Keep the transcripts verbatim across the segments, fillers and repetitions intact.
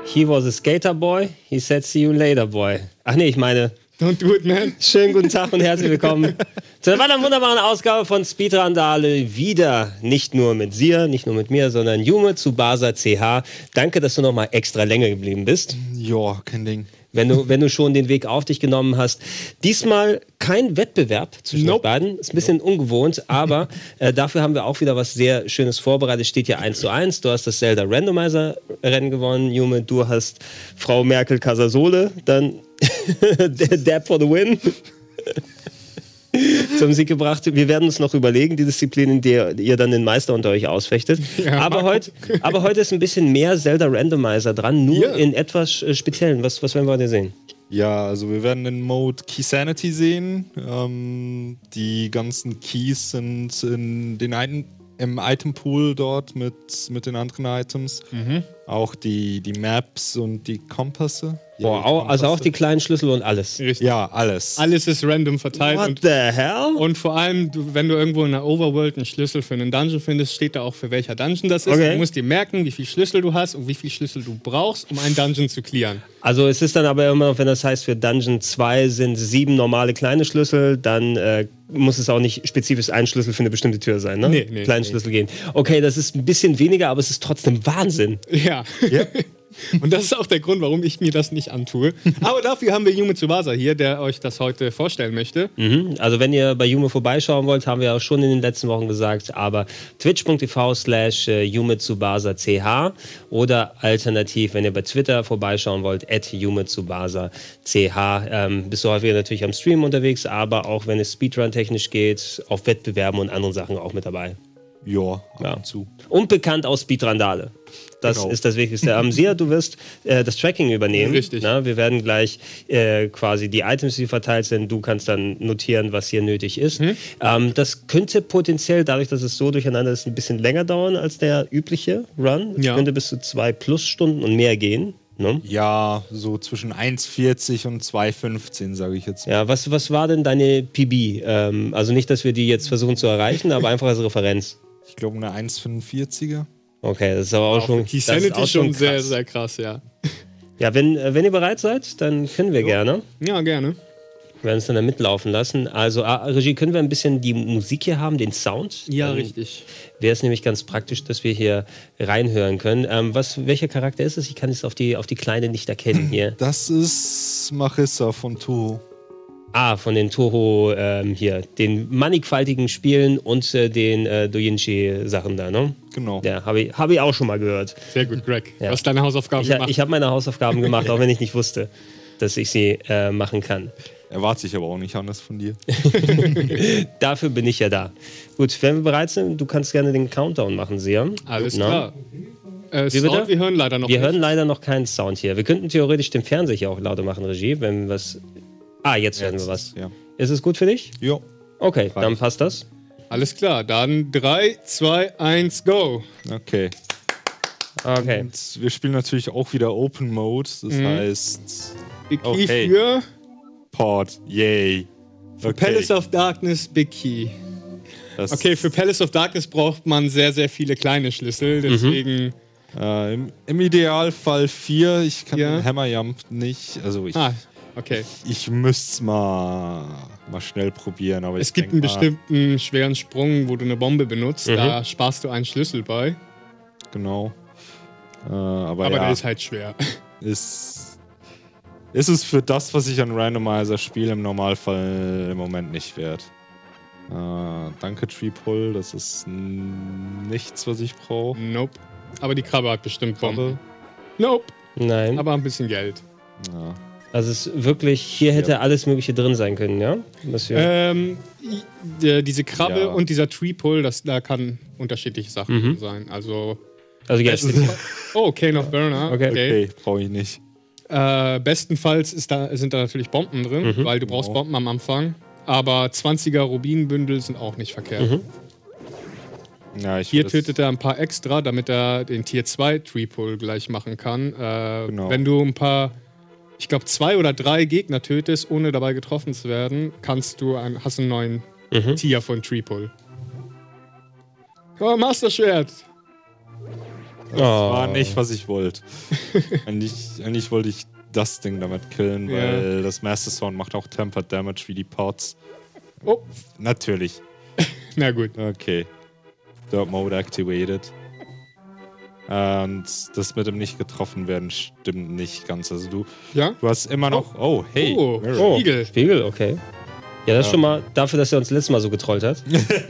He was a skater boy. He said, see you later, boy. Ach nee, ich meine... Don't do it, man. Schönen guten Tag und herzlich willkommen zu einer weiteren wunderbaren Ausgabe von Speedrandale. Wieder nicht nur mit Sia, nicht nur mit mir, sondern Yume Tsubasa C H. Danke, dass du nochmal extra länger geblieben bist. Ja, kein Ding. Wenn du, wenn du schon den Weg auf dich genommen hast. Diesmal kein Wettbewerb zwischen Nope. uns beiden. Ist ein bisschen nope. ungewohnt, aber äh, dafür haben wir auch wieder was sehr Schönes vorbereitet. Steht hier eins zu eins. Du hast das Zelda Randomizer Rennen gewonnen, Yume. Du hast Frau Merkel Casasole. Dann Dab for the win. Zum Sieg gebracht. Wir werden uns noch überlegen, die Disziplin, in der ihr dann den Meister unter euch ausfechtet. Ja, aber, heute, aber heute ist ein bisschen mehr Zelda Randomizer dran, nur ja. in etwas Speziellen. Was, was werden wir heute sehen? Ja, also wir werden den Mode Key Sanity sehen. Ähm, die ganzen Keys sind in den Item, im Itempool dort mit, mit den anderen Items. Mhm. Auch die, die Maps und die Kompasse. Boah, auch, also auch die kleinen Schlüssel und alles. Richtig. Ja, alles. Alles ist random verteilt. What und, the hell? Und vor allem, du, wenn du irgendwo in der Overworld einen Schlüssel für einen Dungeon findest, steht da auch, für welcher Dungeon das ist. Okay. Du musst dir merken, wie viele Schlüssel du hast und wie viele Schlüssel du brauchst, um einen Dungeon zu clearen. Also es ist dann aber immer noch, wenn das heißt, für Dungeon zwei sind sieben normale kleine Schlüssel, dann äh, muss es auch nicht spezifisch ein Schlüssel für eine bestimmte Tür sein, ne? Nee, nee. Kleinen nee. Schlüssel gehen. Okay, das ist ein bisschen weniger, aber es ist trotzdem Wahnsinn. Ja. ja. Und das ist auch der Grund, warum ich mir das nicht antue. Aber dafür haben wir Yume Tsubasa hier, der euch das heute vorstellen möchte. Mhm. Also wenn ihr bei Yume vorbeischauen wollt, haben wir auch schon in den letzten Wochen gesagt, aber twitch punkt t v slash Yume Tsubasa C H oder alternativ, wenn ihr bei Twitter vorbeischauen wollt, at Yume Tsubasa C H. Ähm, bist du häufiger natürlich am Stream unterwegs, aber auch wenn es Speedrun-technisch geht, auf Wettbewerben und anderen Sachen auch mit dabei. Ja, ab ja. und zu. Und bekannt aus Speedrandale. Das genau. ist das Wichtigste. Ähm, Sia, du wirst äh, das Tracking übernehmen. Richtig. Na, wir werden gleich äh, quasi die Items, die verteilt sind, du kannst dann notieren, was hier nötig ist. Hm. Ähm, das könnte potenziell, dadurch, dass es so durcheinander ist, ein bisschen länger dauern als der übliche Run. Es ja. könnte bis zu zwei Plus-Stunden und mehr gehen. Ne? Ja, so zwischen eins vierzig und zwei fünfzehn, sage ich jetzt mal. Ja, was, was war denn deine P B? Ähm, also nicht, dass wir die jetzt versuchen zu erreichen, aber einfach als Referenz. Ich glaube eine eins fünfundvierziger. Okay, das ist aber auch schon, die Sanity ist schon sehr, sehr krass, ja. Ja, wenn, wenn ihr bereit seid, dann können wir jo. gerne. Ja, gerne. Wir werden es dann da mitlaufen lassen. Also, ah, Regie, können wir ein bisschen die Musik hier haben, den Sound? Ja, dann richtig. Wäre es nämlich ganz praktisch, dass wir hier reinhören können. Ähm, was, welcher Charakter ist es? Ich kann es auf die, auf die Kleine nicht erkennen hier. Das ist Marissa von Toho. Ah, von den Toho ähm, hier, den mannigfaltigen Spielen und äh, den äh, Doujinshi-Sachen da, ne? Genau. Ja, habe ich, hab ich auch schon mal gehört. Sehr gut, Greg. Ja. Du hast deine Hausaufgaben ich, gemacht. Ich habe meine Hausaufgaben gemacht, auch wenn ich nicht wusste, dass ich sie äh, machen kann. Erwarte ich aber auch nicht anders von dir. Dafür bin ich ja da. Gut, wenn wir bereit sind, du kannst gerne den Countdown machen, Sia. Alles Na? klar. Äh, Wie Sound, wir hören leider noch Wir nicht. hören leider noch keinen Sound hier. Wir könnten theoretisch den Fernseher hier auch lauter machen, Regie, wenn wir was... Ah, jetzt hören wir was. Ja. Ist es gut für dich? Ja. Okay, Reicht. dann passt das. Alles klar, dann drei, zwei, eins, go! Okay. Okay. Und wir spielen natürlich auch wieder Open Mode, das mhm. heißt... Big Key okay. für... Port, yay. Für okay. Palace of Darkness, Big Key. Das okay, für Palace of Darkness braucht man sehr, sehr viele kleine Schlüssel, deswegen... Mhm. Äh, im, Im Idealfall vier, ich kann ja. den Hammerjump nicht, also ich... Ah. Okay. Ich, ich müsste es mal, mal schnell probieren. Aber es ich gibt einen mal, bestimmten schweren Sprung, wo du eine Bombe benutzt. Mhm. Da sparst du einen Schlüssel bei. Genau. Äh, aber aber ja, der ist halt schwer. Ist, ist es für das, was ich an Randomizer spiele, im Normalfall im Moment nicht wert. Äh, danke, Tree Pull. Das ist nichts, was ich brauche. Nope. Aber die Krabbe hat bestimmt Bombe. Nope. Nein. Aber ein bisschen Geld. Ja. Also es ist wirklich, hier hätte ja. alles Mögliche drin sein können, ja? Ähm, die, diese Krabbe ja. und dieser Tree Pull, das, da kann unterschiedliche Sachen mhm. sein. Also, also jetzt. Oh, Cane of Burner. Okay, okay. okay brauche ich nicht. Äh, bestenfalls ist da, sind da natürlich Bomben drin, mhm. weil du brauchst genau. Bomben am Anfang. Aber zwanziger Rubinbündel sind auch nicht verkehrt. Mhm. Ja, ich Hier tötet er ein paar extra, damit er den Tier zwei Tree Pull gleich machen kann. Äh, genau. Wenn du ein paar... ich glaube, zwei oder drei Gegner tötest, ohne dabei getroffen zu werden, kannst du ein, hast einen neuen mhm. Tier von Tree Pull. Oh, Master Schwert! Das oh. war nicht, was ich wollte. eigentlich, eigentlich wollte ich das Ding damit killen, ja. weil das Master Sword macht auch Tempered Damage wie die Pots. Oh. Natürlich. Na gut. Okay. Dirt Mode activated. Und das mit dem nicht getroffen werden stimmt nicht ganz. Also du, ja? du hast immer noch... Oh, hey. Oh, oh. Spiegel. Spiegel, okay. Ja, das ist schon mal dafür, dass er uns letztes Mal so getrollt hat.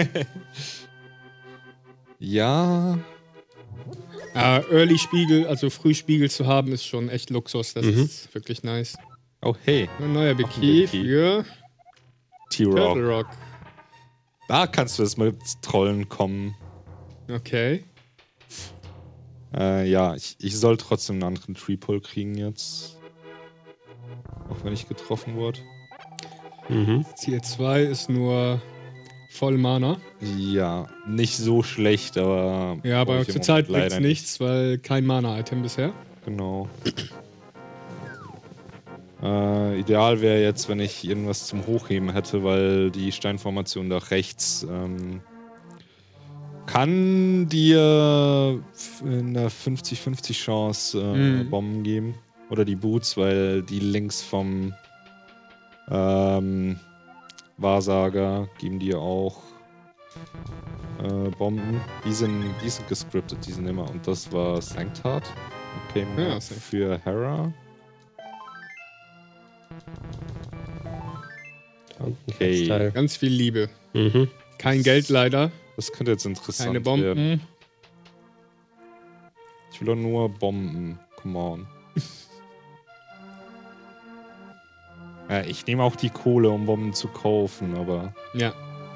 ja. Uh, Early Spiegel, also Frühspiegel zu haben, ist schon echt Luxus. Das mhm. ist wirklich nice. Oh, hey. Ein neuer Big Key für T-Rock. Rock. Da kannst du jetzt mit Trollen kommen. Okay. Äh, ja, ich, ich soll trotzdem einen anderen Tree-Pull kriegen jetzt. Auch wenn ich getroffen wurde. Mhm. Ziel zwei ist nur voll Mana. Ja, nicht so schlecht, aber... Ja, aber zurzeit bringt es nichts, weil kein Mana-Item bisher. Genau. äh, ideal wäre jetzt, wenn ich irgendwas zum Hochheben hätte, weil die Steinformation da rechts ähm, kann dir eine fünfzig fünfzig Chance äh, mhm. Bomben geben. Oder die Boots, weil die links vom ähm, Wahrsager geben dir auch äh, Bomben. Die sind, die sind gescriptet, die sind immer. Und das war Sanctard. Okay, ja, für Hera. Okay. Ganz viel Liebe. Mhm. Kein Geld leider. Das könnte jetzt interessant Keine Bomben. werden. Ich will doch nur Bomben. Come on. Ja, ich nehme auch die Kohle, um Bomben zu kaufen, aber... Ja.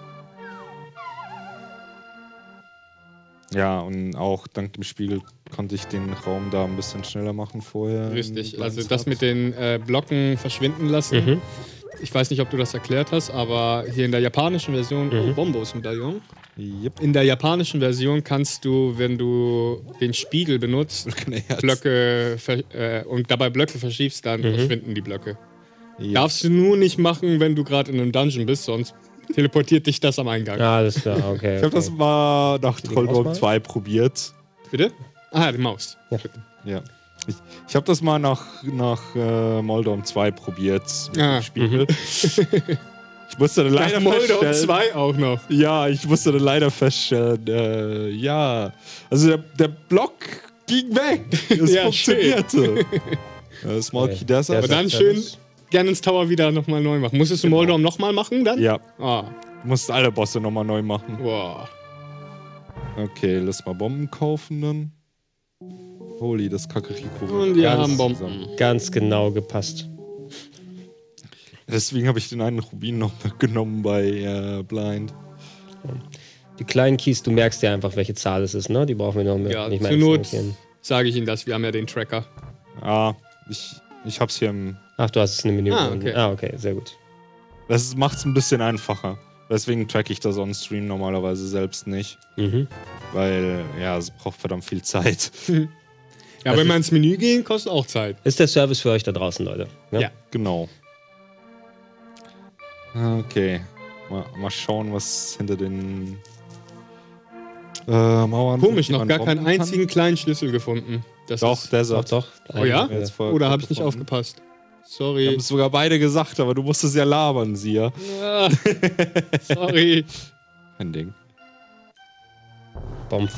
Ja, und auch dank dem Spiegel konnte ich den Raum da ein bisschen schneller machen vorher. Richtig, also das mit den äh, Blocken verschwinden lassen. Mhm. Ich weiß nicht, ob du das erklärt hast, aber hier in der japanischen Version... Mhm. Oh, Bombos-Medaillon. Yep. In der japanischen Version kannst du, wenn du den Spiegel benutzt, Blöcke äh, und dabei Blöcke verschiebst, dann mhm. verschwinden die Blöcke. Yep. Darfst du nur nicht machen, wenn du gerade in einem Dungeon bist, sonst teleportiert dich das am Eingang. Ja, alles klar, okay. Ich habe okay. das mal nach Trolldom zwei probiert. Bitte? Ah, die Maus. Ja. ja. Ich, ich habe das mal nach, nach äh, Moldom zwei probiert mit ah. dem Spiegel. Ich musste dann leider nach feststellen... Moldom zwei auch noch. Ja, ich musste dann leider feststellen, äh, ja, also der, der Block ging weg. Es ja, funktionierte. äh, Small Key Desert. Aber dann schön gerne ins Tower wieder nochmal neu machen. Musstest du genau. Moldom nochmal machen dann? Ja. Ah. Du musst alle Bosse nochmal neu machen. Wow. Okay, lass mal Bomben kaufen dann. Holy, das Kakariko. Und wir haben Bomben. Zusammen. Ganz genau gepasst. Deswegen habe ich den einen Rubin noch genommen bei äh, Blind. Die kleinen Keys, du merkst ja einfach, welche Zahl es ist, ne? Die brauchen wir noch mehr, ja, nicht mehr. Zur Not sage ich Ihnen das, wir haben ja den Tracker. Ah, ich, ich hab's hier im... Ach, du hast es in dem Menü. Ah, okay. Ah, okay, sehr gut. Das macht's ein bisschen einfacher. Deswegen track ich das on Stream normalerweise selbst nicht. Mhm. Weil, ja, es braucht verdammt viel Zeit. Ja, aber wenn wir ins Menü gehen, kostet auch Zeit. Ist der Service für euch da draußen, Leute? Ja, ja. Genau. Okay. Mal, mal schauen, was hinter den äh, Mauern... Komisch, noch gar keinen einzigen kleinen Schlüssel gefunden. Das doch, ist Desert. Doch, doch. Oh ja? Oder habe ich nicht aufgepasst? Sorry. Wir haben es sogar beide gesagt, aber du musstest ja labern, sie ja. ja. Sorry. Ein Ding. Bomb.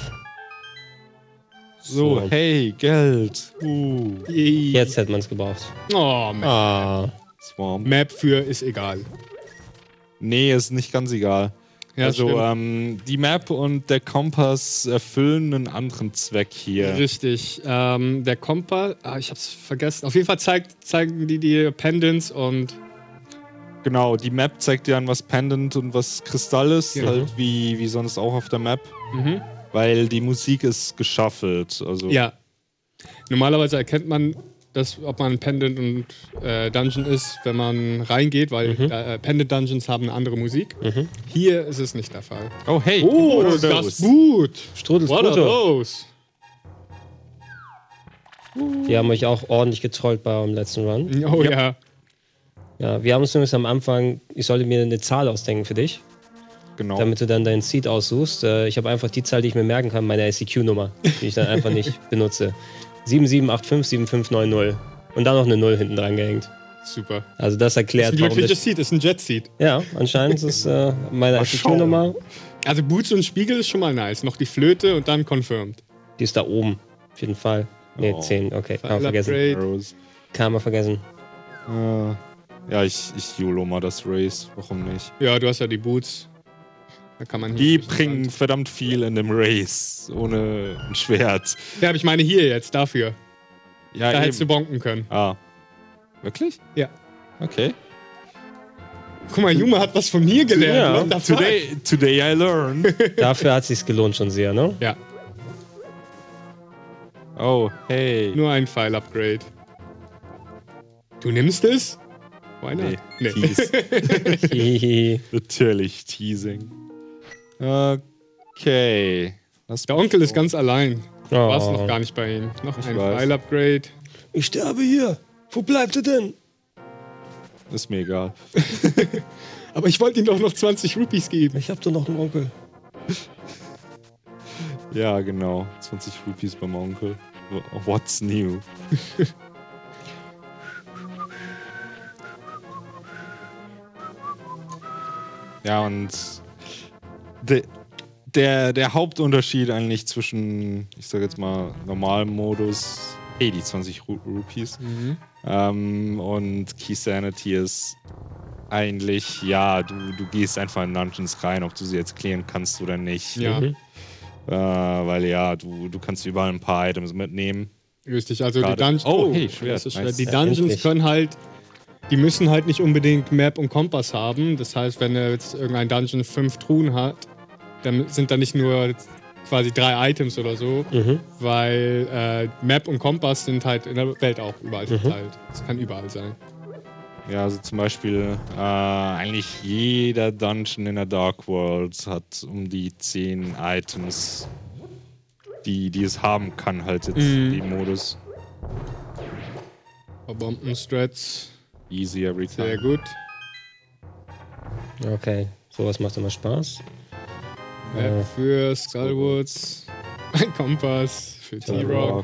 So, so, hey, Geld. Uh. Jetzt hätte man es gebraucht. Oh, Map. Ah. Swamp. Map für ist egal. Nee, ist nicht ganz egal. Ja, also ähm, die Map und der Kompass erfüllen einen anderen Zweck hier. Richtig. Ähm, der Kompass, ah, ich hab's vergessen. Auf jeden Fall zeigt, zeigen die die Pendants und... Genau, die Map zeigt dir an, was Pendant und was Kristall ist. Genau. Halt wie, wie sonst auch auf der Map. Mhm. Weil die Musik ist geschaffelt. Also ja. Normalerweise erkennt man, dass, ob man Pendant und äh, Dungeon ist, wenn man reingeht, weil mhm. äh, Pendant Dungeons haben eine andere Musik. Mhm. Hier ist es nicht der Fall. Oh, hey. Oh, das, das Boot. Strudels What are those? Die haben euch auch ordentlich getrollt beim letzten Run. Oh ja. ja. Ja, wir haben uns nämlich am Anfang, ich sollte mir eine Zahl ausdenken für dich. genau. damit du dann deinen Seed aussuchst. Äh, ich habe einfach die Zahl, die ich mir merken kann, meine I C Q-Nummer, die ich dann einfach nicht benutze. sieben sieben acht fünf sieben fünf neun null. Und dann noch eine Null hinten dran gehängt. Super. Also das erklärt, das ist ein glückliches Seed, ist ein Jet-Seed. Ja, anscheinend ist äh, meine I C Q-Nummer. Also Boots und Spiegel ist schon mal nice. Noch die Flöte und dann confirmed. Die ist da oben, auf jeden Fall. Ne, Oh. zehn, okay, kann man File vergessen. Upgrade. Kann man vergessen. Äh, ja, ich, ich YOLO mal das Race. Warum nicht? Ja, du hast ja die Boots. Da kann man Die hier durch den bringen Sand. verdammt viel in dem Race. Ohne ein Schwert. Ja, aber ich meine hier jetzt, dafür. Ja, Da eben. hättest du bonken können. Ah. Wirklich? Ja. Okay. Guck mal, Jume hat was von mir gelernt. Ja. What the fuck? Today, today I learned. Dafür hat es sich gelohnt schon sehr, ne? Ja, Oh, hey. nur ein File-Upgrade. Du nimmst es? Why not? Nee, Tease. Hihi. Natürlich, Teasing. Okay. Lass Der Onkel ist ganz allein. Oh. Warst noch gar nicht bei ihm. Noch ein weiß. File-Upgrade. Ich sterbe hier. Wo bleibt er denn? Ist mir egal. Aber ich wollte ihm doch noch zwanzig Rupees geben. Ich hab doch noch einen Onkel. Ja, genau. zwanzig Rupees beim Onkel. What's new? Ja, und de, der, der Hauptunterschied eigentlich zwischen, ich sag jetzt mal, normalem Modus, hey, die zwanzig Ru Rupees, Mhm. ähm, und Key Sanity ist eigentlich, ja, du, du gehst einfach in Dungeons rein, ob du sie jetzt clearen kannst oder nicht. Ja, Mhm. Äh, weil ja, du, du kannst überall ein paar Items mitnehmen. richtig. Also die Gerade- Dungeons. Oh, hey, Schwert. das ist Nice. schwer. Die Ja, Dungeons endlich. können halt. Die müssen halt nicht unbedingt Map und Kompass haben. Das heißt, wenn er jetzt irgendein Dungeon fünf Truhen hat, dann sind da nicht nur quasi drei Items oder so, Mhm. weil äh, Map und Kompass sind halt in der Welt auch überall verteilt. Das kann überall sein. Ja, also zum Beispiel äh, eigentlich jeder Dungeon in der Dark World hat um die zehn Items, die, die es haben kann, halt jetzt Mhm. den Modus. Bomben-Strats, Easy every time. sehr gut. Okay, sowas macht immer Spaß. Map für Skullwoods, ein Kompass für T-Rock,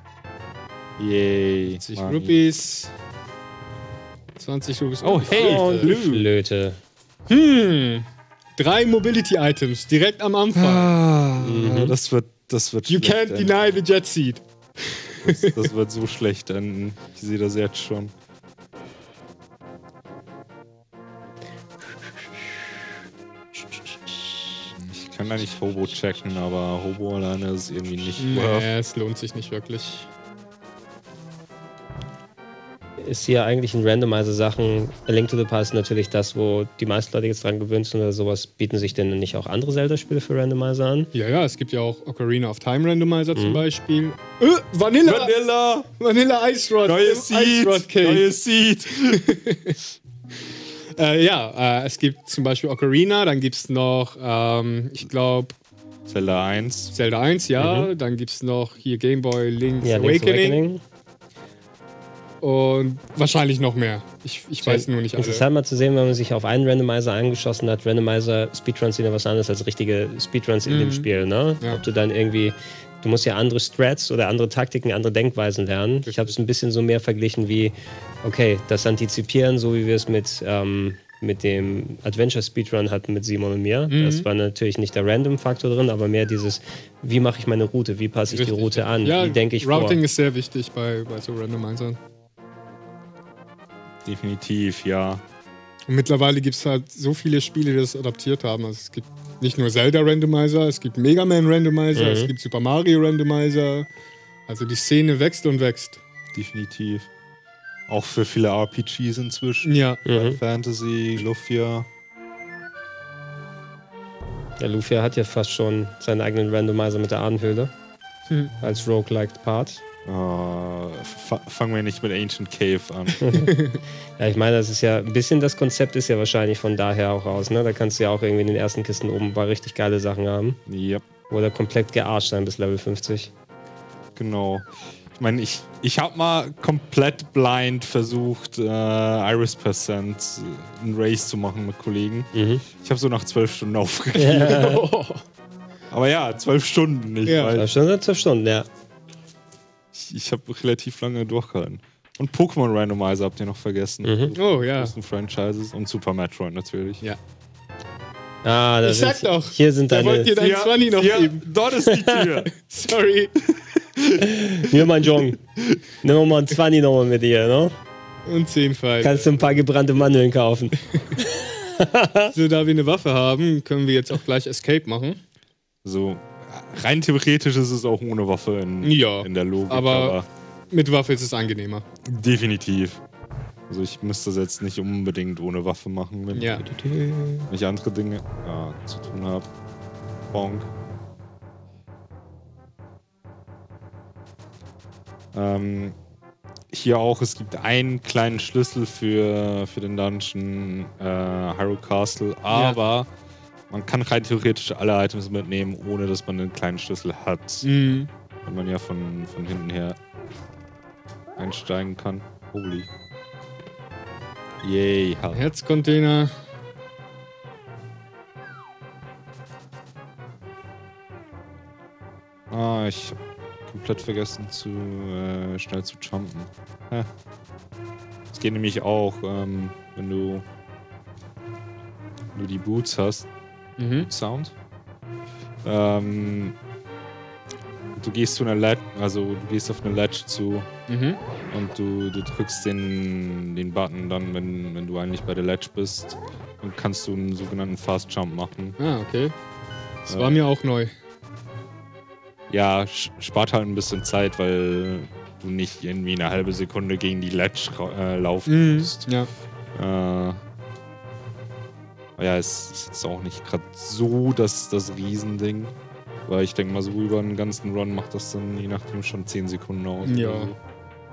Yay. zwanzig Money. Rupees, zwanzig Rupees. Oh, hey, Und Blue. Flöte. Hm, drei Mobility-Items direkt am Anfang. Ah, Mhm. das wird, das wird You schlecht can't enden. deny the Jet Seed. Das, das wird so schlecht enden. Ich sehe das jetzt schon. Ich kann da nicht Hobo checken, aber Hobo alleine ist irgendwie nicht worth. Nee, es lohnt sich nicht wirklich. Ist hier eigentlich in Randomizer-Sachen, A Link to the Past natürlich das, wo die meisten Leute jetzt dran gewöhnt sind oder sowas. Bieten sich denn nicht auch andere Zelda-Spiele für Randomizer an? Ja, ja, es gibt ja auch Ocarina of Time Randomizer zum Beispiel. Äh, Vanilla! Vanilla! Vanilla Ice Rod! Neues im Ice Rod Seed! Cake. Neues Seed! Äh, ja, äh, es gibt zum Beispiel Ocarina, dann gibt es noch, ähm, ich glaube, Zelda eins. Zelda eins, ja. Dann gibt es noch hier Game Boy Link's Ja, Link's Awakening. Awakening. Und wahrscheinlich noch mehr. Ich, ich weiß nur nicht alle. Interessant mal zu sehen, wenn man sich auf einen Randomizer eingeschossen hat. Randomizer, Speedruns sind ja was anderes als richtige Speedruns in dem Spiel, ne? Ja. Ob du dann irgendwie, du musst ja andere Strats oder andere Taktiken, andere Denkweisen lernen. Ich habe es ein bisschen so mehr verglichen wie, okay, das Antizipieren, so wie wir es mit, ähm, mit dem Adventure Speedrun hatten mit Simon und mir. Das war natürlich nicht der Random-Faktor drin, aber mehr dieses, wie mache ich meine Route, wie passe ich Richtig, die Route ja. an, Ja, wie denke ich Routing vor. ist sehr wichtig bei, bei so Randomizern. Definitiv, ja. Und mittlerweile gibt es halt so viele Spiele, die das adaptiert haben. Also es gibt nicht nur Zelda Randomizer, es gibt Mega Man Randomizer, Mhm. es gibt Super Mario Randomizer. Also die Szene wächst und wächst. Definitiv. Auch für viele R P Gs inzwischen. Ja. Mhm. Fantasy, Lufia. Der Lufia hat ja fast schon seinen eigenen Randomizer mit der Ahnenhöhle Hm. als Roguelike Part. Uh, fangen wir nicht mit Ancient Cave an. Ja, ich meine, das ist ja ein bisschen, das Konzept ist ja wahrscheinlich von daher auch aus, ne? Da kannst du ja auch irgendwie in den ersten Kisten oben ein paar richtig geile Sachen haben. Yep, Oder komplett gearscht sein bis Level fünfzig. genau. Ich meine, ich, ich habe mal komplett blind versucht, äh, Iris Percent ein Race zu machen mit Kollegen. Mhm. Ich habe so nach zwölf Stunden aufgegeben. Ja. Aber ja, zwölf Stunden nicht. Ja. Weil zwölf Stunden, zwölf Stunden, ja. ich ich habe relativ lange durchgehalten. Und Pokémon Randomizer habt ihr noch vergessen. Mhm. Oh ja. Das sind Franchises. Und Super Metroid natürlich. Ja. Ah, da Ich sag sind, doch, hier sind da wollt ihr deine. dein zwanzig noch ja, geben. dort ist die Tür. Sorry. Hier, mein Jong. Nimm wir mal ein zwanzig nochmal mit dir, ne? Und zehn Pfeile. Kannst du ein paar gebrannte Mandeln kaufen. So, da wir eine Waffe haben, können wir jetzt auch gleich Escape machen. So, rein theoretisch ist es auch ohne Waffe in, Ja, in der Logik. aber- aber Mit Waffe ist es angenehmer. definitiv. Also ich müsste das jetzt nicht unbedingt ohne Waffe machen, wenn, Ja. wenn ich andere Dinge ja, zu tun habe. Bonk. Ähm, hier auch, es gibt einen kleinen Schlüssel für, für den Dungeon äh, Hyrule Castle, aber man kann rein theoretisch alle Items mitnehmen, ohne dass man einen kleinen Schlüssel hat. Mhm. Wenn man ja von, von hinten her einsteigen kann. Holy. Yay, halt. Herzcontainer. Ah, ich hab komplett vergessen zu äh, schnell zu jumpen. Hä. Das geht nämlich auch, ähm, wenn du, wenn du die Boots hast. Mhm. Sound. Ähm, du gehst zu einer Ledge, also du gehst auf eine Ledge zu Mhm. und du, du drückst den, den Button dann, wenn, wenn du eigentlich bei der Ledge bist, dann kannst du einen sogenannten Fast Jump machen. Ah, okay. Das Ja. war mir auch neu. Ja, sch- spart halt ein bisschen Zeit, weil du nicht irgendwie eine halbe Sekunde gegen die Ledge ra- äh, laufen Mhm. musst. Ja. Äh, ja, es ist jetzt auch nicht gerade so das, das Riesending. Weil ich denke mal, so über einen ganzen Run macht das dann je nachdem schon zehn Sekunden aus. Ja. oder so.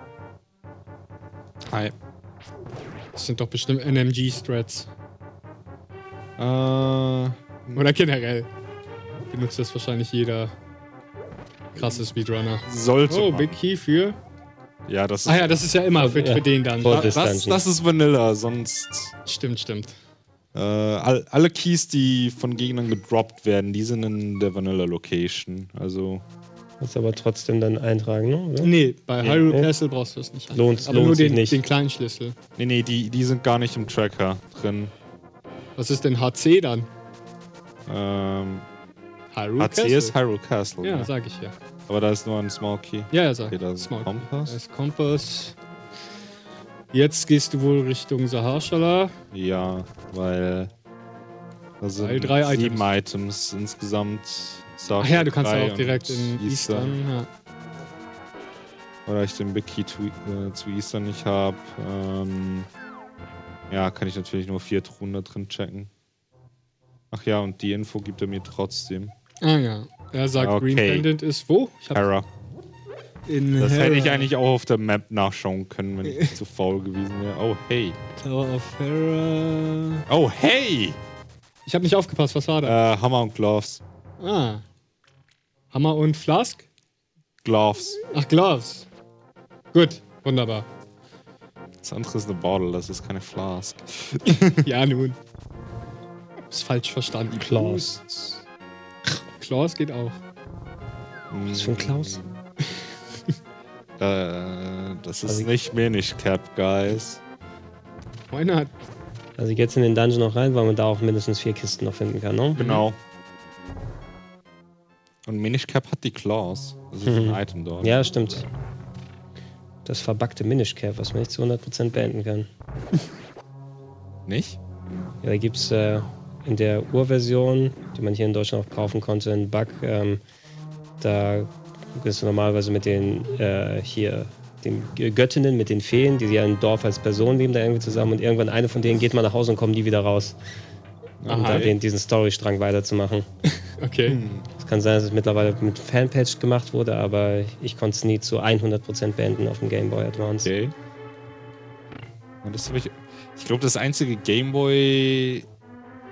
Hi. Das sind doch bestimmt N M G-Strats. Äh, Oder generell. Benutzt das wahrscheinlich jeder krasse Speedrunner. sollte Oh, man. Big Key für. Ja, das ist, Ah ja, das ist ja immer für, Ja. für den dann. Voll. das, das, das ist Vanilla, sonst Stimmt, stimmt. äh, all, alle Keys, die von Gegnern gedroppt werden, die sind in der Vanilla Location. Also Musst aber trotzdem dann eintragen, ne? Oder? Nee, bei Hyrule nee. Castle brauchst du es nicht. Lohnt's- Aber lohnt nur sich den, nicht. den kleinen Schlüssel. nee, nee, die, die sind gar nicht im Tracker drin. Was ist denn H C dann? Ähm, Hyrule H C Castle. ist Hyrule Castle. Ja, Ja. sag ich ja. Aber da ist nur ein Small Key. Ja, ja, sag Okay, da ist Small. Kompass. Da ist Kompass. Jetzt gehst du wohl Richtung Saharshala. Ja, weil da sind Weil drei sieben Items, insgesamt. Ach ja, du kannst drei ja auch direkt und in Eastern. Ja. Weil ich den Big Key zu, äh, zu Eastern nicht habe. Ähm, ja, kann ich natürlich nur vier Truhen da drin checken. Ach ja, und die Info gibt er mir trotzdem. Ah ja. Er sagt, Okay. Green Pendant ist wo? Ich hab Hera. in Das hätte ich Hera. eigentlich auch auf der Map nachschauen können, wenn ich nicht zu faul gewesen wäre. Oh, hey. Tower of Hera. Oh, hey! Ich habe nicht aufgepasst, was war da? Äh, Hammer und Gloves. Ah. Hammer und Flask? Gloves. Ach, Gloves. Gut, wunderbar. Das andere ist eine Bottle, das ist keine Flask. Ja, nun. Ist falsch verstanden. Klaus. Klaus geht auch. Was für ein Klaus? Äh, das ist Also- nicht Minish Cap, guys. Why not? Also ich gehe jetzt in den Dungeon noch rein, weil man da auch mindestens vier Kisten noch finden kann, ne? Genau. Und Minish Cap hat die Claws. Das ist Mhm. ein Item dort. Ja, stimmt. Das verbuggte Minish Cap, was man nicht zu hundert Prozent beenden kann. Nicht? Ja, da gibt es äh, in der Urversion, die man hier in Deutschland auch kaufen konnte, einen Bug. Ähm, da bist du normalerweise mit den äh, hier den Göttinnen, mit den Feen, die ja im Dorf als Person leben, da irgendwie zusammen und irgendwann eine von denen geht mal nach Hause und kommen die wieder raus, um Aha. da den, diesen Storystrang weiterzumachen. Okay. Es kann sein, dass es mittlerweile mit Fanpatch gemacht wurde, aber ich konnte es nie zu hundert Prozent beenden auf dem Game Boy Advance. Okay. Und das hab ich ich glaube, das einzige Gameboy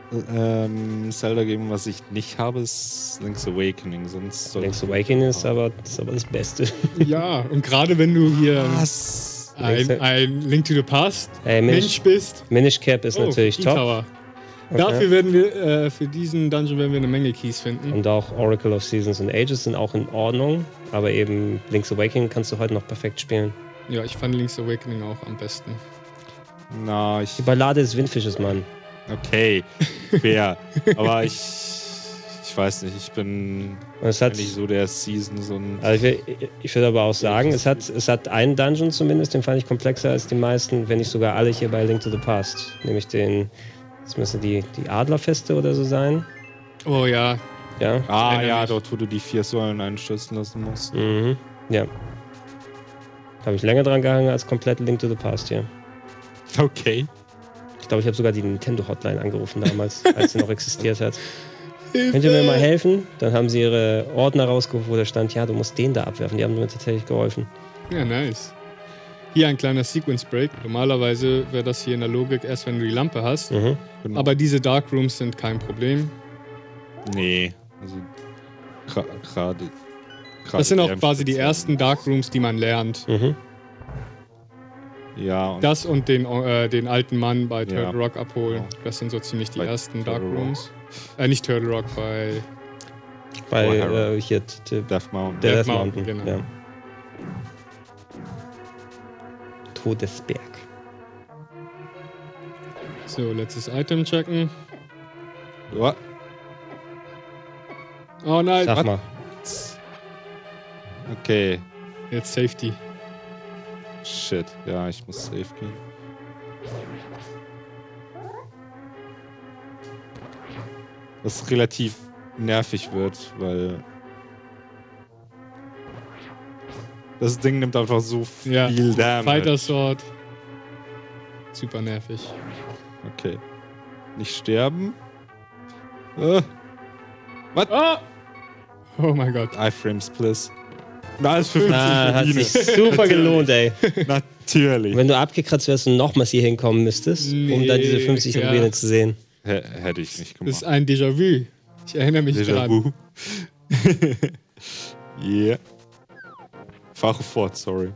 ähm, Zelda-Game, was ich nicht habe, ist Link's Awakening. Sonst Link's Awakening ist aber, ist aber das Beste. Ja, und gerade wenn du hier Was? ein, ein Link to the Past Hey, Mensch Minish, bist. Minish Cap ist Oh, natürlich Key top. Tower. Okay. Dafür werden wir, äh, für diesen Dungeon werden wir eine Menge Keys finden. Und auch Oracle of Seasons and Ages sind auch in Ordnung. Aber eben Link's Awakening kannst du heute noch perfekt spielen. Ja, ich fand Link's Awakening auch am besten. Na, ich. Die Ballade des Windfisches, Mann. Okay, fair. Aber ich. Ich weiß nicht, ich bin Und es hat, nicht so der Seasons und. also ich, will- ich würde aber auch sagen, es hat, es hat einen Dungeon zumindest, den fand ich komplexer als die meisten, wenn nicht sogar alle hier bei Link to the Past. Nämlich den, das müssen die, die Adlerfeste oder so sein. Oh ja. Ja. Ah erinnere ja, mich. dort, wo du die vier Säulen einstürzen lassen musst. Mhm. Ja. Habe ich länger dran gehangen als komplett Link to the Past hier. Okay. Ich glaube, ich habe sogar die Nintendo Hotline angerufen damals, als sie noch existiert hat. Könnt ihr mir mal helfen? Dann haben sie ihre Ordner rausgeholt, wo da stand, ja, du musst den da abwerfen. Die haben mir tatsächlich geholfen. Ja, nice. Hier ein kleiner Sequence Break. Normalerweise wäre das hier in der Logik erst, wenn du die Lampe hast. Mhm. Aber diese Dark Rooms sind kein Problem. Nee, also gerade. Das sind auch quasi die ersten Dark Rooms, die man lernt. Mhm. Ja, und Das und den, äh, den alten Mann bei Turtle Ja. Rock abholen. Das sind so ziemlich die Bei ersten Dark Turtle Rock. Rooms. Äh, nicht Turtle Rock, bei Bei Oh, Harrow. äh, hier t- t- Death Mountain. der Death Death Mountain. Mountain, genau. Ja. Todesberg. So, letztes Item checken. Ja, Oh nein, Sag mal. okay. jetzt Safety. Shit. Ja, ich muss safe gehen. Was relativ nervig wird, weil das Ding nimmt einfach so viel Ja. Damage. Fighter Sword. Super nervig. Okay. Nicht sterben. Äh, Oh! Oh mein Gott. Iframes, please. Und alles für fünfzig Ah, hat Rubine. sich super gelohnt, ey. Natürlich. Wenn du abgekratzt wärst und nochmals hier hinkommen müsstest, um Nee, da diese fünfzig ja. Rubine zu sehen. H hätte ich nicht Das ist gemacht. ein Déjà-vu. Ich erinnere mich Déjà dran. vu. Yeah. Fahre fort, sorry.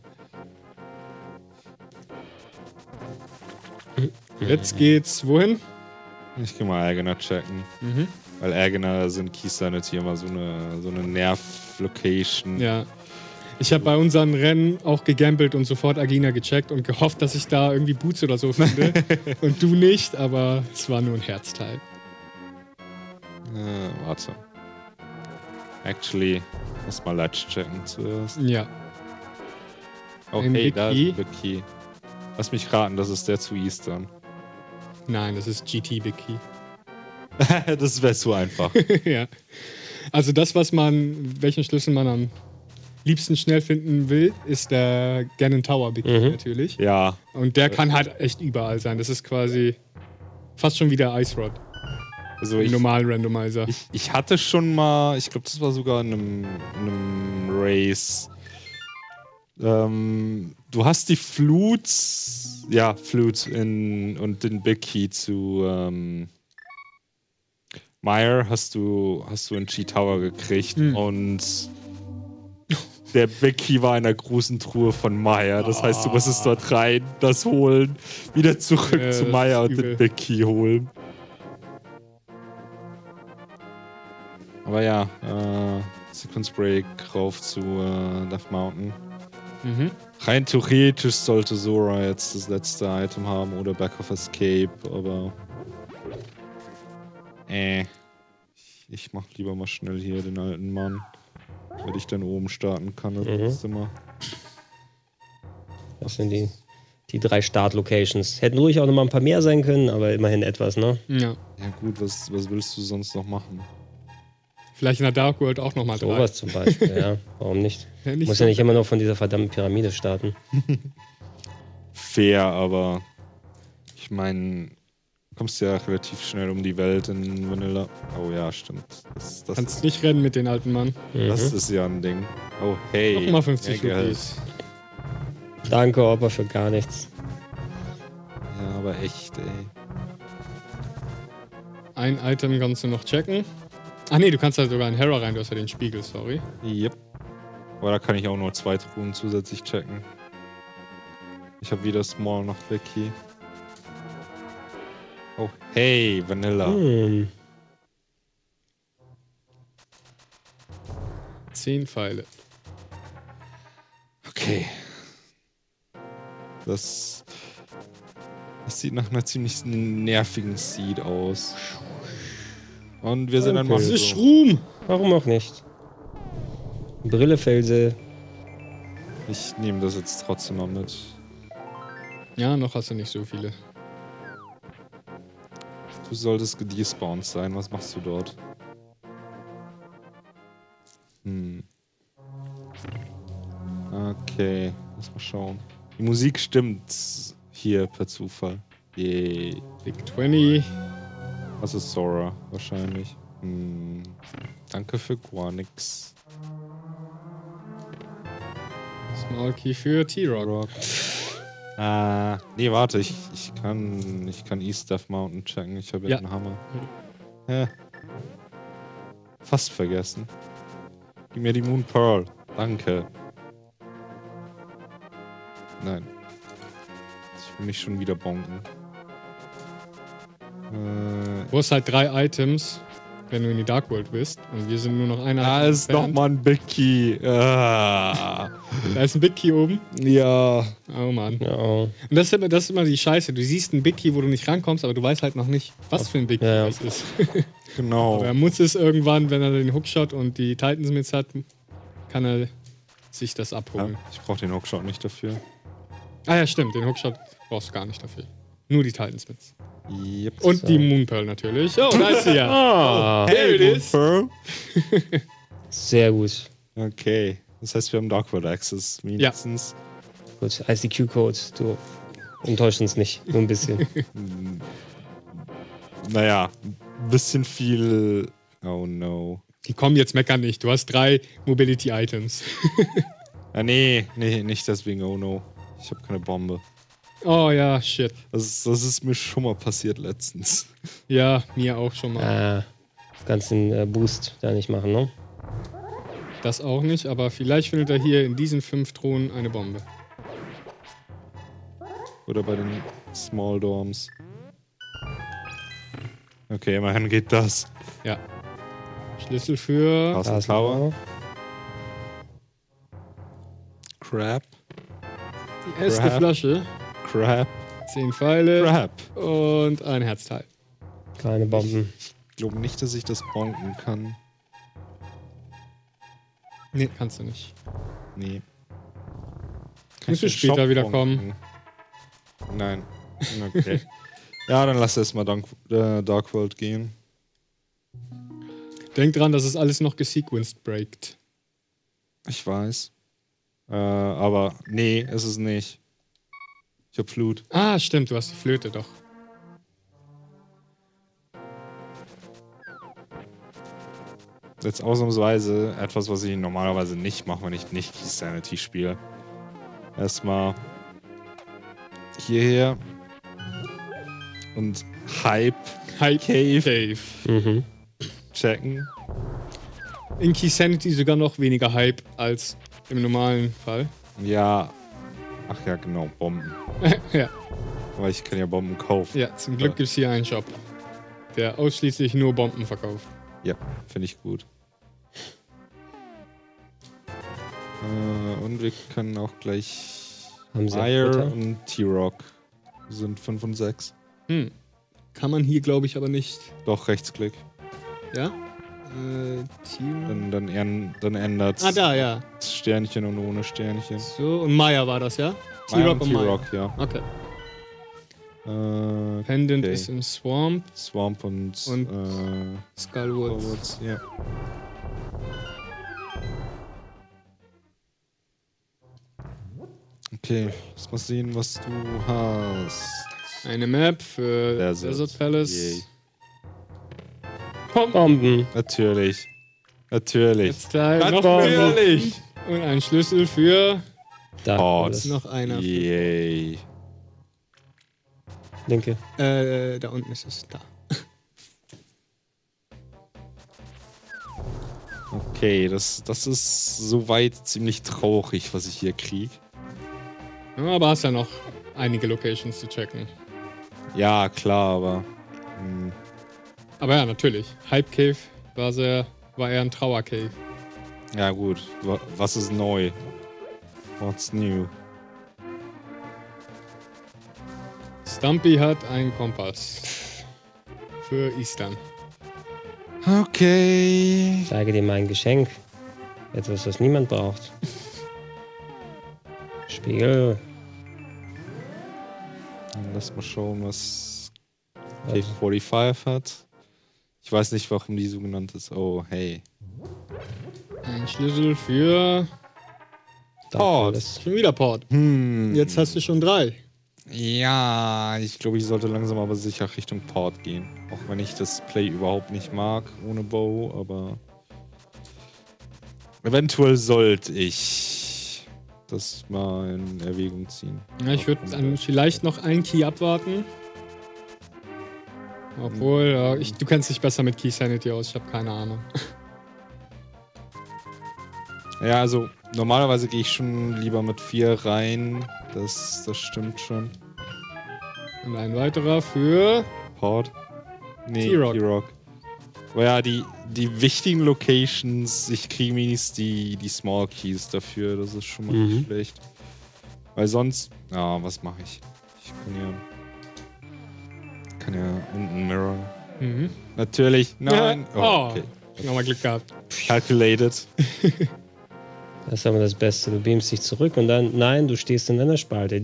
Jetzt geht's wohin? Ich geh mal Agener checken. Mhm. Weil Agener sind Key Sanity immer so eine, so eine Nerv-Location. Ja. Ich habe bei unseren Rennen auch gegambelt und sofort Agina gecheckt und gehofft, dass ich da irgendwie Boots oder so finde. Und du nicht, aber es war nur ein Herzteil. Äh, warte. Actually, muss mal Latch checken zuerst. Ja. Oh, Ein hey, Big da Key. ist ein Big Key. Lass mich raten, das ist der zu Eastern. Nein, das ist G T Big Key. Das wäre zu einfach. Ja. Also das, was man, welchen Schlüssel man am liebsten schnell finden will, ist der Ganon Tower Big Key Mhm. natürlich. Ja. Und der kann halt echt überall sein. Das ist quasi fast schon wie der Ice Rod. Also Im ich, normalen Randomizer. ich, ich hatte schon mal, ich glaube, das war sogar in einem, in einem Race. Ähm, du hast die Flut, ja, Flut in, und den Big Key zu ähm, Meyer hast du, hast du in G-Tower gekriegt Hm. und der Big Key war in der großen Truhe von Meyer. Das heißt, du musstest dort rein, das holen, wieder zurück Ja, zu das Meyer ist und übel. den Big Key holen. Aber ja, äh, Sequence Break rauf zu äh, Death Mountain. Mhm. Rein theoretisch sollte Zora jetzt das letzte Item haben oder Back of Escape, aber äh, ich, ich mach lieber mal schnell hier den alten Mann, weil ich dann oben starten kann. Das Mhm. ist immer. Das sind die, die drei Start-Locations. Hätten ruhig auch noch mal ein paar mehr sein können, aber immerhin etwas, ne? Ja. Ja gut, was, was willst du sonst noch machen? Vielleicht in der Dark World auch nochmal drei. Sowas zum Beispiel, ja. Warum nicht? Ja, nicht Muss so- ja nicht immer noch von dieser verdammten Pyramide starten. Fair, aber ich meine, kommst ja relativ schnell um die Welt in Vanilla. Oh ja, stimmt. Das, das, Kannst nicht rennen mit den alten Mann. das Mhm. ist ja ein Ding. Oh hey. Nochmal fünfzig ja, Geld. Rupees. Danke, Opa, für gar nichts. Ja, aber echt, ey. Ein Item kannst du noch checken. Ach nee, du kannst da sogar in Hera rein, du hast ja den Spiegel, sorry. Yep. Aber da kann ich auch nur zwei Truhen zusätzlich checken. Ich habe weder Small noch Big Key. Oh, hey, Vanilla. Hm. Zehn Pfeile. Okay. Das, das sieht nach einer ziemlich nervigen Seed aus. Und wir sind Okay. ein Mann. Das ist Schrum! Warum auch nicht? Brillefelse. Ich nehme das jetzt trotzdem mal mit. Ja, noch hast du nicht so viele. Du solltest gedespawnt sein. Was machst du dort? Hm. Okay, lass mal schauen. Die Musik stimmt hier per Zufall. Yay. Big zwanzig. Das ist Sora, wahrscheinlich. Hm. Danke für gar nix. Small Key für T-Rock. Rock. Ah, nee, warte, ich, ich kann ich kann East Death Mountain checken. Ich habe ja Ja. einen Hammer. Hä? Fast vergessen. Gib mir die Moon Pearl. Danke. Nein. Ich will mich schon wieder bonken. Äh, Du hast halt drei Items, wenn du in die Dark World bist. Und wir sind nur noch einer. da ist nochmal ein Big Key. Ah. Da ist ein Big Key oben. Ja. Oh Mann. Ja. Und das ist, immer, das ist immer die Scheiße. Du siehst einen Big Key, wo du nicht rankommst, aber du weißt halt noch nicht, was für ein Big Key Ja, ja. das ist. Genau. Aber er muss es irgendwann, wenn er den Hookshot und die Titans mit hat, kann er sich das Ja, abholen. ich brauche den Hookshot nicht dafür. Ah ja, stimmt. Den Hookshot brauchst du gar nicht dafür. Nur die Titans mit. Yep. Und So. die Moon Pearl natürlich. Oh, da ist sie ja. Ah, There it Moon is. Pearl. sehr gut. Okay. Das heißt, wir haben Dark World Access mindestens. Gut, I C Q-Code, du enttäuscht uns nicht, nur ein bisschen. Naja, ein bisschen viel. Oh no. Die kommen jetzt meckern nicht. Du hast drei Mobility-Items. Ah, nee, nee, nicht deswegen. Oh no. Ich habe keine Bombe. Oh ja, shit. Das ist, das ist mir schon mal passiert letztens. Ja, mir auch schon mal. Ah, kannst den äh, Boost da nicht machen, ne? Das auch nicht, aber vielleicht findet er hier in diesen fünf Thronen eine Bombe. Oder bei den Small Dorms. Okay, immerhin geht das. Ja. Schlüssel für. Castle ist Tower. er. Crab. Die erste Crap. Flasche. Crab. Zehn Pfeile. Crab. Und ein Herzteil. Keine Bomben. Ich glaube nicht, dass ich das bonken kann. Nee, kannst du nicht. Nee. Musst du den später Shop wieder bonken? Nein. Okay. Ja, dann lass erstmal Dark, äh, Dark World gehen. Denk dran, dass es alles noch gesequenced breakt. Ich weiß. Äh, aber nee, ist es nicht. Ich hab Flut. Ah, stimmt, du hast die Flöte doch. Jetzt ausnahmsweise etwas, was ich normalerweise nicht mache, wenn ich nicht Key Sanity spiele. Erstmal hierher und Hype Hype Cave Cave. Mhm. checken. In Key Sanity sogar noch weniger Hype als im normalen Fall. Ja. Ach ja, genau, Bomben. Ja. Weil ich kann ja Bomben kaufen. Ja, zum Glück gibt es hier einen Shop, der ausschließlich nur Bomben verkauft. Ja, finde ich gut. Äh, und wir können auch gleich Haben sie Fire Futter? und T-Rock sind fünf und sechs. Hm. Kann man hier, glaube ich, aber nicht. Doch, Rechtsklick. Ja? Äh, T-Rock. Dann, dann, änd- dann ändert Ah, da, ja. Sternchen und ohne Sternchen. So, und Maya war das, ja? Maya T-Rock und Maya. T-Rock, ja. Okay. Äh, Pendant okay. ist im Swamp. Swamp und, Und äh, Skullwoods. Forwards, ja. Okay, lass mal sehen, was du hast. Eine Map für Desert. Desert Palace. Yay. Bomben. Natürlich. Natürlich. Jetzt Teil noch Natürlich. Und ein Schlüssel für Da. Oh, alles. noch einer. Für, Yay. Linke. äh, da unten ist es. Da. Okay, das, das ist soweit ziemlich traurig, was ich hier kriege. Ja, aber hast ja noch einige Locations zu checken. Ja, klar, aber... Hm. Aber ja, natürlich. Hype Cave war, sehr, war eher ein Trauer Cave. Ja gut, was ist neu? What's new? Stumpy hat einen Kompass. Für Eastern. Okay. Ich zeige dir mein Geschenk. Etwas, was niemand braucht. Spiegel. Lass mal schauen, was Cave fünfundvierzig hat. Ich weiß nicht, warum die so genannt ist. Oh, hey. Ein Schlüssel für... Port. Schon wieder Port. Hm. Jetzt hast du schon drei. Ja, ich glaube, ich sollte langsam aber sicher Richtung Port gehen. Auch wenn ich das Play überhaupt nicht mag, ohne Bow, aber... Eventuell sollte ich das mal in Erwägung ziehen. Ja, ich würde dann vielleicht noch einen Key abwarten. Obwohl, ja, ich, du kennst dich besser mit Key Sanity aus, ich habe keine Ahnung. Ja, also normalerweise gehe ich schon lieber mit vier rein. Das, das stimmt schon. Und ein weiterer für... Port? Nee, T-Rock. T-Rock. Aber ja, die, die wichtigen Locations, ich kriege wenigstens die, die Small Keys dafür. Das ist schon mal Mhm. nicht schlecht. Weil sonst... Ja, was mache ich? Ich kann ja... Kann ja unten Mirror. Mhm. Natürlich. Nein. Ja. Oh, okay. Nochmal Glück gehabt. Calculated. Das ist aber das Beste. Du beamst dich zurück und dann, nein, du stehst in einer Spalte.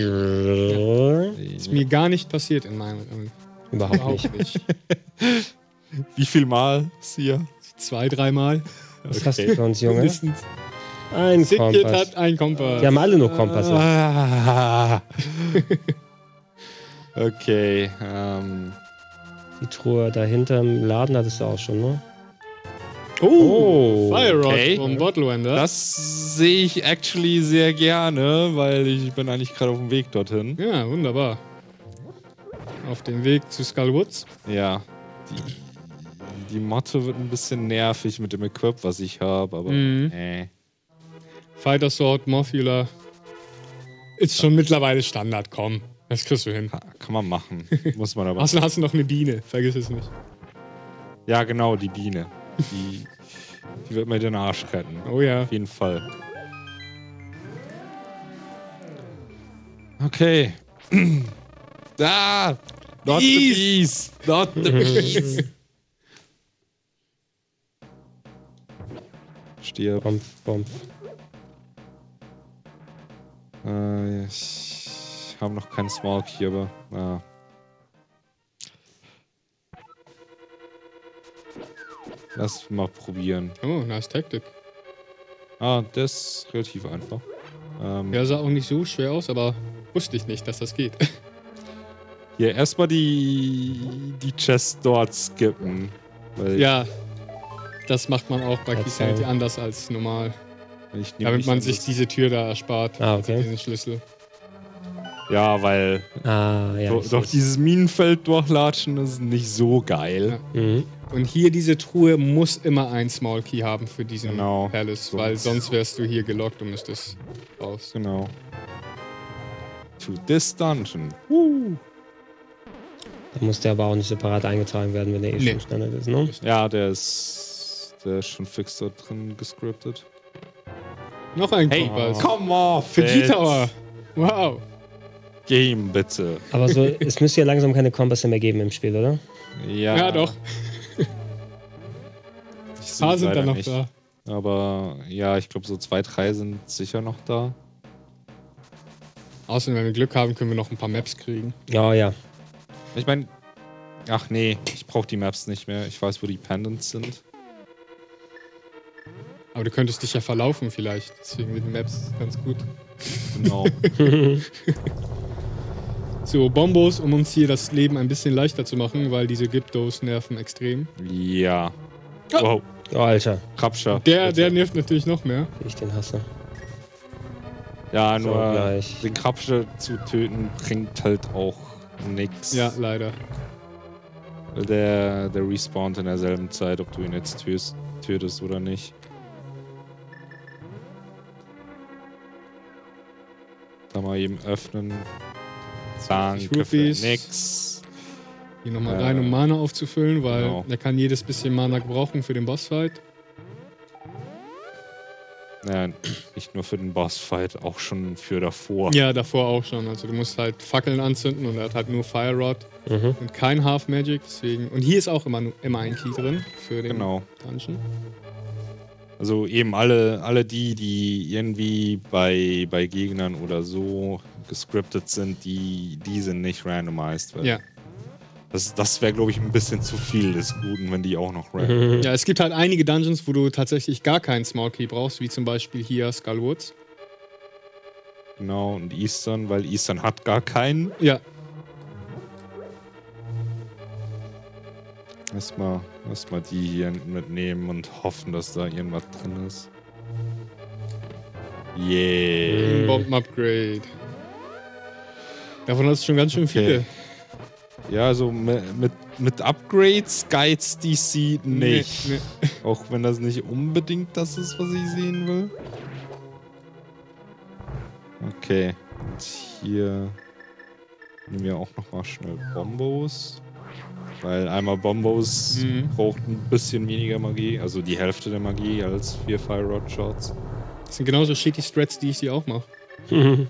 Ist mir gar nicht passiert in meinem... Überhaupt nicht. nicht. Wie viel Mal ist hier? Zwei, dreimal. Was hast du für uns, Junge? Mindestens. Ein Sigrid Kompass. hat einen Kompass. Die haben alle nur Kompasse. Ah. Okay. Ähm. Die Truhe dahinter im Laden hattest du auch schon, ne? Oh, Fire Rod okay. vom Bottlewender. Das sehe ich actually sehr gerne, weil ich bin eigentlich gerade auf dem Weg dorthin. Ja, wunderbar. Auf dem Weg zu Skullwoods. Ja. Die, die Motte wird ein bisschen nervig mit dem Equip, was ich habe, aber Mhm. äh. Fighter Sword, Morphula. Ist schon mittlerweile Standard, komm. Das kriegst du hin. Kann man machen. Muss man aber. Außerdem hast du noch eine Biene, vergiss es nicht. Ja, genau, die Biene. Die, die wird mir den Arsch retten. Oh ja. Auf jeden Fall. Okay. Da! Not the bees! Not the bees! Stirb. Bomb, Bomb. Äh, ich habe noch keinen Small Key, aber. Ah. Lass mal probieren. Oh, nice Taktik. Ah, das ist relativ einfach. Ähm, Ja, sah auch nicht so schwer aus, aber wusste ich nicht, dass das geht. Hier erstmal die, die Chests dort skippen. Weil Ja, das macht man auch bei Okay. Keysanity anders als normal. ich nehm Damit nicht man an sich das- diese Tür da erspart. Ah, okay. Diesen Schlüssel. Ja, weil Ah, ja. do, ich doch seh's. dieses Minenfeld durchlatschen ist nicht so geil. Mhm. Und hier diese Truhe muss immer ein Small Key haben für diesen Genau. Palace, So. weil sonst wärst du hier gelockt und müsstest raus. Genau. To this dungeon. Da muss der aber auch nicht separat eingetragen werden, wenn der eh Nee. schon Standard ist, ne? Ja, der ist, der ist schon fix da drin gescriptet. Noch ein Hey, Kompass. come off! Für it. G-Tower. Wow. Game, bitte. Aber so, es müsste ja langsam keine Kompasse mehr geben im Spiel, oder? Ja, Ja, doch. Ich Ein paar sind leider da noch nicht. da. Aber ja, ich glaube, so zwei, drei sind sicher noch da. Außerdem, wenn wir Glück haben, können wir noch ein paar Maps kriegen. Ja, ja. Ich meine, ach nee, ich brauche die Maps nicht mehr. Ich weiß, wo die Pendants sind. Aber du könntest dich ja verlaufen vielleicht. Deswegen mit den Maps ganz gut. Genau. So, Bombos, um uns hier das Leben ein bisschen leichter zu machen, weil diese Gyptos nerven extrem. ja. Ah. Wow, Oh, Alter, Krabscher. Der, bitte. der nervt natürlich noch mehr. wie ich den hasse. Ja, So, nur gleich. den Krabscher zu töten bringt halt auch nix. Ja, leider. Weil Der, der respawnt in derselben Zeit, ob du ihn jetzt tötest, tötest oder nicht. Da mal eben öffnen. Danke für nix. Hier nochmal äh, rein, um Mana aufzufüllen, weil genau. er kann jedes bisschen Mana gebrauchen für den Bossfight. Ja, nicht nur für den Bossfight, auch schon für davor. Ja, davor auch schon. Also du musst halt Fackeln anzünden und er hat halt nur Fire Rod mhm. und kein Half Magic. Deswegen. Und hier ist auch immer, immer ein Key drin für den genau. Dungeon. Also eben alle, alle die, die irgendwie bei, bei Gegnern oder so gescriptet sind, die, die sind nicht randomized. Weil ja. Das, das wäre, glaube ich, ein bisschen zu viel des Guten, wenn die auch noch random. Ja, es gibt halt einige Dungeons, wo du tatsächlich gar keinen Small Key brauchst, wie zum Beispiel hier Skullwoods. Genau, und Eastern, weil Eastern hat gar keinen. Ja. Erstmal erstmal die hier mitnehmen und hoffen, dass da irgendwas drin ist. Yeah. Bomben-Upgrade. Davon hast du schon ganz schön okay. viele. Ja, also mit, mit, mit Upgrades Guides D C nicht. Nee, nee. Auch wenn das nicht unbedingt das ist, was ich sehen will. Okay. Und hier nehmen wir auch nochmal schnell Bombos. Weil einmal Bombos mhm. braucht ein bisschen weniger Magie. Also die Hälfte der Magie als vier Fire Rod Shots. Das sind genauso shitty Strats, die ich hier auch mache. Mhm.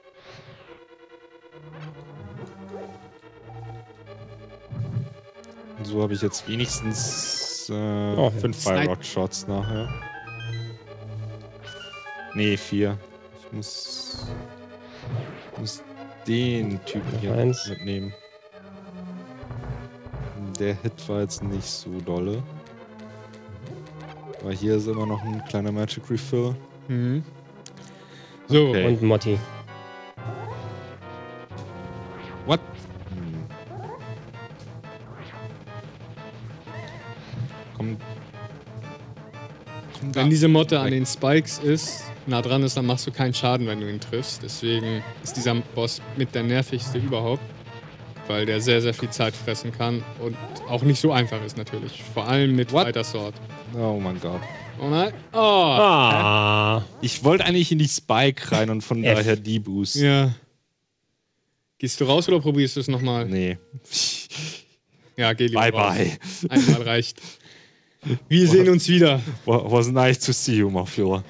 So habe ich jetzt wenigstens äh, oh, fünf Fire Rod Shots nachher. Nee, vier. Ich muss, muss den Typen hier Eins. mitnehmen. Der Hit war jetzt nicht so dolle. Aber hier ist immer noch ein kleiner Magic Refill. Mhm. So, okay. Und Motti. What? Komm. Komm wenn diese Motte an den Spikes ist, nah dran ist, dann machst du keinen Schaden, wenn du ihn triffst. Deswegen ist dieser Boss mit der nervigste überhaupt. Weil der sehr, sehr viel Zeit fressen kann und auch nicht so einfach ist natürlich. Vor allem mit What? Fighter Sword. Oh mein Gott. Oh nein. Oh. Ah. Ich wollte eigentlich in die Spike rein und von F. daher die Boost. Ja. Gehst du raus oder probierst du es nochmal? Nee. Ja, geh lieber Bye raus. bye. Einmal reicht. Wir sehen uns wieder. Was nice to see you, Mafia.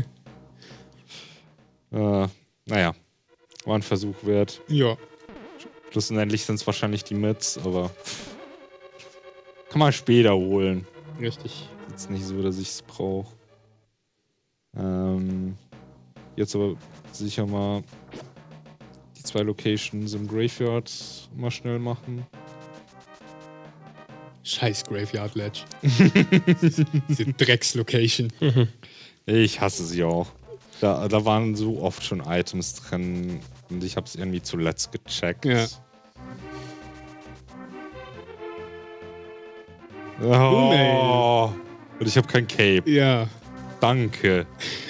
äh, naja. War ein Versuch wert. Ja. Schlussendlich sind es wahrscheinlich die Mids, aber kann man später holen. Richtig. Ist nicht so, dass ich es brauche. Ähm, jetzt aber sicher mal die zwei Locations im Graveyard mal schnell machen. Scheiß Graveyard Ledge. Diese Drecks-Location. Ich hasse sie auch. Da, da waren so oft schon Items drin und ich habe es irgendwie zuletzt gecheckt. Ja. Oh, und ich habe kein Cape. Ja. Danke.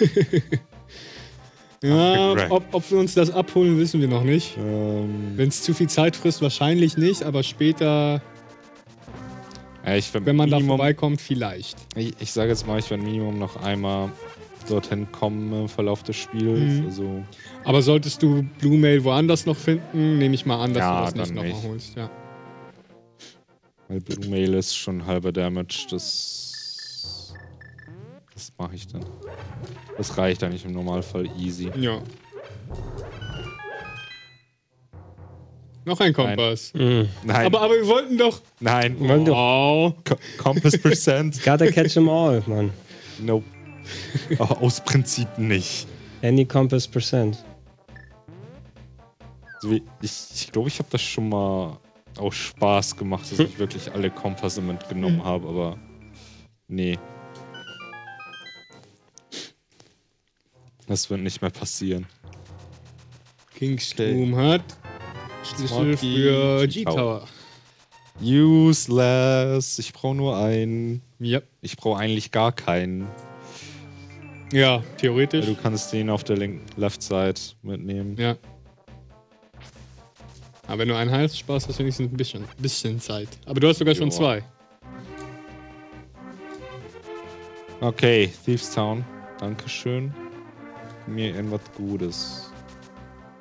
Ja, ob, ob wir uns das abholen, wissen wir noch nicht. Ähm, Wenn es zu viel Zeit frisst, wahrscheinlich nicht, aber später, ja, ich wenn man Minimum, da vorbeikommt, vielleicht. Ich, ich sage jetzt mal, ich werde Minimum noch einmal dorthin kommen im Verlauf des Spiels. Mhm. Also aber solltest du Blue Mail woanders noch finden, nehme ich mal an, dass ja, du das nicht nochmal nicht. holst. Ja. Weil Blue Mail ist schon halber Damage, das, das mache ich dann. Das reicht eigentlich im Normalfall easy. Ja. Noch ein Kompass. Nein. Nein. Aber, aber wir wollten doch... Nein. Oh. Co Compass Percent. Gotta catch them all, Mann. Nope. Aus Prinzip nicht. Any Compass Percent. Also ich glaube, ich, glaub, ich habe das schon mal aus Spaß gemacht, dass ich wirklich alle Kompasse mitgenommen habe, aber nee. Das wird nicht mehr passieren. Kingsroom okay. hat Schlüssel für G-Tower. Useless. Ich brauche nur einen. Yep. Ich brauche eigentlich gar keinen. Ja, theoretisch. Ja, du kannst den auf der Left Side mitnehmen. Ja. Aber wenn du einen heilst, sparst du wenigstens ein bisschen, bisschen Zeit. Aber du hast sogar schon zwei. Okay, Thieves Town. Dankeschön. Mir irgendwas Gutes.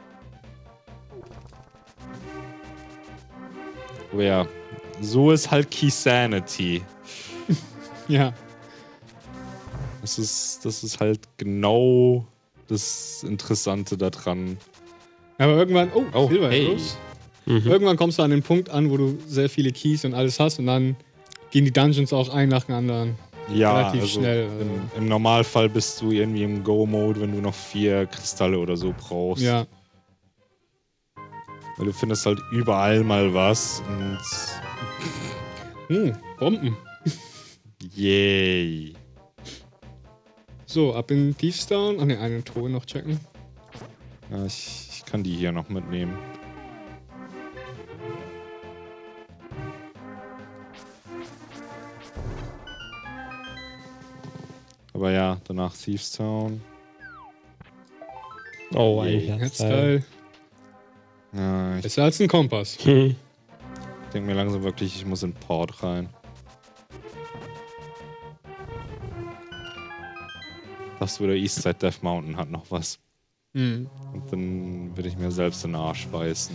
Aber ja, so ist halt Keysanity. Ja. Das ist, das ist halt genau das Interessante daran. Aber irgendwann, oh, Oh, Silber hey. Arrows. Mhm. Irgendwann kommst du an den Punkt an, wo du sehr viele Keys und alles hast und dann gehen die Dungeons auch ein nach dem anderen. Ja, Relativ also schnell. Im, im Normalfall bist du irgendwie im Go-Mode, wenn du noch vier Kristalle oder so brauchst. Ja. Weil du findest halt überall mal was und Hm, Bomben. yay. So, ab in Thiefstown. Ach ne, eine Truhe noch checken. Ja, ich, ich kann die hier noch mitnehmen. Aber ja, danach Thiefstown. Oh, ein Yay. Herzteil. Herzteil. Ja, ich Besser als ein Kompass. Hm. denke mir langsam wirklich, ich muss in Port rein. Das wieder Eastside Death Mountain hat noch was. Hm. Und dann würde ich mir selbst in den Arsch beißen.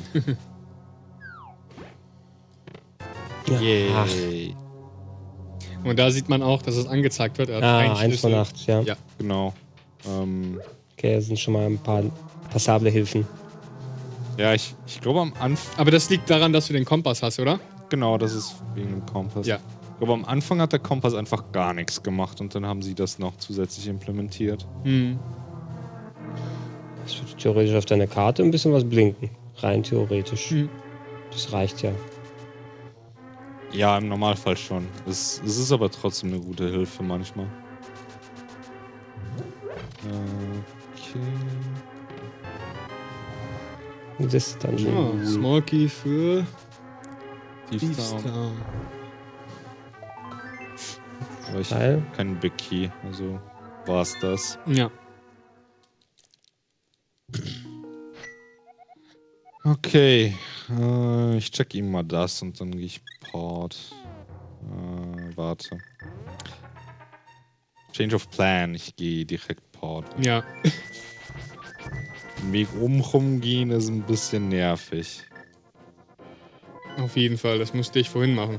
Ja. Ach, Yay. Und da sieht man auch, dass es angezeigt wird. Er hat ah, einen eins von Schlüssel. acht, ja. Ja. Genau. Ähm, Okay, das sind schon mal ein paar passable Hilfen. ja, ich, ich glaube am Anfang. Aber das liegt daran, dass du den Kompass hast, oder? Genau, das ist wegen dem Kompass. Ja. Aber am Anfang hat der Kompass einfach gar nichts gemacht und dann haben sie das noch zusätzlich implementiert. Hm. Das würde theoretisch auf deiner Karte ein bisschen was blinken. Rein theoretisch. Hm. Das reicht ja. Ja, im Normalfall schon. Es, es ist aber trotzdem eine gute Hilfe manchmal. Okay. Das Dungeon. Ja, Small Key für Thiefstown. Thiefstown. Aber ich Geil. habe keinen Big Key, also war's das. Ja. Okay, äh, ich check ihm mal das und dann gehe ich Port. Äh, warte. Change of Plan, ich gehe direkt Port. Ja. Den Weg oben rumgehen ist ein bisschen nervig. Auf jeden Fall. Das musste ich vorhin machen.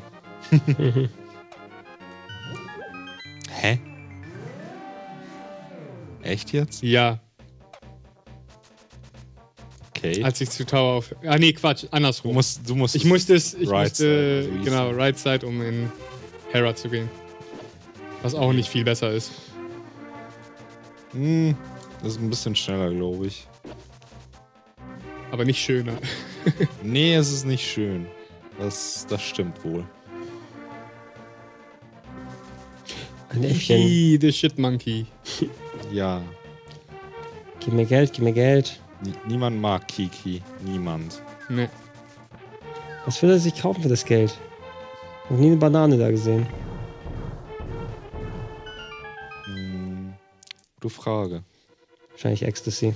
Hä? Echt jetzt? Ja. Okay. Als ich zu Tower auf. Ah, nee, Quatsch. Du Andersrum. musst, du musst ich musste es. Ich Right musste. Side, also genau, easy. Right Side, um in Hera zu gehen. Was auch nicht viel besser ist. Hm, das ist ein bisschen schneller, glaube ich. Aber nicht schöner. Nee, es ist nicht schön. Das, das stimmt wohl. Ein Äffchen. Monkey, the shit monkey. Ja. Gib mir Geld, gib mir Geld. Nie- niemand mag Kiki. Niemand. Ne. Was will er sich kaufen für das Geld? Noch nie eine Banane da gesehen. Hm, gute Frage. Wahrscheinlich Ecstasy.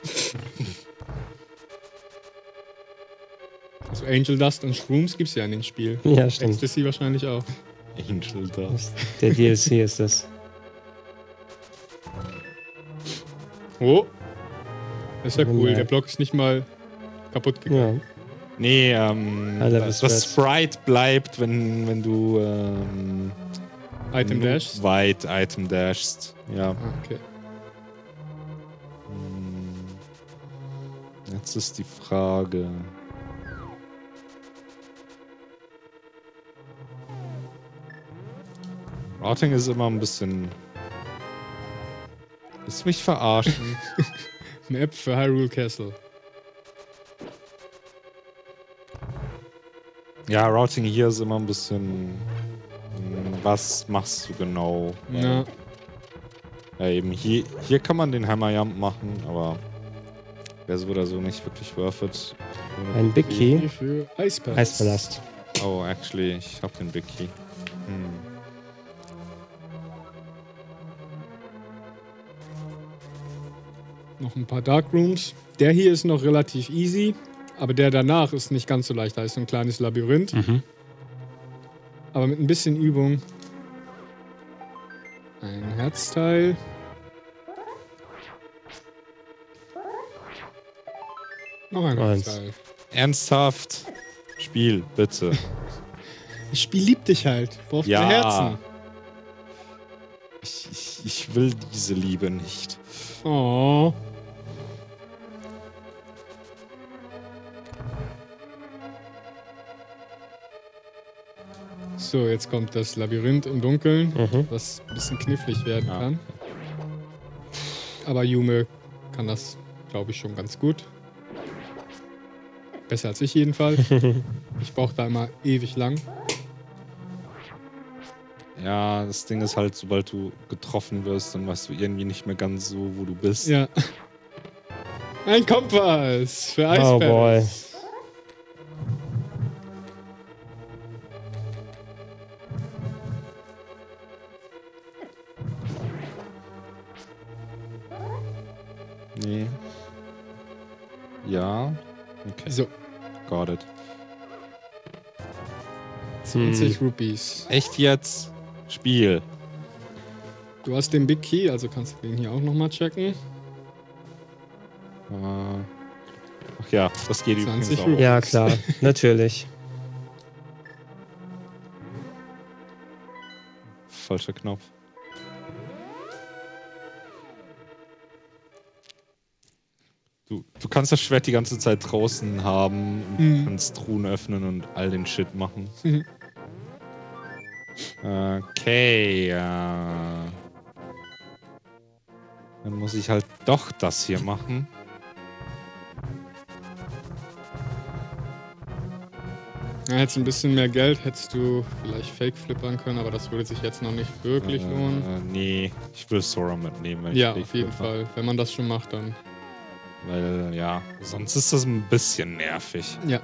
Also Angel Dust und Shrooms gibt's ja in dem Spiel. Ja, stimmt. Ecstasy wahrscheinlich auch. Angel Dust. Der D L C ist das. Oh. Das ist ja cool. Ja. Der Block ist nicht mal kaputt gegangen. Ja. Nee, ähm, Alle das, was das Sprite bleibt, wenn, wenn du ähm, Item nur Dash. weit Item dashst. Ja. Ah, okay. Hm. Jetzt ist die Frage. Routing ist immer ein bisschen. Willst du mich verarschen? Map für Hyrule Castle. Ja, Routing hier ist immer ein bisschen. hm, Was machst du genau? Ja. Ja, eben hier, hier kann man den Hammerjump machen, aber wäre so oder so nicht wirklich worth it. Ein Big Key. Hier für Eispalast. Eispalast. Oh, actually, ich hab den Big Key. Hm. Noch ein paar Dark Rooms. Der hier ist noch relativ easy, aber der danach ist nicht ganz so leicht. Da ist so ein kleines Labyrinth. Mhm. Aber mit ein bisschen Übung. Ein Herzteil. Noch ein Eins. Herzteil. Ernsthaft? Spiel, bitte. Das Spiel liebt dich halt. Braucht Ja. mehr Herzen. Ich, ich, ich will diese Liebe nicht. Oh. So, jetzt kommt das Labyrinth im Dunkeln, Mhm. was ein bisschen knifflig werden Ja. kann. Aber Yume kann das, glaube ich, schon ganz gut. Besser als ich jedenfalls. Ich brauche da immer ewig lang. Ja, das Ding ist halt, sobald du getroffen wirst, dann weißt du irgendwie nicht mehr ganz so, wo du bist. Ja. Ein Kompass für Oh Eisbären. boy. Nee. Ja. Okay. So, Got it. zwanzig Rupees. Echt jetzt? Spiel. Du hast den Big Key, also kannst du den hier auch nochmal checken. Äh, Ach ja, das geht zwanzig übrigens auch. Ja, klar, natürlich. Falscher Knopf. Du, du kannst das Schwert die ganze Zeit draußen haben und Mhm. kannst Truhen öffnen und all den Shit machen. Mhm. Okay, ja. Dann muss ich halt doch das hier machen. Ja, hättest ein bisschen mehr Geld, hättest du vielleicht Fake flippern können, aber das würde sich jetzt noch nicht wirklich lohnen. Äh, nee, ich will Sora mitnehmen. wenn ich Ja, Fake auf jeden flipper. Fall. Wenn man das schon macht, dann. Weil, ja, sonst ist das ein bisschen nervig. Ja.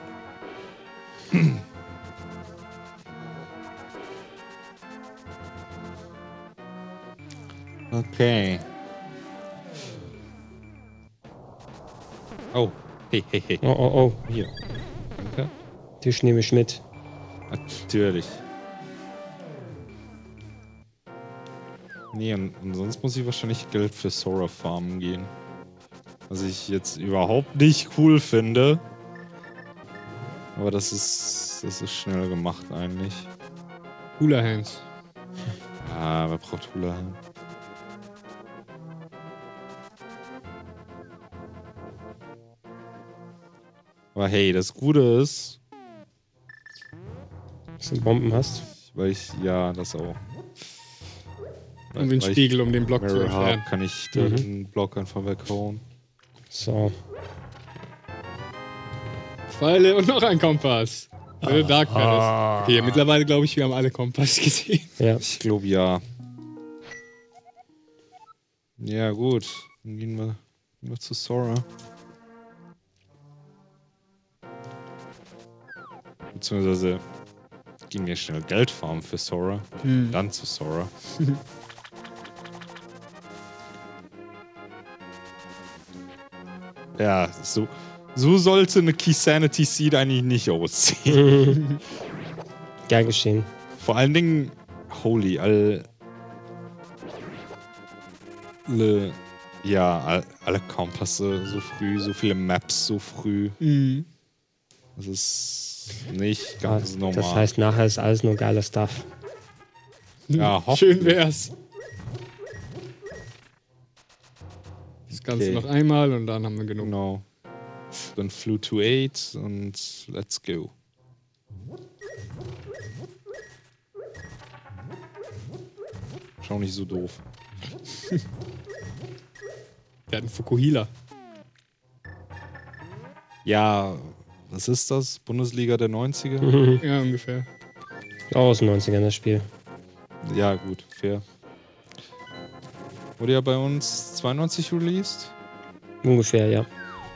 Okay. Oh, hey, hey, hey. Oh, oh, oh. Hier. Danke. Tisch nehme ich mit. Natürlich. Nee, und, und sonst muss ich wahrscheinlich Geld für Sora farmen gehen. Was ich jetzt überhaupt nicht cool finde. Aber das ist, das ist schnell gemacht eigentlich. Hula Hands. Ah, wer braucht Hula Hand? Aber hey, das Gute ist, Dass du Bomben hast. weil ich, ja, das auch. Um den Weil ich Spiegel, um den Block zu Mirror habe, entfernen. kann ich den Block einfach weghauen. So. Pfeile und noch ein Kompass. Für Dark Palace. Okay, mittlerweile glaube ich, wir haben alle Kompass gesehen. Ja. Ich glaube ja. Ja, gut. Dann gehen wir, gehen wir zu Sora. Beziehungsweise gehen wir schnell Geld farmen für Sora. Hm. Dann zu Sora. Ja, so, so sollte eine Key Sanity Seed eigentlich nicht aussehen. Gern geschehen. Vor allen Dingen, holy, all, alle, ja, all, alle Kompasse so früh, so viele Maps so früh. Mhm. Das ist nicht Ja, ganz normal. das heißt, nachher ist alles nur geiler Stuff. ja, hoffentlich. Schön wär's. Das Ganze Okay. noch einmal und dann haben wir genug. Genau. Dann flew to eight und let's go. Schau nicht so doof. Wir hatten Fukuhila. Ja, was ist das? Bundesliga der neunziger? Ja, ungefähr. Auch aus den neunzigern das Spiel. Ja, gut, fair. Wurde ja bei uns zweiundneunzig released. Ungefähr, ja.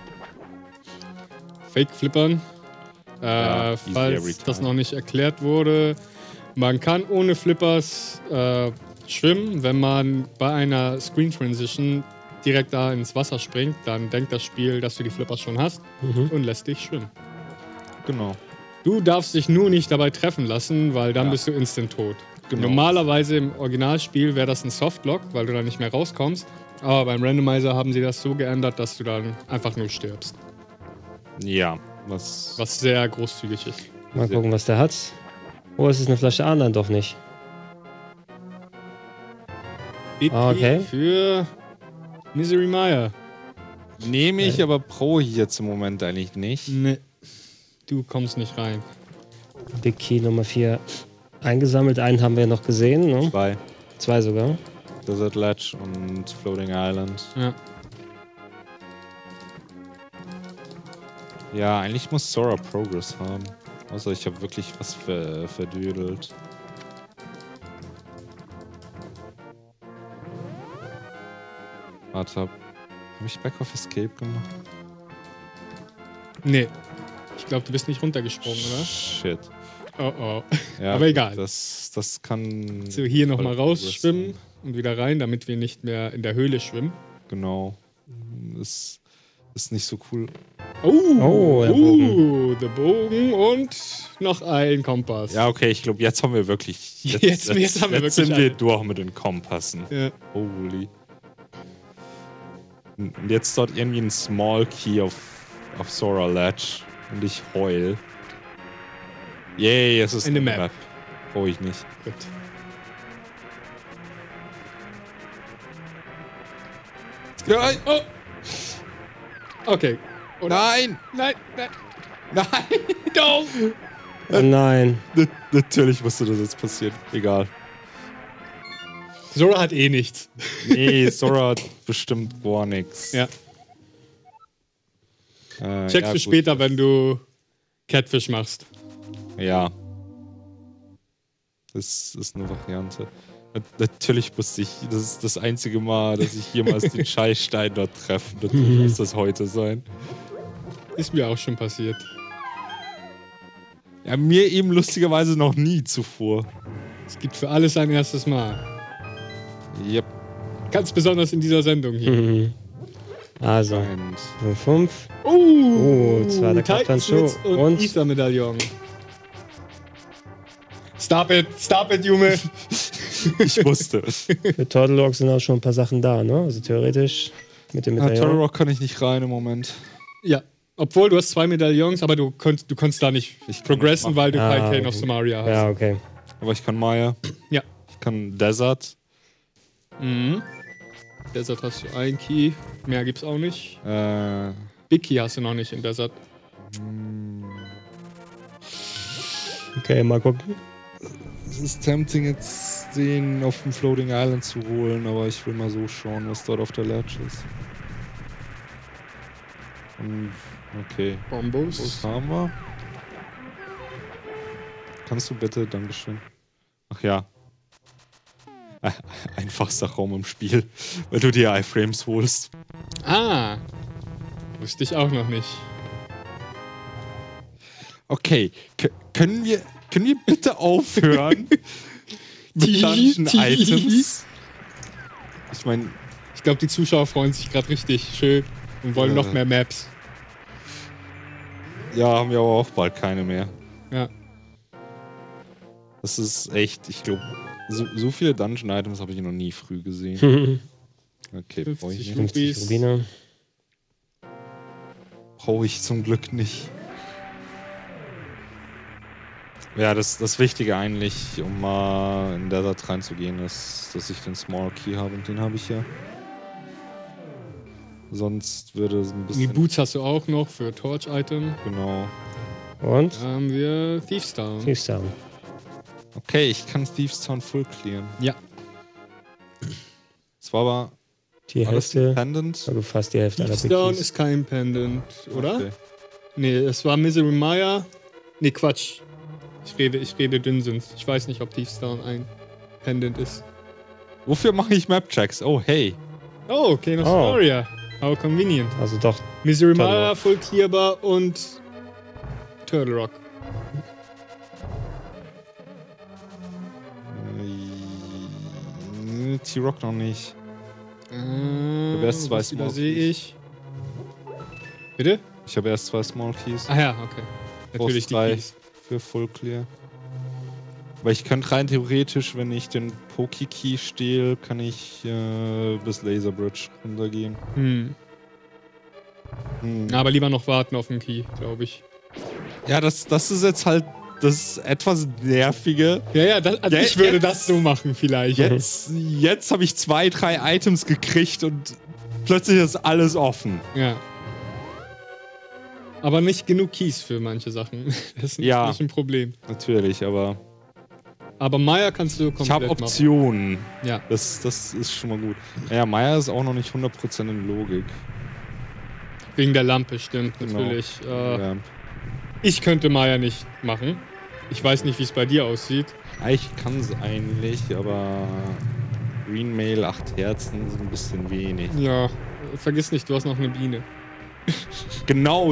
Fake Flippern. Äh, Ja, easy every falls time. das noch nicht erklärt wurde, man kann ohne Flippers äh, schwimmen. Wenn man bei einer Screen Transition direkt da ins Wasser springt, dann denkt das Spiel, dass du die Flippers schon hast Mhm. und lässt dich schwimmen. Genau. Du darfst dich nur nicht dabei treffen lassen, weil dann Ja. bist du instant tot. Genau. Normalerweise im Originalspiel wäre das ein Softlock, weil du dann nicht mehr rauskommst. Aber beim Randomizer haben sie das so geändert, dass du dann einfach nur stirbst. Ja, Was, Was sehr großzügig ist. Mal gucken, was der hat. Oh, es ist eine Flasche A, dann doch nicht. Ah, okay. Für Misery Maya. nehme ich, Ja. aber brauche ich jetzt im Moment eigentlich nicht. Nee. Du kommst nicht rein. Big Key Nummer vier eingesammelt. Einen haben wir noch gesehen, ne? Zwei. Zwei sogar. Desert Ledge und Floating Island. Ja. Ja, eigentlich muss Sora Progress haben. Außer ich habe wirklich was ver verdödelt. Warte, habe ich Back of Escape gemacht? Nee. Ich glaube, du bist nicht runtergesprungen, oder? Shit. Oh oh. Ja, Aber egal. Das, das kann... So, hier nochmal voll Progress rausschwimmen sein. und wieder rein, damit wir nicht mehr in der Höhle schwimmen. Genau. Das ist nicht so cool. Oh, Oh, der oh, der Bogen und noch ein Kompass. Ja, okay, ich glaube, jetzt haben wir wirklich... Jetzt- jetzt haben wir jetzt wirklich sind wir alle. durch mit den Kompassen. Ja. Holy. Und jetzt dort irgendwie ein Small Key auf, auf Sora Ledge. Und ich heul. Yay, es ist Eine Map. Brauche ich nicht. Gut. Ja, Oh. Okay. Oder? nein! Nein, nein. Nein! Go! Oh nein. Na- Natürlich musste das jetzt passieren. Egal. Sora hat eh nichts. Nee, Sora hat bestimmt gar nichts. Ja. Äh, Checkst ja, du gut. später, wenn du Catfish machst. Ja. Das ist eine Variante. Na- Natürlich musste ich, das ist das einzige Mal, dass ich jemals den Scheißstein dort treffe. Natürlich muss das heute sein. Ist mir auch schon passiert. Ja, mir eben lustigerweise noch nie zuvor. Es gibt für alles ein erstes Mal. Yep. Ganz besonders in dieser Sendung hier. Mhm. Also, Und fünf. Oh, Oh, zweiter Titansmith Kraftanzug. und, Und? Ether-Medaillon. Stop it, stop it, Jume. ich wusste. Für Turtle Rock sind auch schon ein paar Sachen da, ne? Also theoretisch mit dem Na, Turtle Medaillon. Rock kann ich nicht rein im Moment. Ja, obwohl du hast zwei Medaillons, aber du konntest, du konntest da nicht Ich kann progressen, nicht weil du Ah, Hurricane okay. of Samaria hast. Ja, okay. Aber ich kann Maya. Ja. Ich kann Desert. Mhm. Desert hast du ein Key, mehr gibt's auch nicht. Äh, Big Key hast du noch nicht in Desert. Okay, mal gucken. es ist tempting, jetzt den auf dem Floating Island zu holen, aber ich will mal so schauen, was dort auf der Ledge ist. Und, okay. Bombos. Was haben wir? Kannst du bitte, Dankeschön. Ach ja. Äh, Einfachster Raum im Spiel, weil du dir Iframes holst. Ah, wusste ich auch noch nicht. Okay, K können wir können wir bitte aufhören mit Dungeon Items? Ich meine, Ich glaube, die Zuschauer freuen sich gerade richtig schön und wollen Äh. noch mehr Maps. ja, haben wir aber auch bald keine mehr. Ja. Das ist echt, ich glaube, so, so viele Dungeon Items habe ich noch nie früh gesehen. Okay, brauche ich fünfzig nicht. fünfzig Rubine. Brauche ich zum Glück nicht. Ja, das, das Wichtige eigentlich, um mal in Desert reinzugehen, ist, dass ich den Small Key habe und den habe ich ja. Sonst würde es ein Die bisschen... Boots hast du auch noch für Torch-Item. Genau. Und? Da haben wir Thieves Town. Thieves Town. Okay, ich kann Thieves Town full clearen. Ja. Das war aber Die alles Hälfte, Pendant. also fast die Hälfte aller Thieves Town Biggies. ist kein Pendant, oder? Okay. Nee, es war Misery Maya. Nee, Quatsch. Ich rede, ich rede Dünnsens. Ich weiß nicht, ob Thieves Town ein Pendant ist. Wofür mache ich Map-Checks? Oh, hey. Oh, Kane of Oh. Samaria. How convenient. Also doch. Misery Turtle Maya, Rock. full clearbar und Turtle Rock. Äh, T-Rock noch nicht. Äh, erst zwei was Small übersehe Keys. ich? Bitte? Ich habe erst zwei Small Keys. Ah ja, okay. Natürlich die drei. Keys. Für Full Clear. Aber ich könnte rein theoretisch, wenn ich den Poki-Key stehle, kann ich äh, bis Laser Bridge runtergehen. Hm. Hm. Aber lieber noch warten auf den Key, glaube ich. Ja, das, das ist jetzt halt das etwas Nervige. Ja, ja, das, also Ja, ich würde jetzt- das so machen vielleicht. Jetzt, jetzt habe ich zwei, drei Items gekriegt und plötzlich ist alles offen. Ja. Aber nicht genug Keys für manche Sachen. Das ist Ja. nicht ein Problem. Natürlich, aber Aber Maya kannst du komplett ich habe machen. Optionen. Ja. Das, das ist schon mal gut. Ja, Maya ist auch noch nicht hundert Prozent in Logik. Wegen der Lampe, stimmt, Genau. natürlich. Äh, Ja. Ich könnte Maya nicht machen. Ich weiß nicht, wie es bei dir aussieht. Ich kann es eigentlich, aber Green Mail, acht Herzen sind ein bisschen wenig. Ja, äh, vergiss nicht, du hast noch eine Biene. Genau.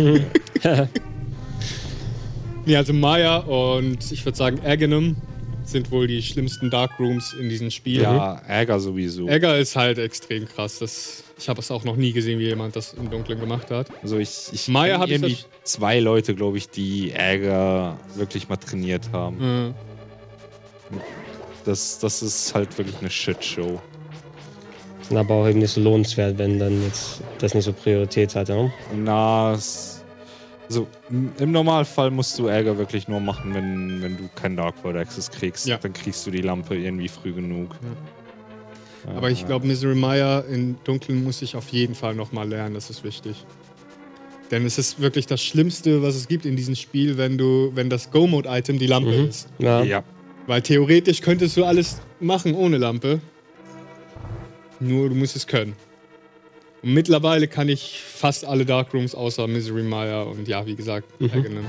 Nee, also Maya und ich würde sagen Aghanim sind wohl die schlimmsten Darkrooms in diesem Spiel. Ja, Ärger sowieso. Ärger ist halt extrem krass. Das, ich habe es auch noch nie gesehen, wie jemand das im Dunkeln gemacht hat. Also ich, ich Maya kenn hab ich irgendwie versch- zwei Leute, glaube ich, die Ärger wirklich mal trainiert haben. Äh, Das, das ist halt wirklich eine Shitshow. Aber auch eben nicht so lohnenswert, wenn dann jetzt das nicht so Priorität hat. Ja? Na, es, also m- im Normalfall musst du Ärger wirklich nur machen, wenn, wenn du kein Dark World Access kriegst. Ja. Dann kriegst du die Lampe irgendwie früh genug. aber ich glaube, Misery Maya im Dunkeln muss ich auf jeden Fall nochmal lernen. Das ist wichtig. Denn es ist wirklich das Schlimmste, was es gibt in diesem Spiel, wenn du, wenn das Go-Mode-Item die Lampe Mhm. ist. Ja. Ja. Weil theoretisch könntest du alles machen ohne Lampe. Nur du musst es können. Und mittlerweile kann ich fast alle Darkrooms außer Misery Maya und ja, wie gesagt, Aghanim.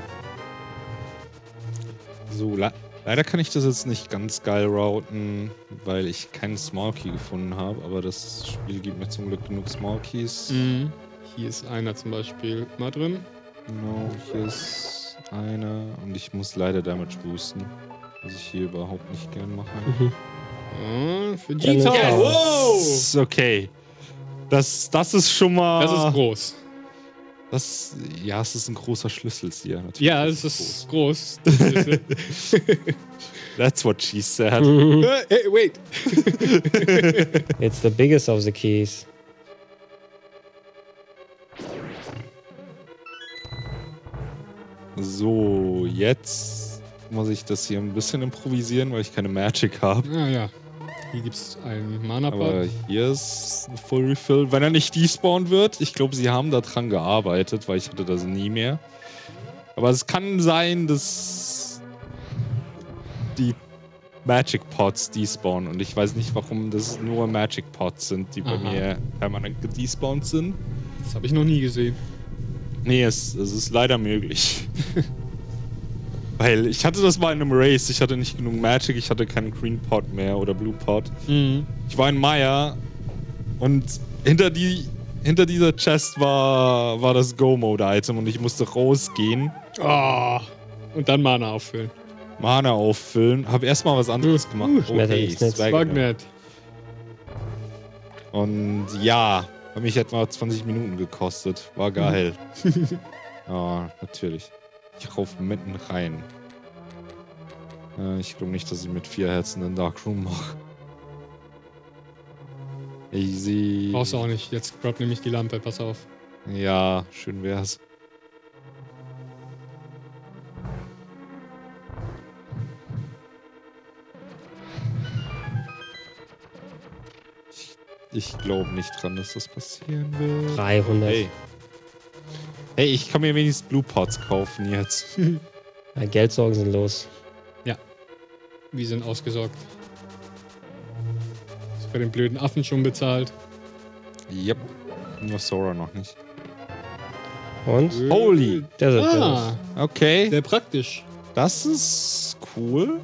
So, le leider kann ich das jetzt nicht ganz geil routen, weil ich keinen Small Key gefunden habe, aber das Spiel gibt mir zum Glück genug Small Keys. Mhm. Hier ist einer zum Beispiel mal drin. Genau, hier ist einer und ich muss leider Damage boosten, was ich hier überhaupt nicht gern mache. Ah, für Ja, G-Town. ne, Wow! Ist okay. Das, das ist schon mal. Das ist groß. Das, ja, es ist ein großer Schlüssel hier. Natürlich Ja, es ist groß. That's what she said. Äh, hey, wait. It's the biggest of the keys. So, jetzt muss ich das hier ein bisschen improvisieren, weil ich keine Magic habe. Ah ja. Hier gibt es einen Aber Mana-Pot. hier ist ein Full Refill. Wenn er nicht despawnt wird, ich glaube, sie haben da dran gearbeitet, weil ich hatte das nie mehr. Aber es kann sein, dass die Magic Pots despawnen. Und ich weiß nicht, warum das nur Magic Pots sind, die bei Aha. mir permanent gedespawnt sind. Das habe ich noch nie gesehen. Nee, es, es ist leider möglich. Weil ich hatte das mal in einem Race, ich hatte nicht genug Magic, ich hatte keinen Green Pot mehr oder Blue Pot. Mhm. Ich war in Maya und hinter, die, hinter dieser Chest war, war das Go-Mode-Item und ich musste rausgehen, Ah. Und dann Mana auffüllen. Mana auffüllen, habe erstmal was anderes gemacht. uh, Schmetterlingsnetz. Wagnet. Und ja, hat mich etwa zwanzig Minuten gekostet. War geil. Ja, natürlich. Ich rauf mitten rein. Äh, ich glaube nicht, dass ich mit vier Herzen den Darkroom mache. Easy. Brauchst du auch nicht. Jetzt droppt nämlich die Lampe. Pass auf. Ja, schön wär's. Ich, ich glaube nicht dran, dass das passieren wird. dreihundert. Hey. Hey, ich kann mir wenigstens Blue Pots kaufen jetzt. Ja, Geldsorgen sind los. Wir sind ausgesorgt. Ist bei den blöden Affen schon bezahlt. Yep. Nur Sora noch nicht. Und? Holy. Desert Ah, Okay. sehr praktisch. Das ist cool.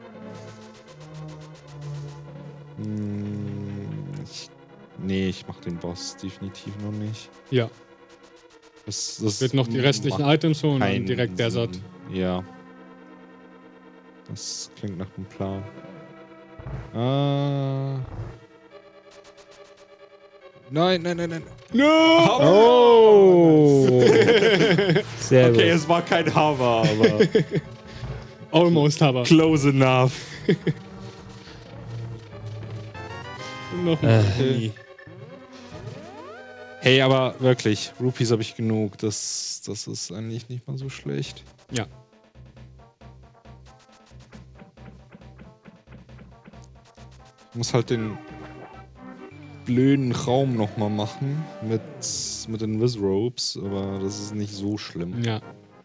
Hm, ich, nee, ich mach den Boss definitiv noch nicht. Ja. Das, das Wird noch die restlichen macht Items holen und dann keinen direkt Desert. Sinn. Ja. Das klingt nach einem Plan. Ah. Nein, nein, nein, nein. No! Oh! Sehr Okay, gut. es war kein Hover, aber Almost aber. close enough. Noch ein Äh. Pony. Hey, aber wirklich, Rupees habe ich genug. Das, das ist eigentlich nicht mal so schlecht. Ja. Ich muss halt den blöden Raum nochmal machen mit, mit den Wizropes, aber das ist nicht so schlimm. Ja.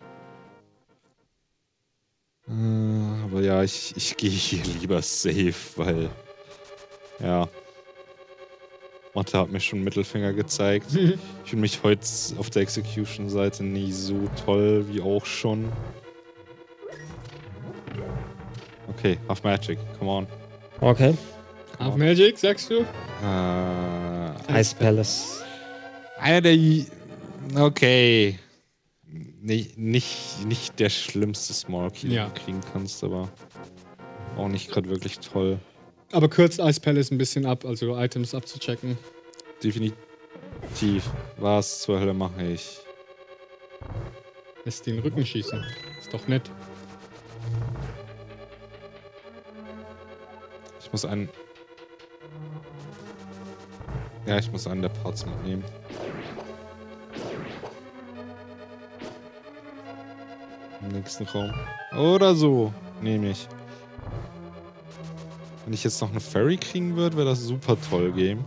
Äh, aber ja, ich, ich gehe hier lieber safe, weil ja, Mathe hat mir schon Mittelfinger gezeigt. Ich fühle mich heute auf der Execution-Seite nie so toll wie auch schon. Okay, Half Magic, come on. Okay. Half Magic, sagst du? Äh, Ice Palace. einer der... Okay. Nicht, nicht, nicht der schlimmste Small Key, Ja. den du kriegen kannst, aber auch nicht gerade wirklich toll. Aber kürzt Ice Palace ein bisschen ab, also Items abzuchecken. Definitiv. Was zur Hölle mache ich? Lässt den Rücken schießen. Ist doch nett. Ich muss einen... Ja, ich muss einen der Parts mitnehmen. Im nächsten Raum. Oder so. Nehme ich. Wenn ich jetzt noch eine Fairy kriegen würde, wäre das super toll, Game.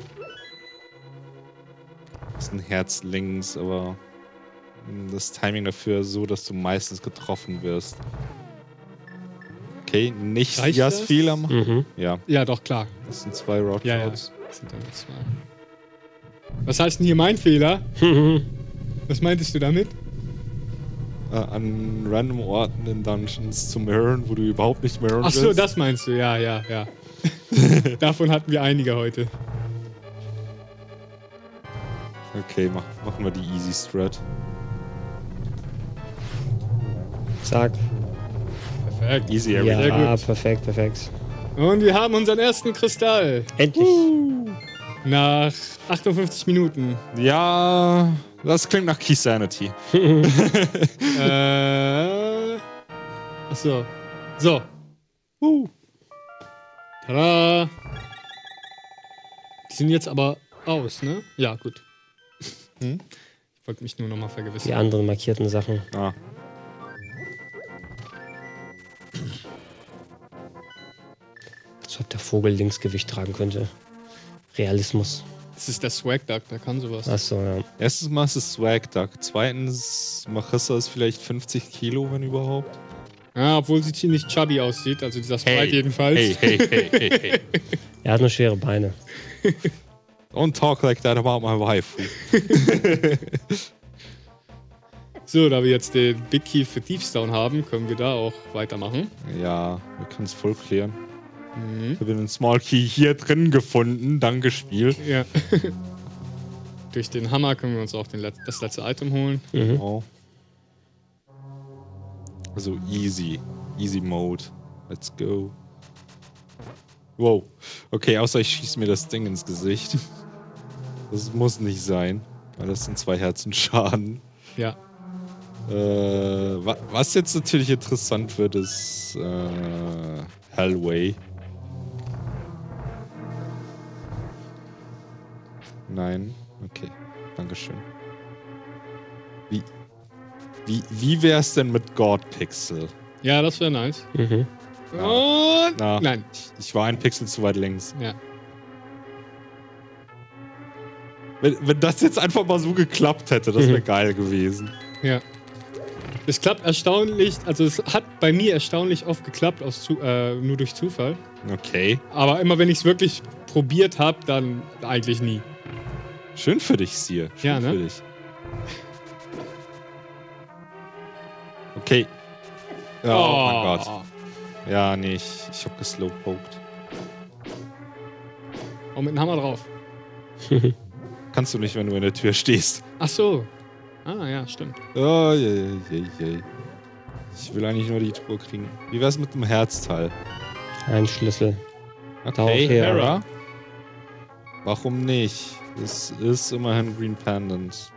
Das ist ein Herz links, aber das Timing dafür ist so, dass du meistens getroffen wirst. Okay, nicht Reicht Jas das? Fehler machen. Mhm. Ja, Ja, doch, klar. das sind zwei Road Ja, ja. Clouds. Das sind dann zwei. Was heißt denn hier mein Fehler? Was meintest du damit? Äh, an random Orten in Dungeons zu mirrorn, wo du überhaupt nicht mirrorn Ach so, willst. das meinst du. Ja, ja, ja. Davon hatten wir einige heute. Okay, mach, machen wir die Easy Strat. Zack. Perfekt. Easy everything. Ja, gut. perfekt, perfekt. Und wir haben unseren ersten Kristall. Endlich. Nach achtundfünfzig Minuten. Ja, das klingt nach Key Sanity. äh. Achso. So. Uh. Tada. Die sind jetzt aber aus, ne? Ja, gut. Hm? Ich wollte mich nur nochmal Die vergewissern. anderen markierten Sachen. Ah. Als ob der Vogel Linksgewicht tragen könnte. Realismus. Das ist der Swag Duck, der kann sowas. Achso, ja. Erstens mal ist es Swag Duck. Zweitens, Machissa ist vielleicht fünfzig Kilo, wenn überhaupt. Ja, obwohl sie ziemlich chubby aussieht, also dieser Sprite Hey. jedenfalls. Hey, hey, hey, hey, hey. Er hat nur schwere Beine. Don't talk like that about my waifu. So, da wir jetzt den Big Key für Thiefstown haben, können wir da auch weitermachen. Ja, wir können es voll klären. Mhm. Ich habe den Small Key hier drin gefunden. Danke, Spiel. Ja. Durch den Hammer können wir uns auch den Let das letzte Item holen. Mhm. Oh. Also easy. Easy Mode. Let's go. Wow. Okay, außer ich schieße mir das Ding ins Gesicht. Das muss nicht sein, weil das sind zwei Herzen Schaden. Ja. Äh, wa was jetzt natürlich interessant wird, ist äh, Hellway. Nein. Okay. Dankeschön. Wie, wie, wie wär's denn mit God Pixel? Ja, das wäre nice. Mhm. Und. Na, Nein. Ich, ich war ein Pixel zu weit links. Ja. Wenn, wenn das jetzt einfach mal so geklappt hätte, das wäre geil gewesen. Ja. Es klappt erstaunlich, also es hat bei mir erstaunlich oft geklappt, aus zu, äh, nur durch Zufall. Okay. Aber immer wenn ich es wirklich probiert habe, dann eigentlich nie. Schön für dich, Sir. Schön Ja, ne? für dich. Okay. Ja, oh, mein Gott. Ja, nee, ich, ich hab geslowpoked. Oh, mit dem Hammer drauf. Kannst du nicht, wenn du in der Tür stehst. Ach so. Ah, ja, stimmt. Oh, je, je, je. Ich will eigentlich nur die Truhe kriegen. Wie wär's mit dem Herzteil? Ein Schlüssel. Darauf Okay, her. Hera. Warum nicht? Es ist immerhin Green Pendant.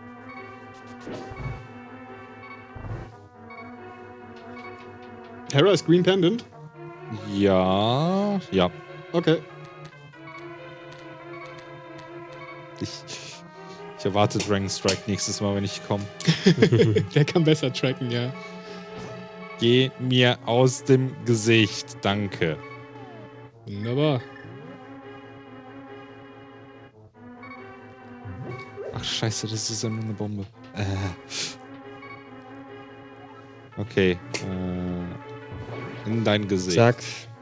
Hera ist Green Pendant? Ja, ja. Okay. Ich, Ich erwarte Dragon Strike nächstes Mal, wenn ich komme. Der kann besser tracken, ja. Geh mir aus dem Gesicht, danke. Wunderbar. Ach scheiße, das ist ja nur eine Bombe. Äh. Okay. Äh, in dein Gesicht. Zack.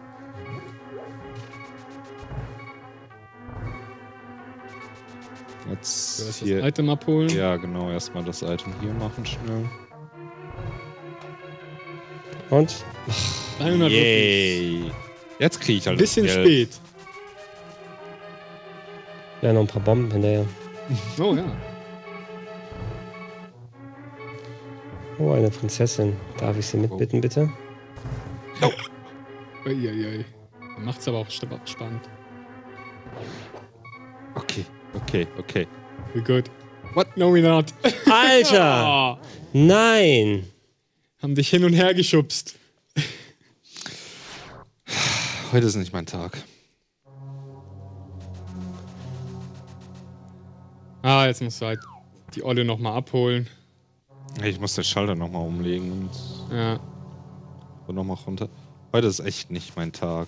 Jetzt Zuerst hier. das Item abholen. Ja, genau. Erstmal das Item hier machen schnell. Und? dreihundert Rupees. Yay. Jetzt kriege ich halt Ein bisschen das Geld. spät. Ja, noch ein paar Bomben hinterher. Oh ja. Oh, eine Prinzessin. Darf ich sie mitbitten, bitte? Uiuiui. Macht's aber auch st- spannend. Okay, okay, okay. We're good. What? No, we're not. Alter! Oh, Nein! haben dich hin und her geschubst. Heute ist nicht mein Tag. Ah, jetzt musst du halt die Olle nochmal abholen. Ich muss den Schalter nochmal umlegen und Ja. so nochmal runter. Heute ist echt nicht mein Tag.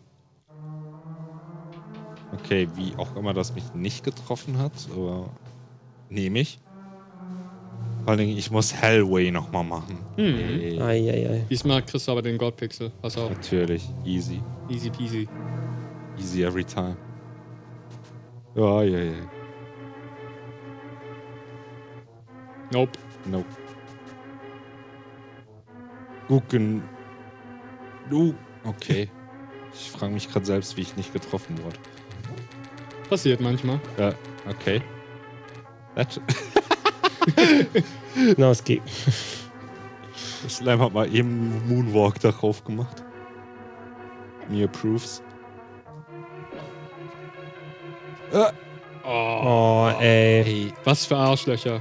Okay, wie auch immer das mich nicht getroffen hat, aber nehme ich. Vor allen Dingen, ich muss Hellway nochmal machen. Hm. Ey, Eieiei. Diesmal kriegst du aber den Goldpixel. Pass auf. natürlich, easy. Easy peasy. Easy every time. Ja, ja, ja. Nope. Nope. Gucken. Du. Okay. Ich frage mich gerade selbst, wie ich nicht getroffen wurde. Passiert manchmal. Ja, okay. Das Genau, es geht. Slam hat mal eben Moonwalk darauf gemacht. Me approves. Äh, Oh, ey. Ey, Was für Arschlöcher.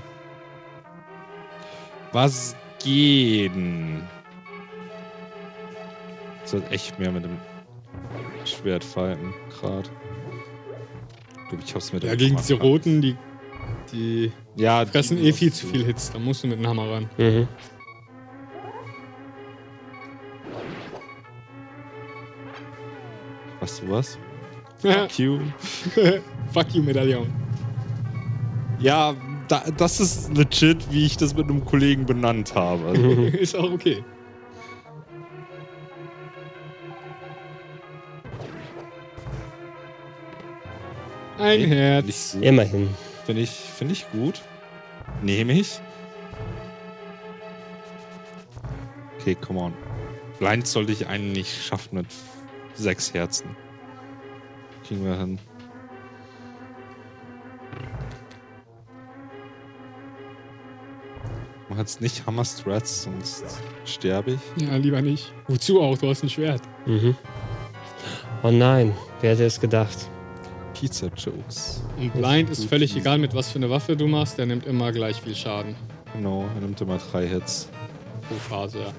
was gehen? Ich sollte echt mehr mit dem Schwert fighten, gerade. Ich glaube, ich hab's mit Ja, dem gegen Hammer diese verkackt. Roten, die, die Ja, fressen die- eh viel zu viel Hits. Da musst du mit dem Hammer ran. Mhm. Weißt du was? Ja. Fuck you. Fuck you, Medaillon. Ja, da, das ist legit, wie ich das mit einem Kollegen benannt habe. Also, Ist auch okay. Ein Okay, Herz. nicht Immerhin. Finde ich, find ich gut. Nehme ich. Okay, come on. Blind sollte ich einen nicht schaffen mit sechs Herzen. Kriegen wir hin. Ich mach jetzt nicht Hammer Strats, sonst sterbe ich. Ja, lieber nicht. Wozu auch? Du hast ein Schwert. Mhm. Oh nein, wer hätte es gedacht? Pizza Jokes. Und Blind ist völlig egal, mit was für eine Waffe du machst. Der nimmt immer gleich viel Schaden. Genau, er nimmt immer drei Hits. Pro Phase, ja.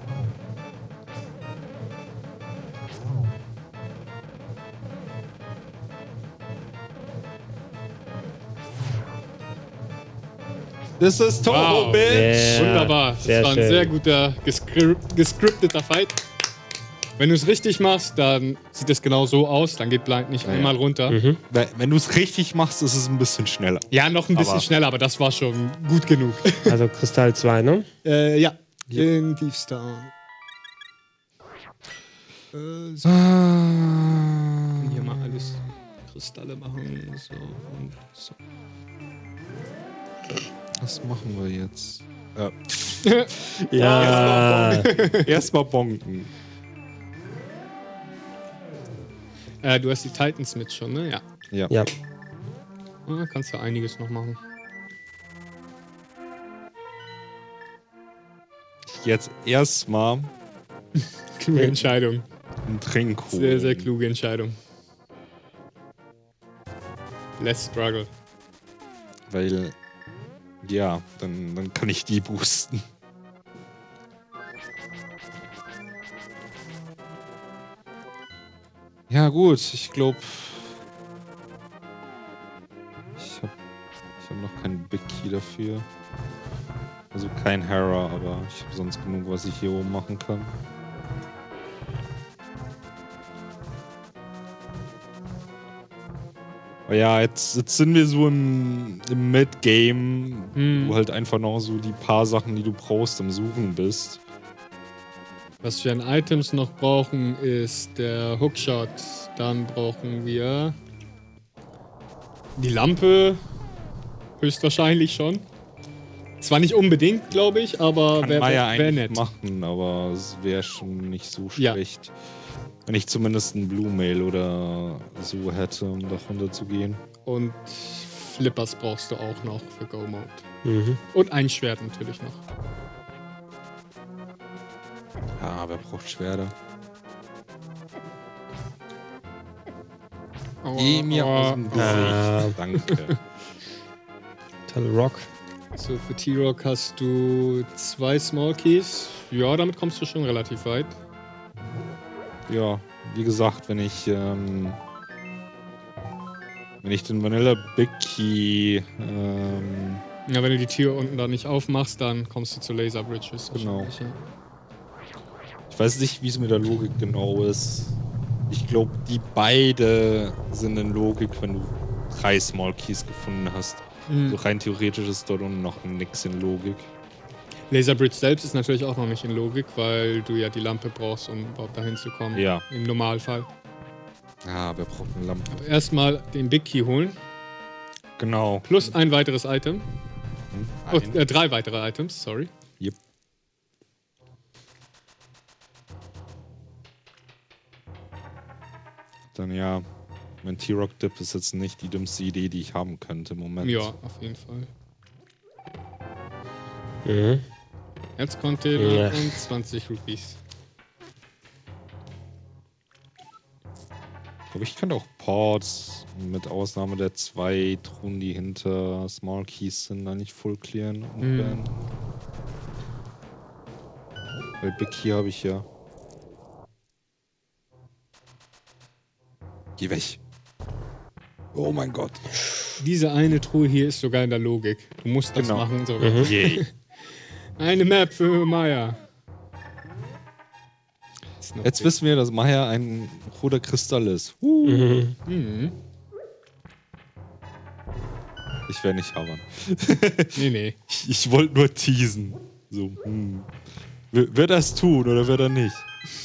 Das ist Toho, Wow. Bitch! Ja, Wunderbar. Das sehr war ein schön. sehr guter, gescri gescripteter Fight. Wenn du es richtig machst, dann sieht es genau so aus. Dann geht Blind nicht Ja. einmal runter. Mhm. Wenn wenn du es richtig machst, ist es ein bisschen schneller. Ja, noch ein bisschen Aber- schneller, aber das war schon gut genug. Also Kristall zwei, ne? äh, ja. Den Tiefstar. Äh, so. Ah. Hier mal alles Kristalle machen. So und so. Was machen wir jetzt? Äh, Ja. Erstmal bonken. Äh, du hast die Titans mit schon, ne? Ja. Ja. Ja. Ah, kannst du einiges noch machen. Jetzt erstmal Kluge Entscheidung. einen Trink holen. Sehr, sehr kluge Entscheidung. Less struggle. Weil, ja, dann, dann kann ich die boosten. Ja gut, ich glaube, ich habe ich hab noch keinen Big Key dafür. Also kein Hera, aber ich habe sonst genug, was ich hier oben machen kann. Aber ja, jetzt, jetzt sind wir so im, im Mid-Game, hm. wo du halt einfach noch so die paar Sachen, die du brauchst, am Suchen bist. Was wir an Items noch brauchen, ist der Hookshot. Dann brauchen wir die Lampe, höchstwahrscheinlich schon. Zwar nicht unbedingt, glaube ich, aber wäre wär, wär nett. machen, aber es wäre schon nicht so schlecht. Ja. Wenn ich zumindest einen Blue Mail oder so hätte, um da runter zu gehen. Und Flippers brauchst du auch noch für Go-Mode. Mhm. Und ein Schwert natürlich noch. Ja, wer braucht Schwerter? Oh, Geh mir oh, aus dem Gesicht. Ah. Danke. Tolle Rock. So, für T-Rock hast du zwei Small Keys. Ja, damit kommst du schon relativ weit. Ja, wie gesagt, wenn ich ähm, wenn ich den Vanilla Big Key ähm, ja, wenn du die Tür unten da nicht aufmachst, dann kommst du zu Laser Bridges. Genau. Ja. Ich weiß nicht, wie es mit der Logik genau ist. Ich glaube, die beide sind in Logik, wenn du drei Small Keys gefunden hast. Mhm. So rein theoretisch ist dort unten noch nix in Logik. Laser Bridge selbst ist natürlich auch noch nicht in Logik, weil du ja die Lampe brauchst, um überhaupt dahin zu kommen. Ja. Im Normalfall. Ah, wer braucht eine Lampe? Aber erstmal den Big Key holen. Genau. Plus ein weiteres Item. Hm, oh, äh, drei weitere Items, sorry. Yep. Dann ja, mein T-Rock-Dip ist jetzt nicht die dümmste Idee, die ich haben könnte im Moment. Ja, auf jeden Fall. Mhm. Jetzt Container ja. und zwanzig Rupees. Ich glaube, ich könnte auch Ports, mit Ausnahme der zwei Truhen, die hinter Small Keys sind, da nicht full clearen. Und mhm. Weil Big Key habe ich ja. Geh weg. Oh mein Gott. Diese eine Truhe hier ist sogar in der Logik. Du musst das genau. machen sogar. Mhm. Yay. Eine Map für Maya. Jetzt big. wissen wir, dass Maya ein roter Kristall ist. Uh. Mhm. Mhm. Ich werde nicht habern. Nee, nee. Ich, ich wollte nur teasen. So, hm. Wird er das tun oder wird er nicht?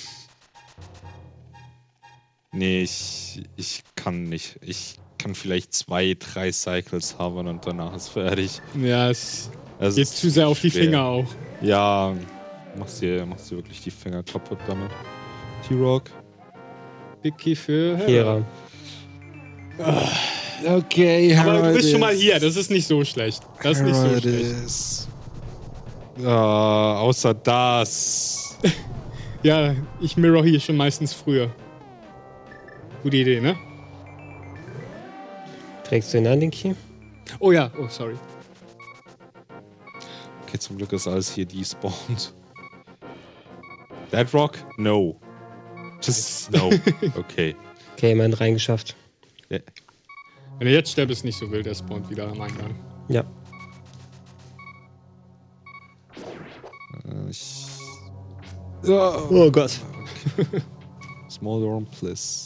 Nee, ich, ich kann nicht. Ich kann vielleicht zwei, drei Cycles haben und danach ist fertig. Ja, es also geht zu sehr auf die schwer. Finger auch. Ja, machst dir, machst dir wirklich die Finger kaputt damit. T-Rock. Big Key für Hera. Oh, okay, aber du bist schon mal hier, das ist nicht so schlecht. Das ist nicht so schlecht. Ja, außer das. Ja, ich mirror hier schon meistens früher. Gute Idee, ne? Trägst du ihn an, den Key? Oh ja, oh sorry. Okay, zum Glück ist alles hier despawned. Dead Rock? No. Just no. Okay. Okay, immerhin reingeschafft. Yeah. Wenn er jetzt stirbt, ist nicht so wild, er spawnt wieder am Eingang. Ja. Äh, ich... Oh, oh Gott. Okay. Small Dorm, please.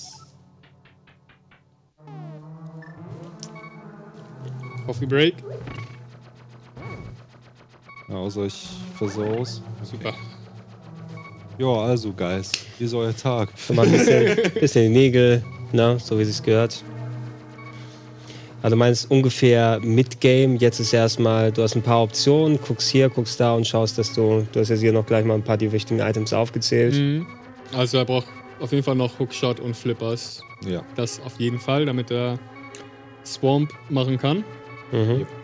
Coffee Break. Ja, außer ich versau's. Super. Ja, also, Guys, wie ist euer Tag? Schon mal ein bisschen, bisschen die Nägel, ne? So wie es sich gehört. Also, du meinst ungefähr Mid-Game. Jetzt ist erstmal, du hast ein paar Optionen, guckst hier, guckst da und schaust, dass du, du hast jetzt hier noch gleich mal ein paar die wichtigen Items aufgezählt. Mhm. Also, er braucht auf jeden Fall noch Hookshot und Flippers. Ja. Das auf jeden Fall, damit er Swamp machen kann. Mhm. Yep.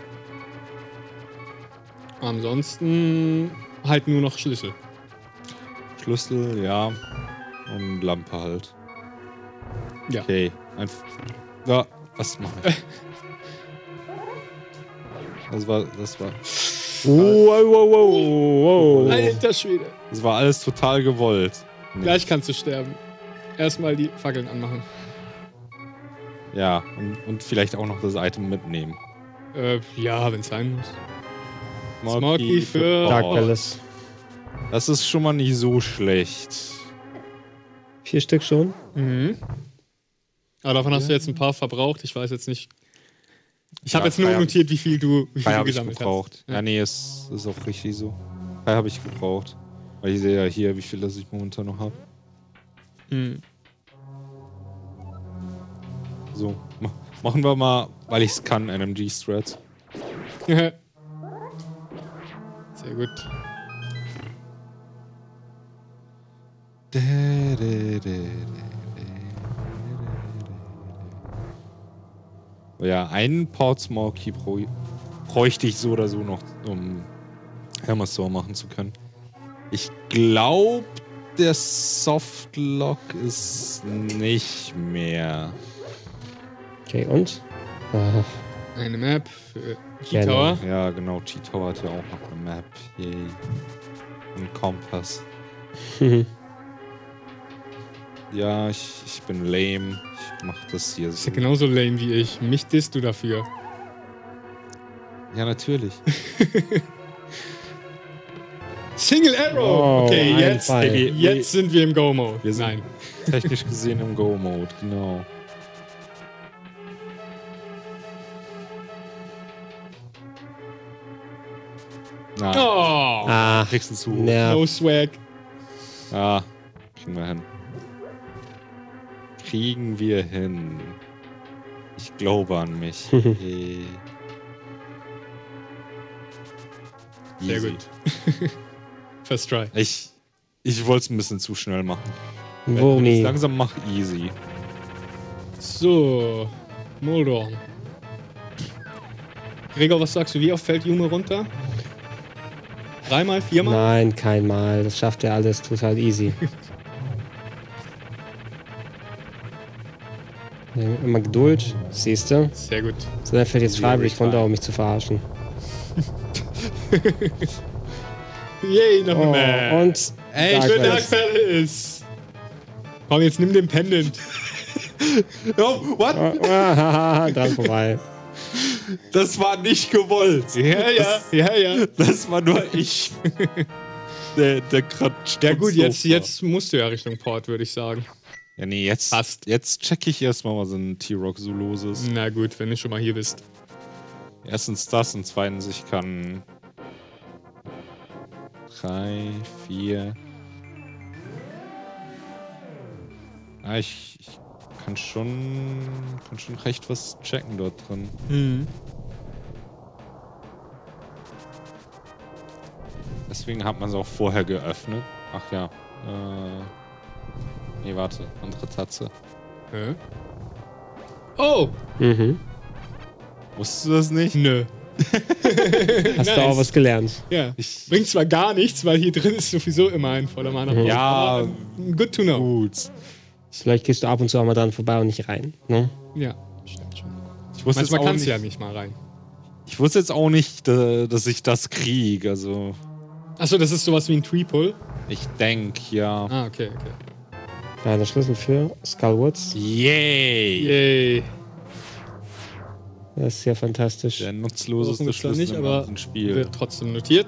Ansonsten halt nur noch Schlüssel. Schlüssel, ja. Und Lampe halt. Ja. Okay. Ein ja, was mache ich? Das war, das war... Oh, wow, wow, wow, wow. Alter Schwede. Das war alles total gewollt. Nee. Gleich kannst du sterben. Erstmal die Fackeln anmachen. Ja, und, und vielleicht auch noch das Item mitnehmen. Äh, ja, wenn es sein muss. Small Small Key Key für- Dark Oh. Palace. Das ist schon mal nicht so schlecht. Vier Stück schon. Mhm. Aber davon hast du jetzt ein paar verbraucht. Ich weiß jetzt nicht. Ich habe Ja, jetzt nur drei hab notiert, wie viel du, wie viel Drei du habe ich gesammelt gebraucht. hast. Ja, nee, es ist auch richtig so. Drei habe ich gebraucht. Weil ich sehe ja hier, wie viel das ich momentan noch habe. Mhm. So, ma- machen wir mal, weil ich es kann, N M G-Strats. Sehr gut. Ja, einen Port Small Key brau- bräuchte ich so oder so noch, um Hammerstone machen zu können. Ich glaube, der Softlock ist nicht mehr. Okay, und? Ah, Eine Map für Gerne. Tower. Ja, genau, T-Tower hat ja auch noch eine Map. Yay. Und Kompass. Ja, ich, ich bin lame. Ich mach das hier Ist so. ja genauso lame wie ich. Mich disst du dafür. Ja, natürlich. Single Arrow! Oh, Okay, ein jetzt, Fall. jetzt sind wir im Go-Mode. Wir sind Nein. technisch gesehen im Go-Mode, genau. Na, Oh! ah kriegst du zu. nerv. No swag. Ja, kriegen wir hin. Kriegen wir hin. Ich glaube an mich. Hey. Sehr Easy. gut. First try. Ich, ich wollte es ein bisschen zu schnell machen. Wenn ich Wurmi. langsam mach, easy. So. Moldorn. Gregor, was sagst du? Wie oft fällt Jume runter? Dreimal? Viermal? Nein, kein Mal. Das schafft er alles total easy. Ja, immer Geduld, siehst du? Sehr gut. So, der fällt jetzt Zero freiwillig time. runter, um mich zu verarschen. Yay, noch Oh, mehr. und Ey, Ich Dark bin Dark Palace. Palace. Komm, jetzt nimm den Pendant. Oh, what? Ah, dran vorbei. Das war nicht gewollt. Ja, ja, ja, ja. Das war nur ich. der der gerade Ja gut, jetzt, war. jetzt musst du ja Richtung Port, würde ich sagen. Ja, nee, jetzt, Passt. jetzt check ich erstmal, was in T-Rock so los ist. Na gut, wenn du schon mal hier bist. Erstens das und zweitens, ich kann. Drei, vier. Ah, ich, ich kann schon. kann schon recht was checken dort drin. Mhm. Deswegen hat man es auch vorher geöffnet. Ach ja. Äh. Nee, warte. Andere Tatze. Hä? Oh! Mhm. Wusstest du das nicht? Nö. Hast du auch was gelernt? Ja. Ich, Bringt zwar gar nichts, weil hier drin ist sowieso immer ein voller Mana. Mhm. Ja. Aber good to know. gut. Vielleicht gehst du ab und zu auch mal dran vorbei und nicht rein. Ne? Ja, stimmt schon. Ich wusste, jetzt Manchmal auch kannst nicht, du ja nicht mal rein. ich wusste jetzt auch nicht, äh, dass ich das kriege. Also, Achso, das ist sowas wie ein Tree-Pull. ich denke, ja. Ah, okay, okay. Kleiner Schlüssel für Skullwoods. Yay! Yay. Das ist ja fantastisch. Der Brauchen nutzloseste wir zwar Schlüssel nicht, im aber ganzen Spiel. wird trotzdem notiert.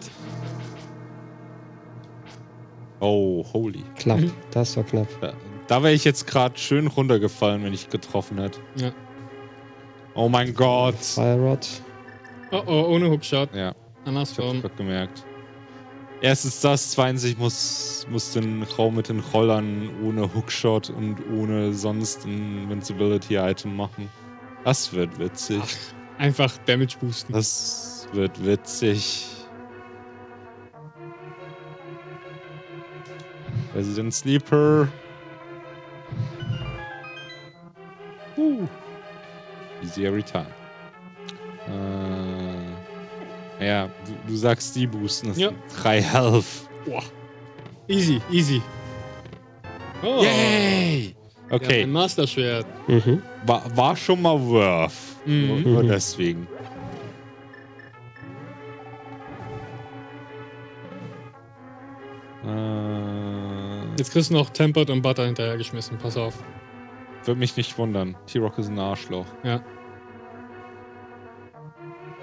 Oh, holy. Knapp. Mhm. Das war knapp. Da, da wäre ich jetzt gerade schön runtergefallen, wenn ich getroffen hätte. Ja. Oh mein Gott. Fire Rod. Oh oh, ohne Hookshot. Ja, ich Andersrum. hab's grad gemerkt. Erstens das, zweitens ich muss, muss den Raum mit den Rollern ohne Hookshot und ohne sonst ein Invincibility-Item machen. Das wird witzig. Einfach Damage boosten. Das wird witzig. Resident Sleeper. Uh. Easy every time. Äh, ja, du, du sagst die boosten. Das Ja. sind drei Health. Boah. Easy, easy. Oh. Yay! Ja, Okay, ein Master-Schwert. Mhm. war, war schon mal worth. Mhm. Nur, nur deswegen. Äh, Jetzt kriegst du noch Tempered und Butter hinterhergeschmissen. Pass auf. Würde mich nicht wundern. T-Rock ist ein Arschloch. Ja.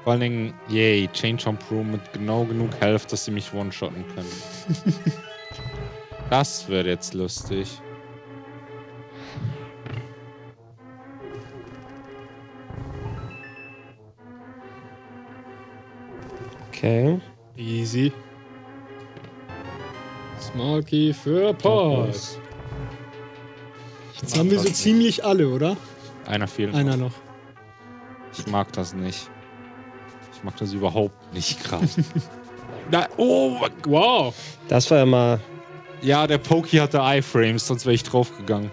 Vor allen Dingen, yay, Chain Jump Room mit genau genug Health, dass sie mich one-shotten können. Das wird jetzt lustig. Okay. Easy. Small Key für Pause. Jetzt haben wir so ziemlich alle, oder? Einer fehlt. Einer noch. Ich mag das nicht. Ich mag das überhaupt nicht gerade. Na, oh, wow. Das war ja mal... Ja, der Pokey hatte Iframes, sonst wäre ich draufgegangen.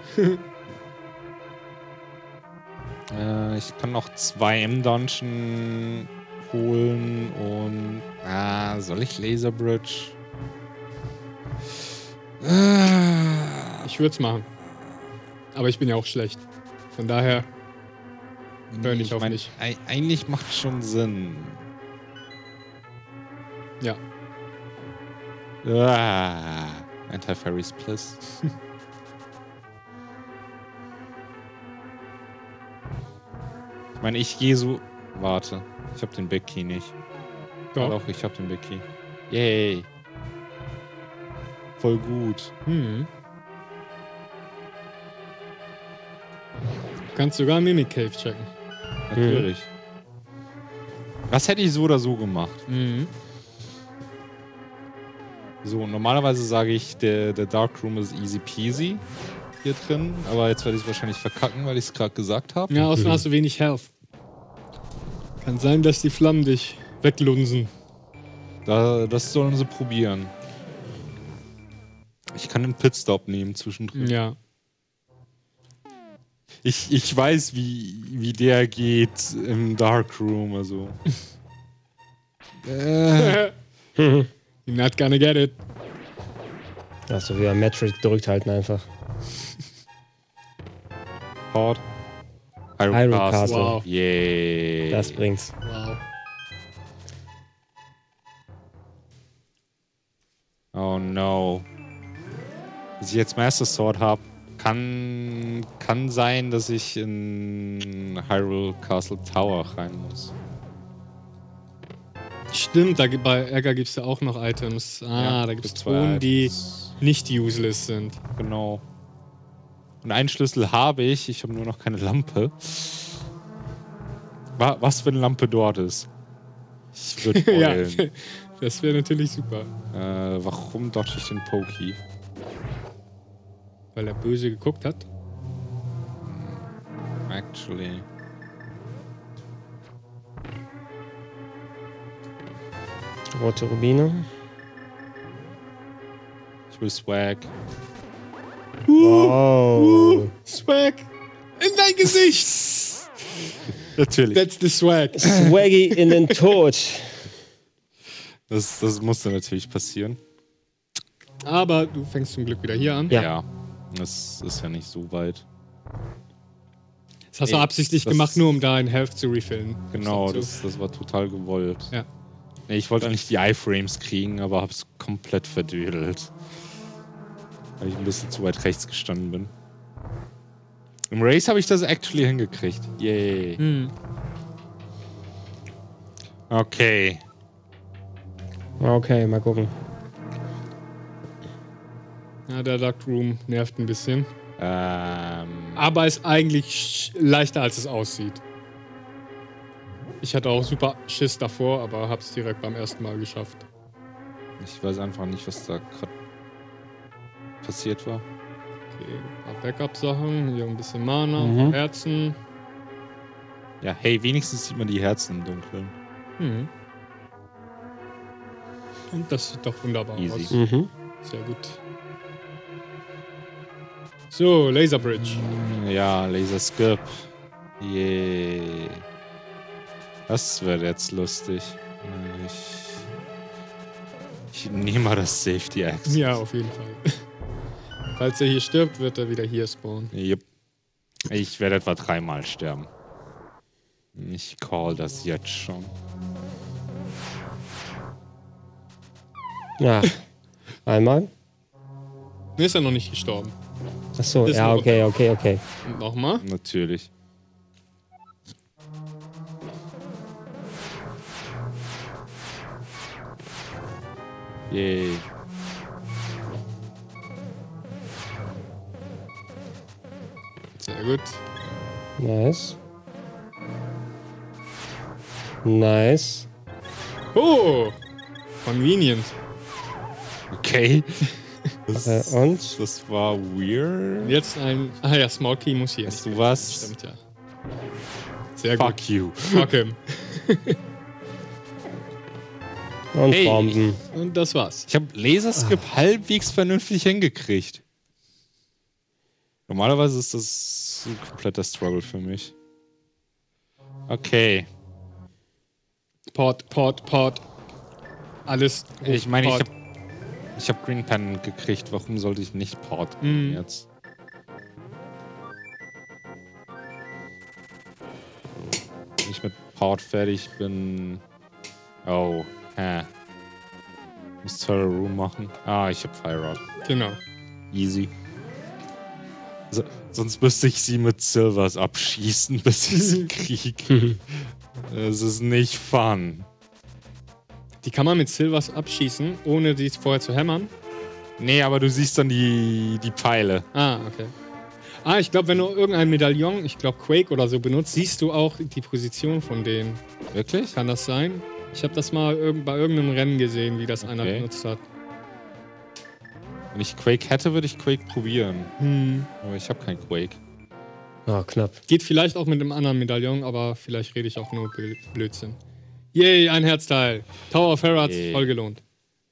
äh, ich kann noch zwei im Dungeon holen und... Ah, soll ich Laser Bridge? Ah, ich würde es machen. Aber ich bin ja auch schlecht. Von daher höre ich auf mein, mich. Eigentlich macht es schon Sinn. Ja. Ah, Anti-Fairies Bliss. Ich meine, ich gehe so... Warte, ich habe den Backkey nicht. Doch. Ja, doch, ich habe den Backkey. Yay. Voll gut. Hm. Du kannst sogar Mimic Cave checken. Natürlich. Das hätte ich so oder so gemacht. Mhm. So, normalerweise sage ich, der, der Dark Room ist easy peasy hier drin. Aber jetzt werde ich es wahrscheinlich verkacken, weil ich es gerade gesagt habe. Ja, außerdem hast du wenig Health. Kann sein, dass die Flammen dich weglunsen. Da, das sollen sie probieren. Ich kann einen Pitstop nehmen zwischendrin. Ja. Ich, ich weiß, wie, wie der geht im Darkroom, also. äh. You're not gonna get it. Hast du wieder Metric gedrückt halten einfach. Port. Hyrule Castle. Wow. Yeah. Das bringt's. Wow. Oh no. Dass ich jetzt Master Sword habe, kann, kann sein, dass ich in Hyrule Castle Tower rein muss. Stimmt, da, gibt- bei Egger gibt es ja auch noch Items. Ah, Ja, da gibt es gibt's zwei Truhen, die Items. nicht useless sind. Genau. Und einen Schlüssel habe ich, ich habe nur noch keine Lampe. Wa- Was, wenn Lampe dort ist? Ich würde Ja, wollen. das wäre natürlich super. äh, warum dodge ich den Pokey? Weil er böse geguckt hat. Actually. Rote Rubine. Ich will Swag. Oh. Swag! In dein Gesicht! Natürlich. That's the swag. Swaggy in den Tod. Das, das musste natürlich passieren. Aber du fängst zum Glück wieder hier an. Ja. Das ist ja nicht so weit. Das hast du Nee, absichtlich das- gemacht, nur um deinen Health zu refillen. Genau, So. das, das war total gewollt. Ja. Nee, ich wollte eigentlich die Iframes kriegen, aber hab's komplett verdödelt. Weil ich ein bisschen zu weit rechts gestanden bin. Im Race habe ich das actually hingekriegt. Yay. Hm. Okay. Okay, mal gucken. Ja, der Dark Room nervt ein bisschen. Ähm, Aber ist eigentlich sch- leichter, als es aussieht. Ich hatte auch super Schiss davor, aber hab's direkt beim ersten Mal geschafft. ich weiß einfach nicht, was da gerade passiert war. Okay, ein paar Backup-Sachen, hier ein bisschen Mana, Mhm. Herzen. Ja, hey, wenigstens sieht man die Herzen im Dunkeln. Mhm. Und das sieht doch wunderbar Easy. aus. Mhm. Sehr gut. So, Laser Bridge. Ja, Laser Skip. Yay. Das wird jetzt lustig. Ich, ich nehme mal das Safety Axe. Ja, auf jeden Fall. Falls er hier stirbt, wird er wieder hier spawnen. Yep. Ich werde etwa dreimal sterben. Ich call das jetzt schon. Ja. Einmal. Ne, ist er noch nicht gestorben. Achso, Ist ja, noch- okay, okay, okay. Und nochmal. Natürlich. Yay. Sehr gut. Nice. Nice. Oh! Convenient. Okay. Das, Äh, und? das war weird. Jetzt ein... Ah ja, Small Key muss hier. Weißt du was? Stimmt, ja. Sehr Fuck gut. you. Fuck him. Und Hey. Bomben. Und das war's. Ich habe Laserskip ah. halbwegs vernünftig hingekriegt. Normalerweise ist das ein kompletter Struggle für mich. Okay. Port, Port, Port. Alles. Ich meine, ich Port. habe ich hab Green Pen gekriegt. Warum sollte ich nicht Port mm. jetzt? Wenn ich mit Port fertig bin... Oh, hä. Muss Terror Room machen. Ah, ich hab Fire Rod. Genau. Easy. So, sonst müsste ich sie mit Silvers abschießen, bis ich sie kriege. Das ist nicht fun. Die kann man mit Silvers abschießen, ohne die vorher zu hämmern? Nee, aber du siehst dann die, die Pfeile. Ah, okay. Ah, ich glaube, wenn du irgendein Medaillon, ich glaube Quake oder so benutzt, siehst du auch die Position von denen. Wirklich? Kann das sein? Ich habe das mal irg- bei irgendeinem Rennen gesehen, wie das okay. einer benutzt hat. Wenn ich Quake hätte, würde ich Quake probieren. Hm. Aber ich habe kein Quake. Ah, oh, knapp. Geht vielleicht auch mit einem anderen Medaillon, aber vielleicht rede ich auch nur Blödsinn. Yay, ein Herzteil. Tower of Hera hat sich voll gelohnt.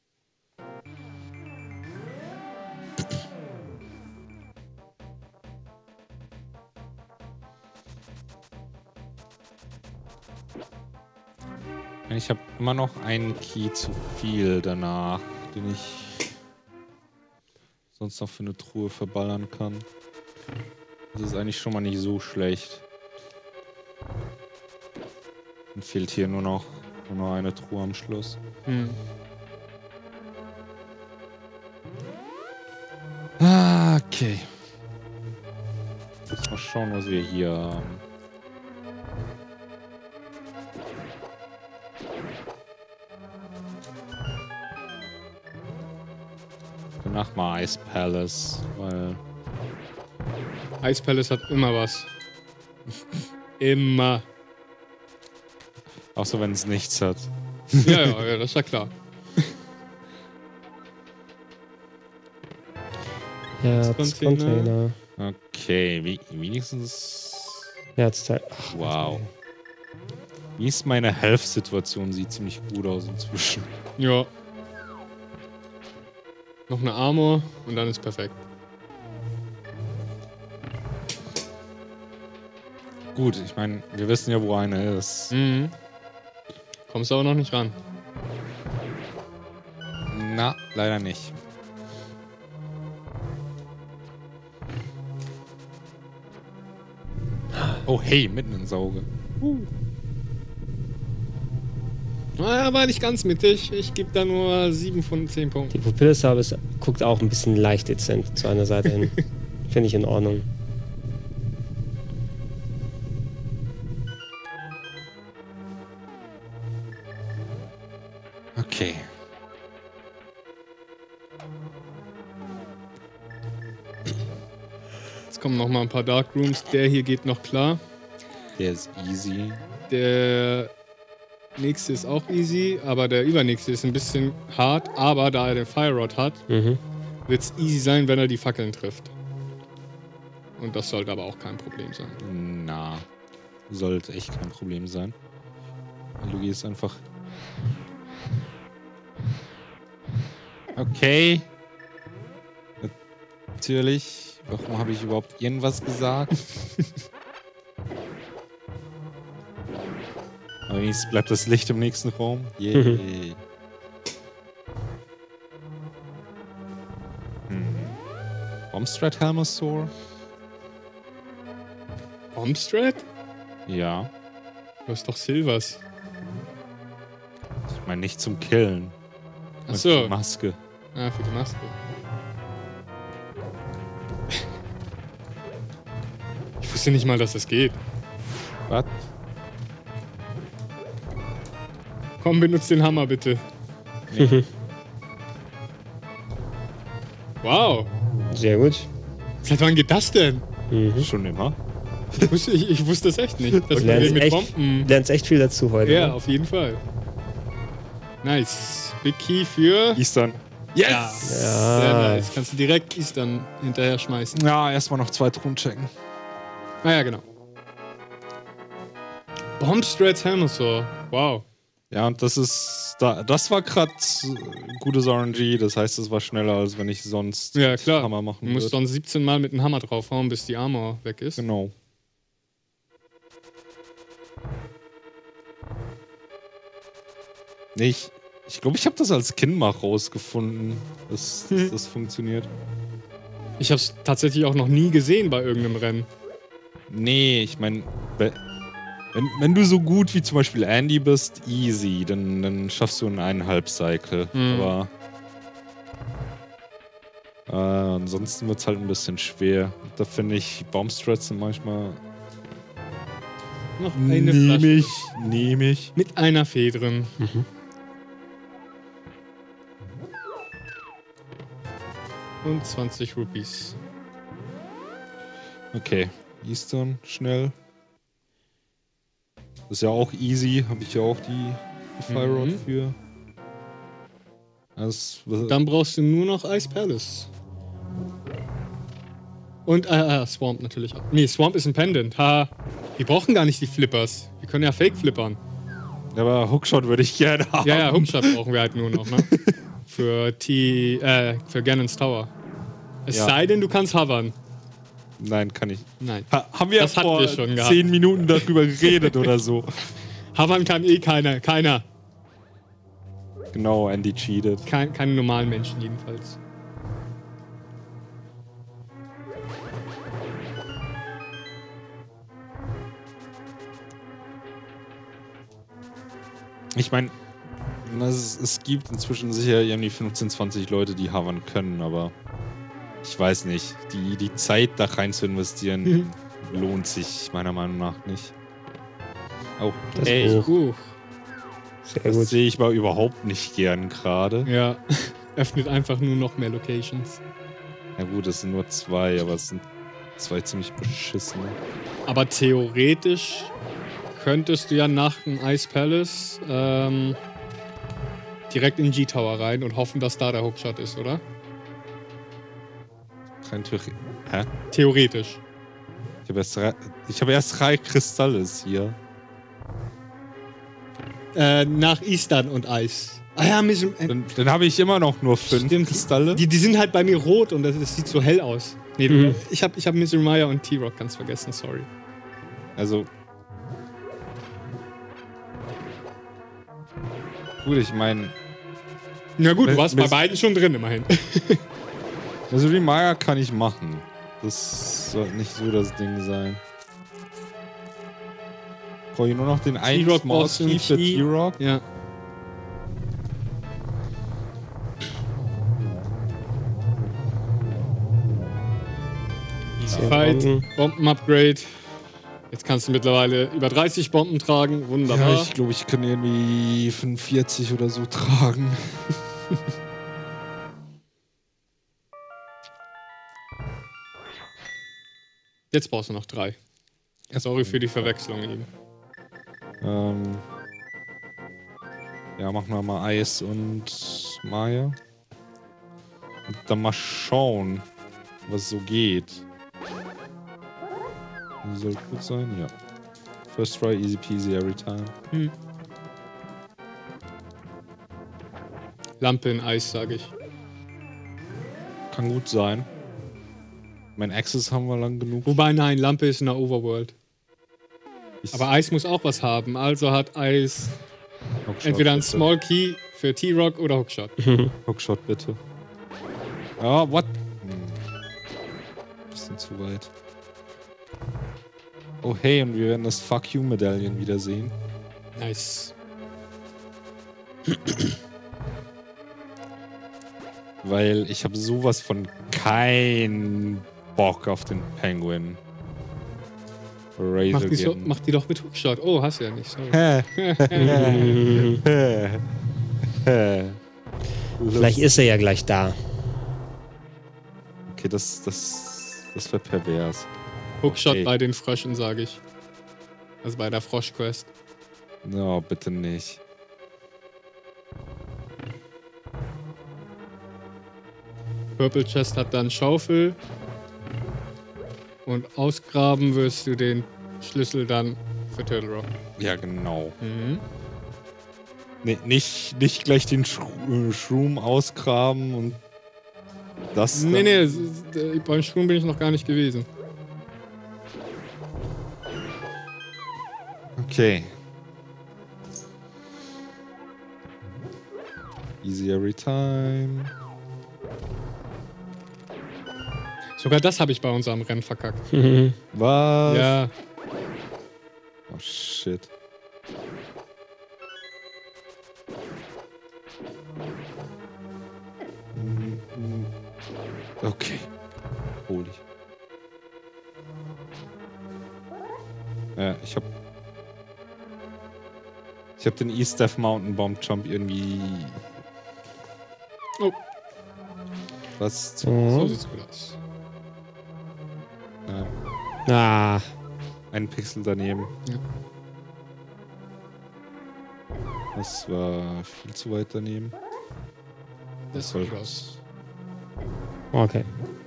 Ich habe immer noch einen Key zu viel danach, den ich sonst noch für eine Truhe verballern kann. Das ist eigentlich schon mal nicht so schlecht. Dann fehlt hier nur noch, nur noch eine Truhe am Schluss. Hm. Ah, okay. Mal schauen, was wir hier haben. Danach mal Ice Palace, weil... Ice Palace hat immer was. Immer. Außer wenn es nichts hat. Ja, ja, ja, das ist ja klar. Herzcontainer. Okay, wie, wenigstens... Herzteil. Ach, wow. Wie ist meine Health-Situation? Sieht ziemlich gut aus inzwischen. Ja. Noch eine Armor und dann ist perfekt. Gut, ich meine, wir wissen ja, wo eine ist. Mhm. Kommst du aber noch nicht ran. Na, leider nicht. Oh, hey, mitten ins Auge. Uh. Naja, war nicht ganz mittig. Ich gebe da nur sieben von zehn Punkten. Die Pupillus-Service guckt auch ein bisschen leicht dezent zu einer Seite hin. Finde ich in Ordnung. Okay. Jetzt kommen noch mal ein paar Dark Rooms. Der hier geht noch klar. Der ist easy. Der nächste ist auch easy, aber der übernächste ist ein bisschen hart. Aber da er den Fire Rod hat, Mhm. wird es easy sein, wenn er die Fackeln trifft. Und das sollte aber auch kein Problem sein. Na, sollte echt kein Problem sein. Du gehst einfach... Okay. Natürlich. Warum habe ich überhaupt irgendwas gesagt? Aber wenigstens bleibt das Licht im nächsten Raum. Yay. Mhm. Hm. Bombstrat Helmosaur? Bombstrat? Ja. Du hast doch Silvers. Ich meine nicht zum Killen. Ach so. Die Maske. Ah, für die Maske. Ich wusste nicht mal, dass das geht. Was? Komm, benutzt den Hammer bitte. Nee. Wow. Sehr gut. Seit wann geht das denn? Mhm. Schon immer. Ich wusste, ich, ich wusste das echt nicht. Dass Du man lernst mit echt, Bomben. lernst echt viel dazu heute. Ja, ne? auf jeden Fall. Nice. Big Key für. Eastern. Yes! Ja. Sehr nice. Kannst du direkt Eastern hinterher schmeißen. Ja, erstmal noch zwei Truhen checken. Ah ja, genau. Bombstrats Helmosaur. Wow. Ja, und das ist. Da, das war gerade gutes R N G, das heißt, es war schneller, als wenn ich sonst Ja, klar. Hammer machen Du musst würde. sonst siebzehn Mal mit dem Hammer draufhauen, bis die Armor weg ist. Genau. Nee, ich ich, glaube, ich habe das als Kind mal rausgefunden, dass, dass Hm. das funktioniert. Ich habe es tatsächlich auch noch nie gesehen bei irgendeinem Rennen. Nee, ich meine, wenn, wenn du so gut wie zum Beispiel Andy bist, easy, dann, dann schaffst du einen eineinhalb Cycle. Mhm. Aber äh, ansonsten wird es halt ein bisschen schwer. Da finde ich, Bombstrats sind manchmal. Noch eine Nehme Flasche. ich, nehme ich. Mit einer Fee drin. Mhm. Und zwanzig Rupees. Okay, Eastern, schnell. Das ist ja auch easy, habe ich ja auch die, die Fire Rod Mhm. für. Das, Dann brauchst du nur noch Ice Palace. Und, äh, äh, Swamp natürlich auch. Nee, Swamp ist ein Pendant. Ha. Wir brauchen gar nicht die Flippers. Wir können ja Fake flippern. aber Hookshot würde ich gerne haben. Ja, ja, Hookshot brauchen wir halt nur noch, ne? Für T, äh, für Ganon's Tower. Es Ja. sei denn, du kannst hovern. Nein, kann ich. Nein. Ha, haben wir Das hatten vor wir schon gehabt. zehn Minuten darüber geredet oder so. Hovern kann eh keiner. Keiner. Genau, Andy cheated. Kein, keine normalen Menschen jedenfalls. Ich meine, es, es gibt inzwischen sicher irgendwie fünfzehn, zwanzig Leute, die hovern können, aber ich weiß nicht. Die, die Zeit da rein zu investieren, Mhm. lohnt sich meiner Meinung nach nicht. Oh, Das ey, Buch. Uh, Sehr das gut. sehe ich mal überhaupt nicht gern gerade. ja. Öffnet einfach nur noch mehr Locations. Ja gut, das sind nur zwei, aber es sind zwei ziemlich beschissene. Aber theoretisch könntest du ja nach dem Ice Palace ähm, direkt in G-Tower rein und hoffen, dass da der Hookshot ist, oder? Rein theoretisch. Hä? Theoretisch. Ich habe erst, drei- ich hab erst drei Kristalles hier. Äh, nach Eastern und Eis. Ah ja, Mission, äh, Dann, dann habe ich immer noch nur fünf Stimmt. Kristalle. die, die sind halt bei mir rot und das, das sieht so hell aus. Nee, Mhm. ich habe ich hab Mister Maya und T-Rock ganz vergessen, sorry. Also. Gut, ich meine, Na gut, du Miss- warst bei Miss- beiden schon drin, immerhin. also die Maya kann ich machen. Das sollte nicht so das Ding sein. Brauche ich nur noch den einen T-Rock Small brauchst du Key einen für Key. T-Rock. Ja. Easy Ja, Fight, Bomben. Bomben-Upgrade. Jetzt kannst du mittlerweile über dreißig Bomben tragen. Wunderbar. Ja, ich glaube, ich kann irgendwie fünfundvierzig oder so tragen. Jetzt brauchst du noch drei. Sorry für die Verwechslung eben. Ähm. Ja, machen wir mal Eis und Maya. Und dann mal schauen, was so geht. Soll gut sein? Ja. First try, easy peasy every time. Hm. Lampe in Eis, sage ich. Kann gut sein. Mein Access haben wir lang genug. Wobei, nein, Lampe ist in der Overworld. Ich- Aber Eis muss auch was haben. Also hat Eis Hookshot, entweder ein bitte. Small Key für T-Rock oder Hookshot. Hookshot, bitte. Ja, what? Hm. Bisschen zu weit. Oh hey, und wir werden das Fuck You Medaillen wiedersehen. Nice. Weil ich habe sowas von kein Bock auf den Penguin. Mach die, so, Razor mach die doch mit Hookshot. Oh, hast du ja nicht. Sorry. Vielleicht ist er ja gleich da. Okay, das, das, das wäre pervers. Hookshot Okay. bei den Fröschen, sage ich. Also bei der Froschquest. No, bitte nicht. Purple Chest hat dann Schaufel. Und ausgraben wirst du den Schlüssel dann für Turtle Rock. Ja, genau. Mhm. Nee, nicht, nicht gleich den Schru äh, Shroom ausgraben und das. Nee, dann- nee, das ist, äh, beim Sprung bin ich noch gar nicht gewesen. Okay. Easy every time. Sogar das habe ich bei unserem Rennen verkackt. Was? Ja, Oh shit. Okay. Hol ich. Ja, ich hab. Ich hab den East Death Mountain Bomb Jump irgendwie. Oh. Was? so Mhm. sieht's gut aus. Nein. Ah, Ein Pixel daneben. Ja. Das war viel zu weit daneben. Das Voll. sieht gut aus. okay.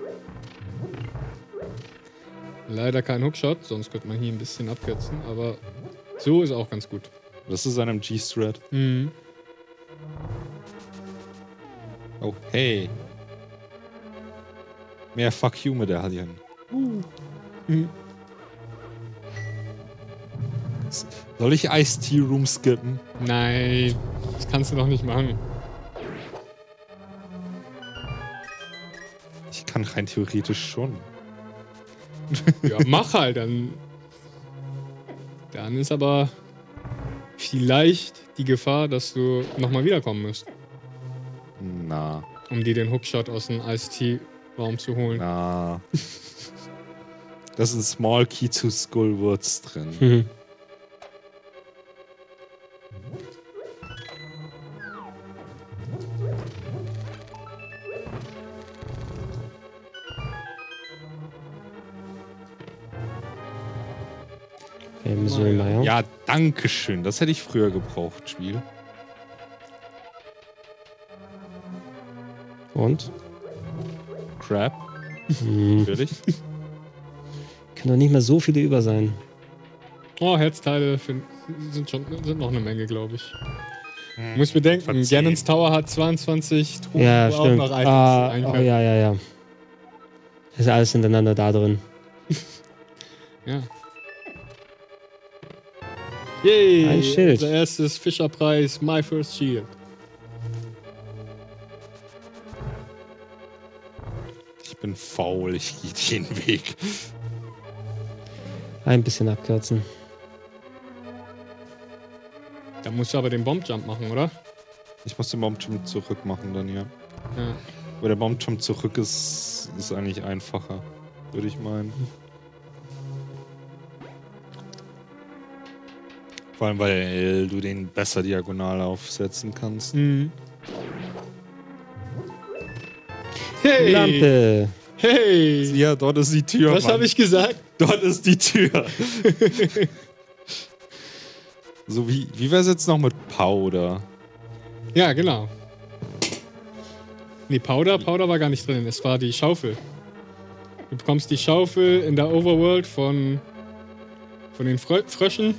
Leider kein Hookshot, sonst könnte man hier ein bisschen abkürzen, aber so ist auch ganz gut. Das ist einem G-Strat. Mhm. Oh, hey. Mehr Fuck You Medaillen. Mhm. Soll ich Ice Tea Room skippen? Nein, das kannst du doch nicht machen. Ich kann rein theoretisch schon. Ja, mach halt, dann. Dann ist aber vielleicht die Gefahr, dass du nochmal wiederkommen musst, Na, um dir den Hookshot aus dem Ice-Tea-Raum zu holen. na. Da ist ein Small Key to Skullwurz drin. Mhm. Okay, müssen wir mal, ja. Ja, danke schön. Das hätte ich früher gebraucht, Spiel. Und? Crap. Hm. Natürlich. Kann doch nicht mehr so viele über sein. Oh, Herzteile find, sind schon sind noch eine Menge, glaube ich. Du musst bedenken, Verzehn. Ganons Tower hat zweiundzwanzig Truhen, Ja, wo auch stimmt. noch Items Ah, sein oh, können. ja, ja, ja. Ist alles hintereinander da drin. Ja. Yay! Ein Schild. Unser erstes Fischerpreis, My First Shield. Ich bin faul, ich gehe den Weg. Ein bisschen abkürzen. Da musst du aber den Bombjump machen, oder? Ich muss den Bombjump zurück machen dann, ja. Ja. Aber der Bombjump zurück ist, ist eigentlich einfacher, würde ich meinen. Vor allem, weil du den besser diagonal aufsetzen kannst. Mhm. Hey! Lampe. Hey! Ja, dort ist die Tür. Was Mann. habe ich gesagt? Dort ist die Tür. So, wie, wie wäre es jetzt noch mit Powder? Ja, genau. Nee, Powder, Powder war gar nicht drin. Es war die Schaufel. Du bekommst die Schaufel in der Overworld von, von den Frö Fröschen.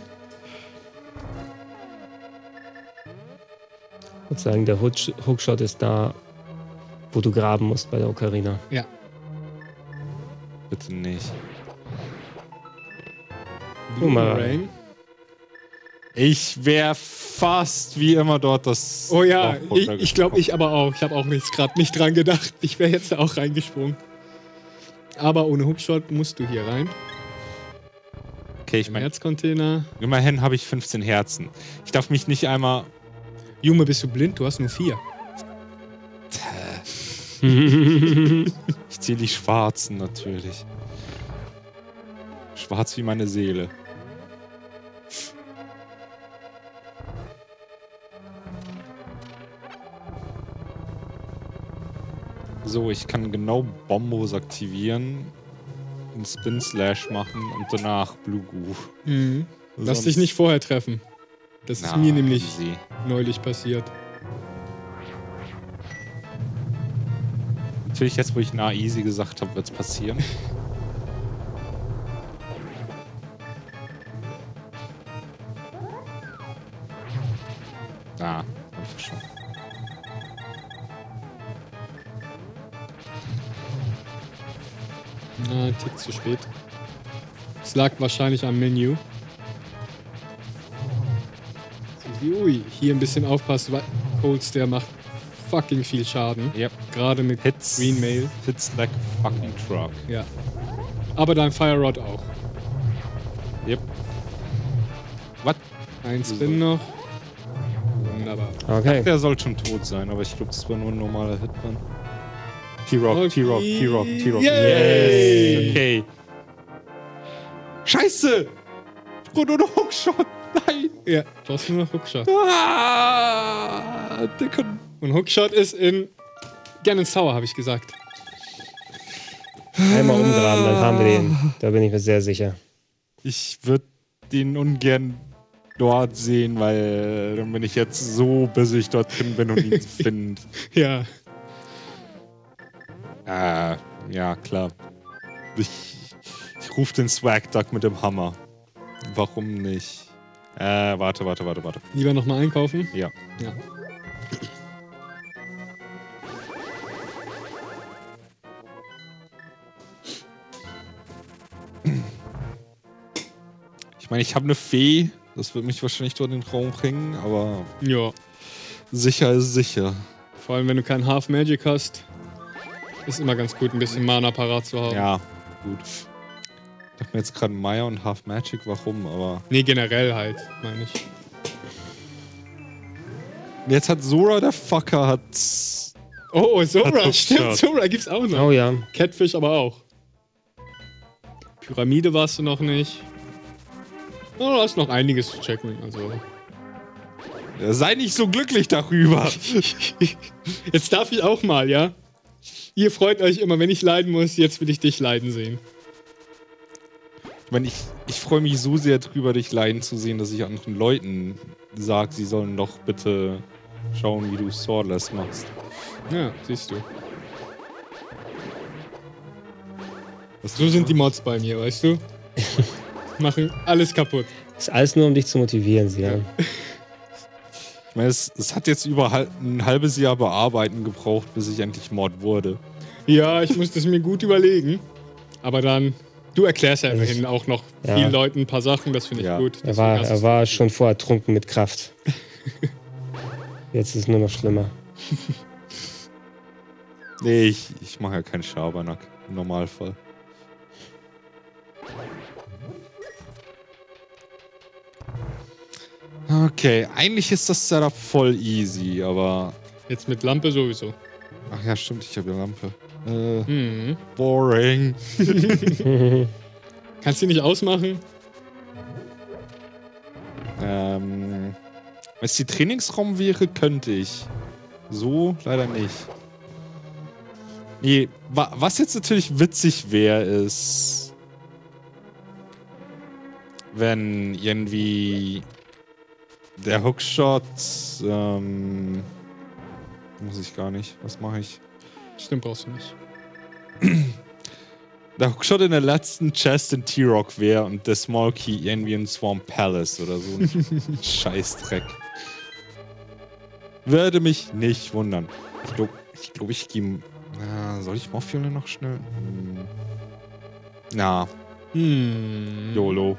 Ich würde sagen, der Hook- Hookshot ist da, wo du graben musst bei der Ocarina. Ja. Bitte nicht. Boomerang. Ich wäre fast wie immer dort das. Oh ja, Loch ich, ich glaube ich aber auch. Ich habe auch nichts gerade nicht dran gedacht. Ich wäre jetzt da auch reingesprungen. Aber ohne Hookshot musst du hier rein. Okay, ich Im meine, Herzcontainer. immerhin habe ich fünfzehn Herzen. Ich darf mich nicht einmal. Junge, bist du blind? Du hast nur vier. Ich zähle die Schwarzen natürlich. Schwarz wie meine Seele. So, ich kann genau Bombos aktivieren, einen Spin Slash machen und danach Blue Goo. Mhm. Lass Sonst dich nicht vorher treffen. Das ist Na, mir nämlich easy. neulich passiert. Natürlich jetzt, wo ich na easy gesagt habe, wird es passieren. Ah, hab ich schon. Na, ein Tick zu spät. Es lag wahrscheinlich am Menü. Ui, hier ein bisschen aufpassen, weil Colts, der macht fucking viel Schaden. Yep. Gerade mit Hits, Green Mail. Hits like a fucking truck. Ja. Aber dein Fire Rod auch. Yep. Was? Ein Spin noch. Wunderbar. Okay. Der soll schon tot sein, aber ich glaube, das war nur ein normaler Hitman. T-Rock, okay. T-Rock, T-Rock, T-Rock. Yes! Okay. Scheiße! Ich brauche nur noch Hookshot. Nein! Ja, du hast nur noch Hookshot. Ah, der kann... Und Hookshot ist in Ganon's Tower, habe ich gesagt. Einmal umgraben, dann haben wir den. Da bin ich mir sehr sicher. Ich würde den ungern dort sehen, weil dann bin ich jetzt so, bis ich dort drin bin und ihn finde. Ja. Ah, ja, klar. Ich, ich rufe den Swag Duck mit dem Hammer. Warum nicht? Äh, warte, warte, warte, warte. Lieber nochmal einkaufen? Ja. Ja. Ich meine, ich habe eine Fee. Das wird mich wahrscheinlich dort in den Raum bringen, aber... Ja. Sicher ist sicher. Vor allem, wenn du keinen Half Magic hast, ist immer ganz gut, ein bisschen Mana parat zu haben. Ja, gut. Ich dachte mir jetzt gerade Maya und Half Magic, warum, aber... Nee, generell halt, meine ich. Jetzt hat Sora, der Fucker, hat... Oh, Sora, hat stimmt, Sora gibt's auch noch. Oh ja. Catfish aber auch. Pyramide warst du noch nicht. Oh, du hast noch einiges zu checken, also... Ja, sei nicht so glücklich darüber. Jetzt darf ich auch mal, ja? Ihr freut euch immer, wenn ich leiden muss, jetzt will ich dich leiden sehen. Ich meine, ich, ich freue mich so sehr drüber, dich leiden zu sehen, dass ich anderen Leuten sage, sie sollen doch bitte schauen, wie du Swordless machst. Ja, siehst du. So sind die Mods bei mir, weißt du? Machen alles kaputt. Ist alles nur, um dich zu motivieren, Sian. Ich meine, es, es hat jetzt über ein halbes Jahr Bearbeiten gebraucht, bis ich endlich Mod wurde. Ja, ich musste es mir gut überlegen. Aber dann, du erklärst ja immerhin auch noch ja. vielen Leuten ein paar Sachen, das finde ich ja. gut. Er war, er war schon vorher trunken mit Kraft. Jetzt ist es nur noch schlimmer. Nee, ich, ich mache ja keinen Schabernack im Normalfall. Okay, eigentlich ist das Setup voll easy, aber... Jetzt mit Lampe sowieso. Ach ja, stimmt, ich habe ja Lampe. Äh, mhm. Boring. Kannst du die nicht ausmachen? Ähm... Wenn es die Trainingsraum wäre, könnte ich. So leider nicht. Nee, wa was jetzt natürlich witzig wäre, ist... Wenn irgendwie... Der Hookshot, ähm, muss ich gar nicht. Was mache ich? Stimmt, brauchst du nicht. Der Hookshot in der letzten Chest in T-Rock wäre und der Small Key irgendwie in Swamp Palace oder so ein Scheißdreck. Würde mich nicht wundern. Ich glaube, ich, glaub, ich gehe... Äh, soll ich Morphione noch schnell? Hm. Na. Hm. YOLO.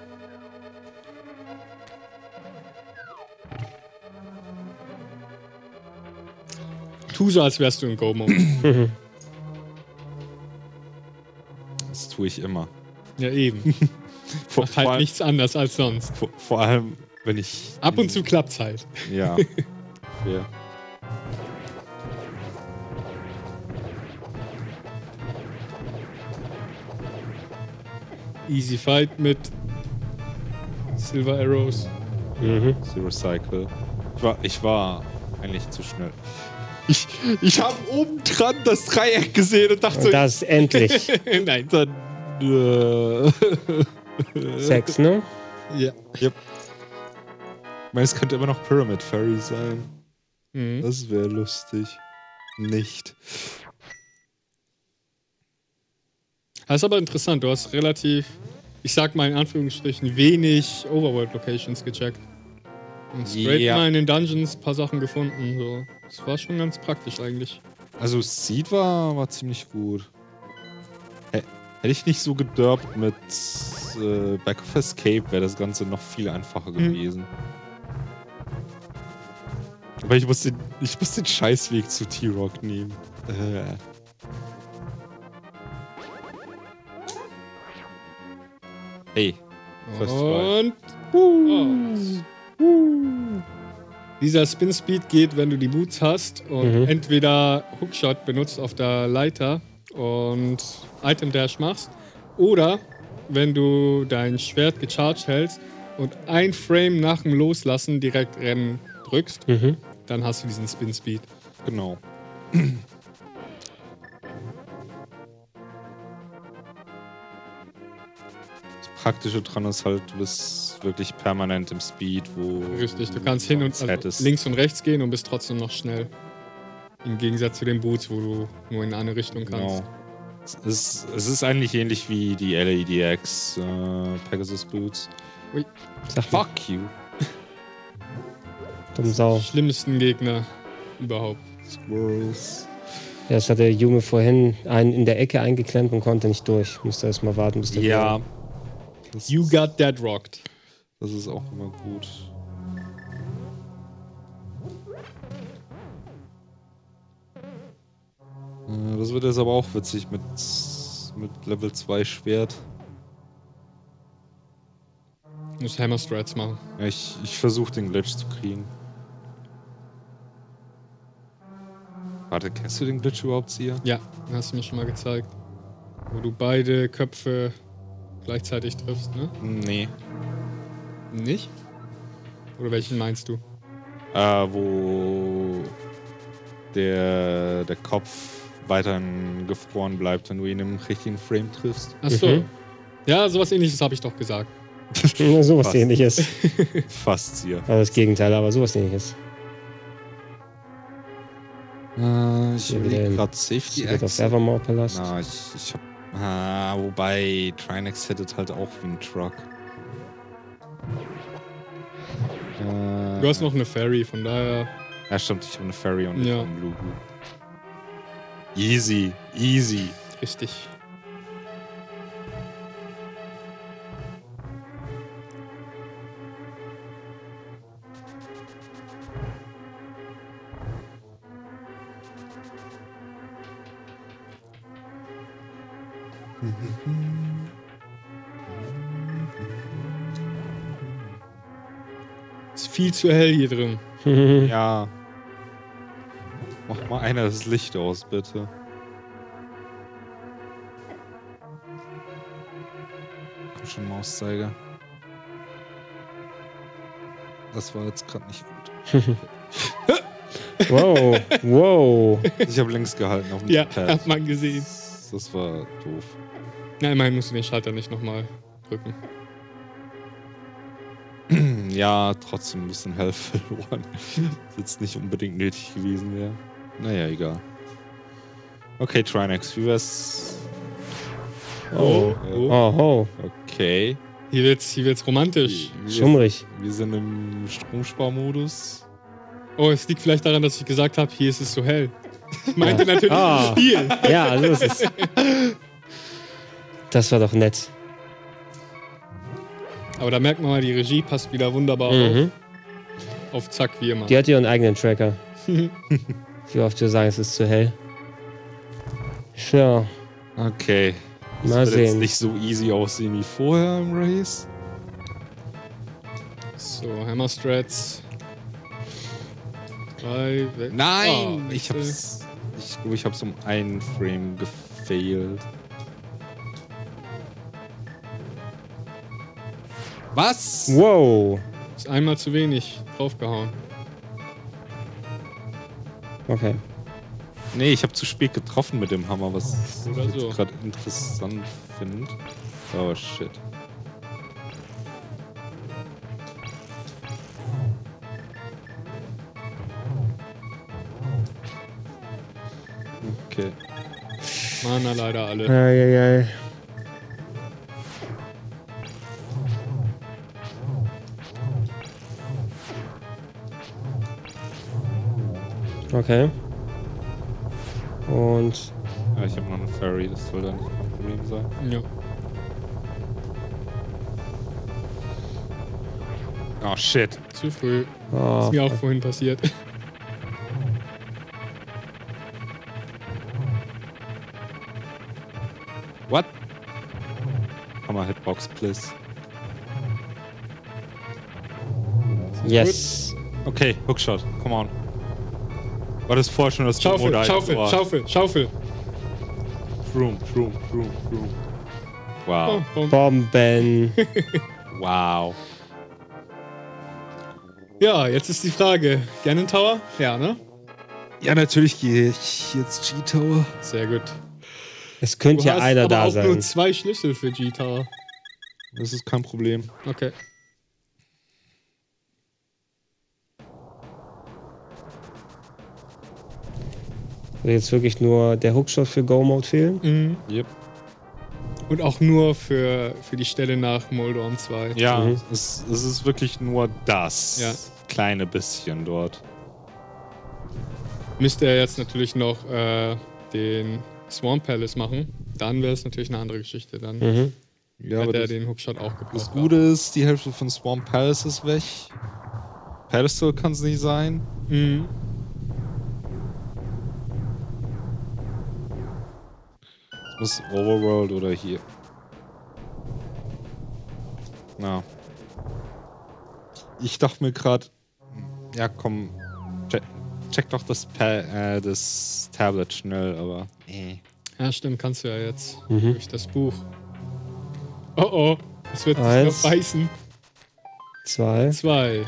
Tu so, als wärst du in Go-Mode. Das tue ich immer. Ja, eben. vor, Mach halt vor nichts anders als sonst. Vor, vor allem, wenn ich... Ab und zu klappt's halt. Ja. Ja. Easy Fight mit Silver Arrows. Mhm. Zero Cycle. Ich war, ich war eigentlich zu schnell. Ich, ich habe oben dran das Dreieck gesehen und dachte Und das endlich. Nein. dann. Äh, Sechs, ne? ja. Yep. Ich meine, es könnte immer noch Pyramid Fairy sein. Mhm. Das wäre lustig. Nicht. Das ist aber interessant. Du hast relativ, ich sag mal in Anführungsstrichen, wenig Overworld-Locations gecheckt. Und straight Ja. mal in den Dungeons ein paar Sachen gefunden. So. Das war schon ganz praktisch eigentlich. Also Seed war, war ziemlich gut. H hätte ich nicht so gedörbt mit äh, Back of Escape, wäre das Ganze noch viel einfacher gewesen. Mhm. Aber ich muss den, ich muss den Scheißweg zu T-Rock nehmen. Äh. Hey. First try. Und oh. Dieser Spin Speed geht, wenn du die Boots hast und Mhm. entweder Hookshot benutzt auf der Leiter und Item Dash machst, oder wenn du dein Schwert gecharged hältst und ein Frame nach dem Loslassen direkt Rennen drückst, Mhm. dann hast du diesen Spin Speed. Genau. Das Praktische dran ist halt, du bist wirklich permanent im Speed, wo Richtig, du kannst hin und Set also ist. links und rechts gehen und bist trotzdem noch schnell. Im Gegensatz zu den Boots, wo du nur in eine Richtung kannst. Genau. Es ist, es ist eigentlich ähnlich wie die L A D X äh, Pegasus Boots. Ui. Sag mal, Fuck you. dumm Sau. Schlimmsten Gegner überhaupt. Squirrels. Ja, das hat der Junge vorhin einen in der Ecke eingeklemmt und konnte nicht durch. Musste erst mal warten, bis der Ja. Das You ist, got that rocked. das ist auch immer gut. Äh, Das wird jetzt aber auch witzig mit, mit Level zwei Schwert. Du musst Hammer Strats machen. Ja, ich ich versuche den Glitch zu kriegen. Warte, kennst du den Glitch überhaupt, Sia? Ja, den hast du mir schon mal gezeigt. Wo du beide Köpfe gleichzeitig triffst, ne? Nee. Nicht? Oder welchen meinst du? Äh, wo der, der Kopf weiterhin gefroren bleibt, wenn du ihn im richtigen Frame triffst. Achso. Mhm. Ja, sowas ähnliches habe ich doch gesagt. Ja, sowas Fast. ähnliches. Fast, Sia. Also das Gegenteil, aber sowas ähnliches. Äh, ich Hier überlege wieder gerade Safety Secret of Exit. Evermore Palast. Na, ich, ich hab. Ah, wobei Trinex hittet halt auch wie ein Truck. Äh, Du hast noch eine Fairy, von daher. Ja, stimmt, ich habe eine Fairy und Ja. einen Lugu. Easy, easy. Richtig. Ist viel zu hell hier drin. Ja. Mach mal einer das Licht aus, bitte. Komm schon, Mauszeiger. Das war jetzt gerade nicht gut. Wow, wow. Ich habe links gehalten auf dem Ja, Pad. hat man gesehen. Das war doof. Na, immerhin musst du den Schalter nicht nochmal drücken. Ja, trotzdem ein bisschen Health verloren. Das jetzt nicht unbedingt nötig gewesen wäre. Naja, egal. Okay, Trinex, wie wär's? Oh, Oh. oh, oh. Okay. Hier wird's, hier wird's romantisch. Wir, Schummrig. wir sind im Stromsparmodus. Oh, es liegt vielleicht daran, dass ich gesagt habe, hier ist es so hell. Ich meinte natürlich Ah. das Spiel. Ja, so ist es. Das war doch nett. Aber da merkt man mal, die Regie passt wieder wunderbar Mhm. auf. Auf Zack, wie immer. Die hat ihren eigenen Tracker. Wie oft wir sagen, es ist zu hell. Tja, Okay. Das mal wird jetzt sehen. nicht so easy aussehen wie vorher im Race. So, Hammer Strats. Drei, weg. Nein! Oh, ich Wechsel. hab's. Ich glaube, ich hab's um einen Frame gefailt. Was? Wow. Ist einmal zu wenig draufgehauen. Okay. Nee, ich habe zu spät getroffen mit dem Hammer, was Oder ich so. gerade interessant finde. Oh shit. Okay. Mana leider alle. Eieiei. Okay. Und Ja, ich habe noch einen Fairy, das soll dann nicht ein Problem sein. Ja. Oh shit. Zu früh. oh, Ist mir auch vorhin passiert. What? Hammer Hitbox, please. yes. Okay, Hookshot, come on. War das vorher schon das Schaufel, Mode- Schaufel, Oh. Schaufel, Schaufel. Shroom, Shroom, Shroom, Shroom. Wow. Bom, bom. Bomben. Wow. Ja, jetzt ist die Frage. Ganon Tower? Ja, ne? Ja, natürlich gehe ich jetzt G-Tower. Sehr gut. Es könnte Du ja hast einer aber da auch nur sein. zwei Schlüssel für G-Tower. Das ist kein Problem. Okay. Soll jetzt wirklich nur der Hookshot für Go-Mode fehlen? Mhm. Yep. Und auch nur für, für die Stelle nach Moldorm zwei. Ja, Mhm. es, es ist wirklich nur das Ja. kleine bisschen dort. Müsste er jetzt natürlich noch äh, den Swamp Palace machen. Dann wäre es natürlich eine andere Geschichte. Dann Mhm. Ja, aber hätte er das, den Hookshot auch gebraucht. das Gute ist, die Hälfte von Swamp Palace ist weg. Pedestal kann es nicht sein. Mhm. Es muss Overworld oder hier. Na. Ich dachte mir gerade, ja komm, check, check doch das, pa äh, das Tablet schnell, aber. Äh. Ja, stimmt, kannst du ja jetzt. Mhm. Durch das Buch. Oh oh, das wird sich Eins. noch beißen. Zwei. Zwei.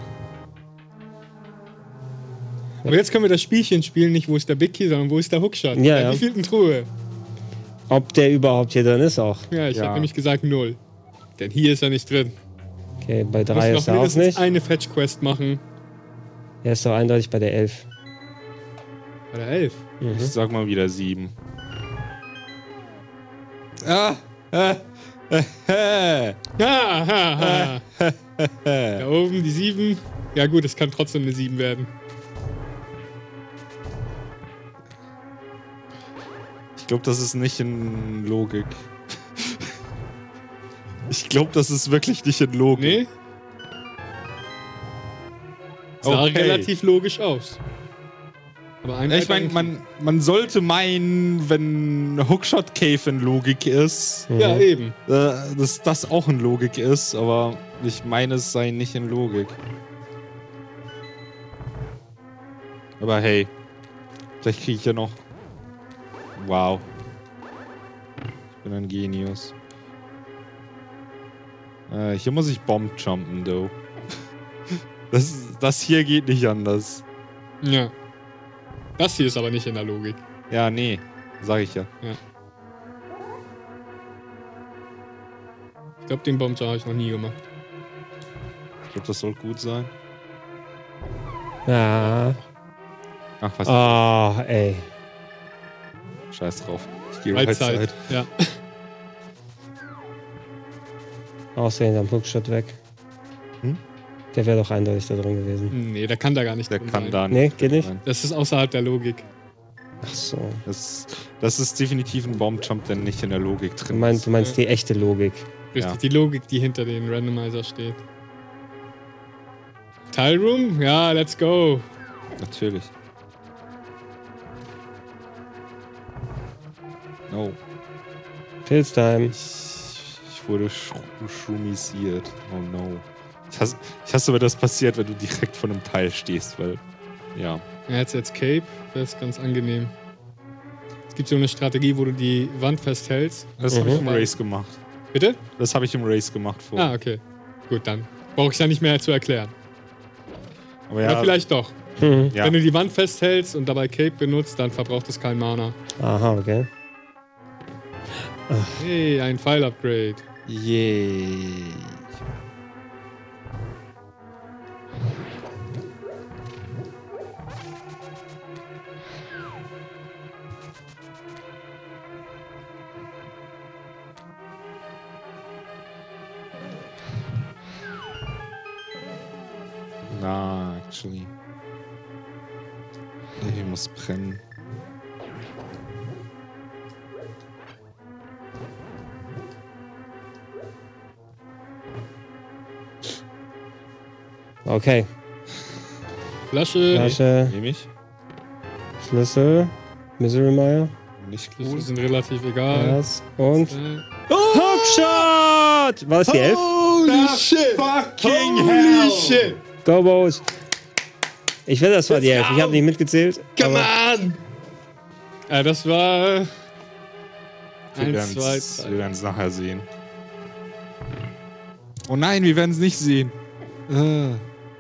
Aber jetzt können wir das Spielchen spielen, nicht wo ist der Big Key, sondern wo ist der Hookshot. Ja, In ja. der wievielten Truhe? Ob der überhaupt hier drin ist auch. Ja, ich Ja. habe nämlich gesagt null. Denn hier ist er nicht drin. Okay, bei Du drei musst ist noch er auch mindestens nicht. eine Fetch-Quest machen. Er ist doch eindeutig bei der elf. Bei der elf. Mhm. Ich sag mal wieder sieben. Ah! Äh, äh, äh, Ha, ha, ha. Da oben die sieben. Ja gut, es kann trotzdem eine sieben werden. Ich glaube, das ist nicht in Logik. Ich glaube, das ist wirklich nicht in Logik. Nee? Sah Okay. relativ logisch aus. Aber ein Ja, ich meine, man, man sollte meinen, wenn Hookshot Cave in Logik ist, Mhm. Ja, eben. äh, dass das auch in Logik ist, aber ich meine, es sei nicht in Logik. Aber hey, vielleicht kriege ich ja noch. Wow. Ich bin ein Genius. Äh, hier muss ich Bomb jumpen, though. Das, das hier geht nicht anders. Ja. Das hier ist aber nicht in der Logik. Ja, nee, sag ich ja. Ich glaube, den Bomber habe ich noch nie gemacht. Ich glaube, das soll gut sein. Ja. Ach, was? Ah, ey. Scheiß drauf. Ich gehe Right right Side. Side. Ja. Aussehen am Hookshot weg. Hm? Der wäre doch eindeutig da drin gewesen. Nee, der kann da gar nicht Der drin kann sein. da Nee, nicht. geht nicht? sein. Das ist außerhalb der Logik. Ach so. Das, das ist definitiv ein Bomb-Jump, der nicht in der Logik Du drin meinst, ist. du meinst die echte Logik. Richtig, Ja. die Logik, die hinter den Randomizer steht. Tile Room? Ja, let's go. Natürlich. Oh. Pilztime. Ich, ich wurde schru- schrumisiert. Oh no. Ich hasse, ich hasse, wenn das passiert, wenn du direkt vor einem Teil stehst, weil. Ja. Er hat jetzt Cape, das ist ganz angenehm. Es gibt so eine Strategie, wo du die Wand festhältst. Das Mhm. habe ich im Race gemacht. Bitte? Das habe ich im Race gemacht vorher. Ah, okay. Gut, dann brauche ich es ja nicht mehr zu erklären. Aber Oder ja, vielleicht doch. Mhm. Ja. Wenn du die Wand festhältst und dabei Cape benutzt, dann verbraucht es kein Mana. Aha, okay. Hey, ein Pfeil-Upgrade. Yay. Na, actually. Hier muss brennen. Okay. Flasche. Flasche. Nehme ich. Schlüssel. Misery Mire. Nicht Schlüssel cool. sind relativ egal. Das und. Äh, Hookshot! War das die elf? Holy shit! Fucking hell! shit! Go Bows! Ich wette, das war die elf. Ich habe nicht mitgezählt. Come aber on! Äh, das war. Wir Eins, zwei, werden's- drei. wir werden es nachher sehen. Oh nein, wir werden es nicht sehen. Äh.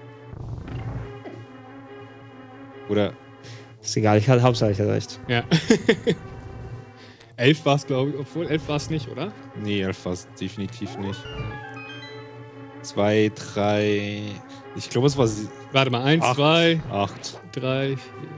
Oder. Ist egal, ich hatte Hauptsache ich hatte recht. Ja. elf war es, glaube ich. Obwohl, elf war es nicht, oder? Nee, elf war es definitiv nicht. Zwei, drei. Ich glaube, es war sie- Warte mal, eins, Acht. zwei, acht. drei,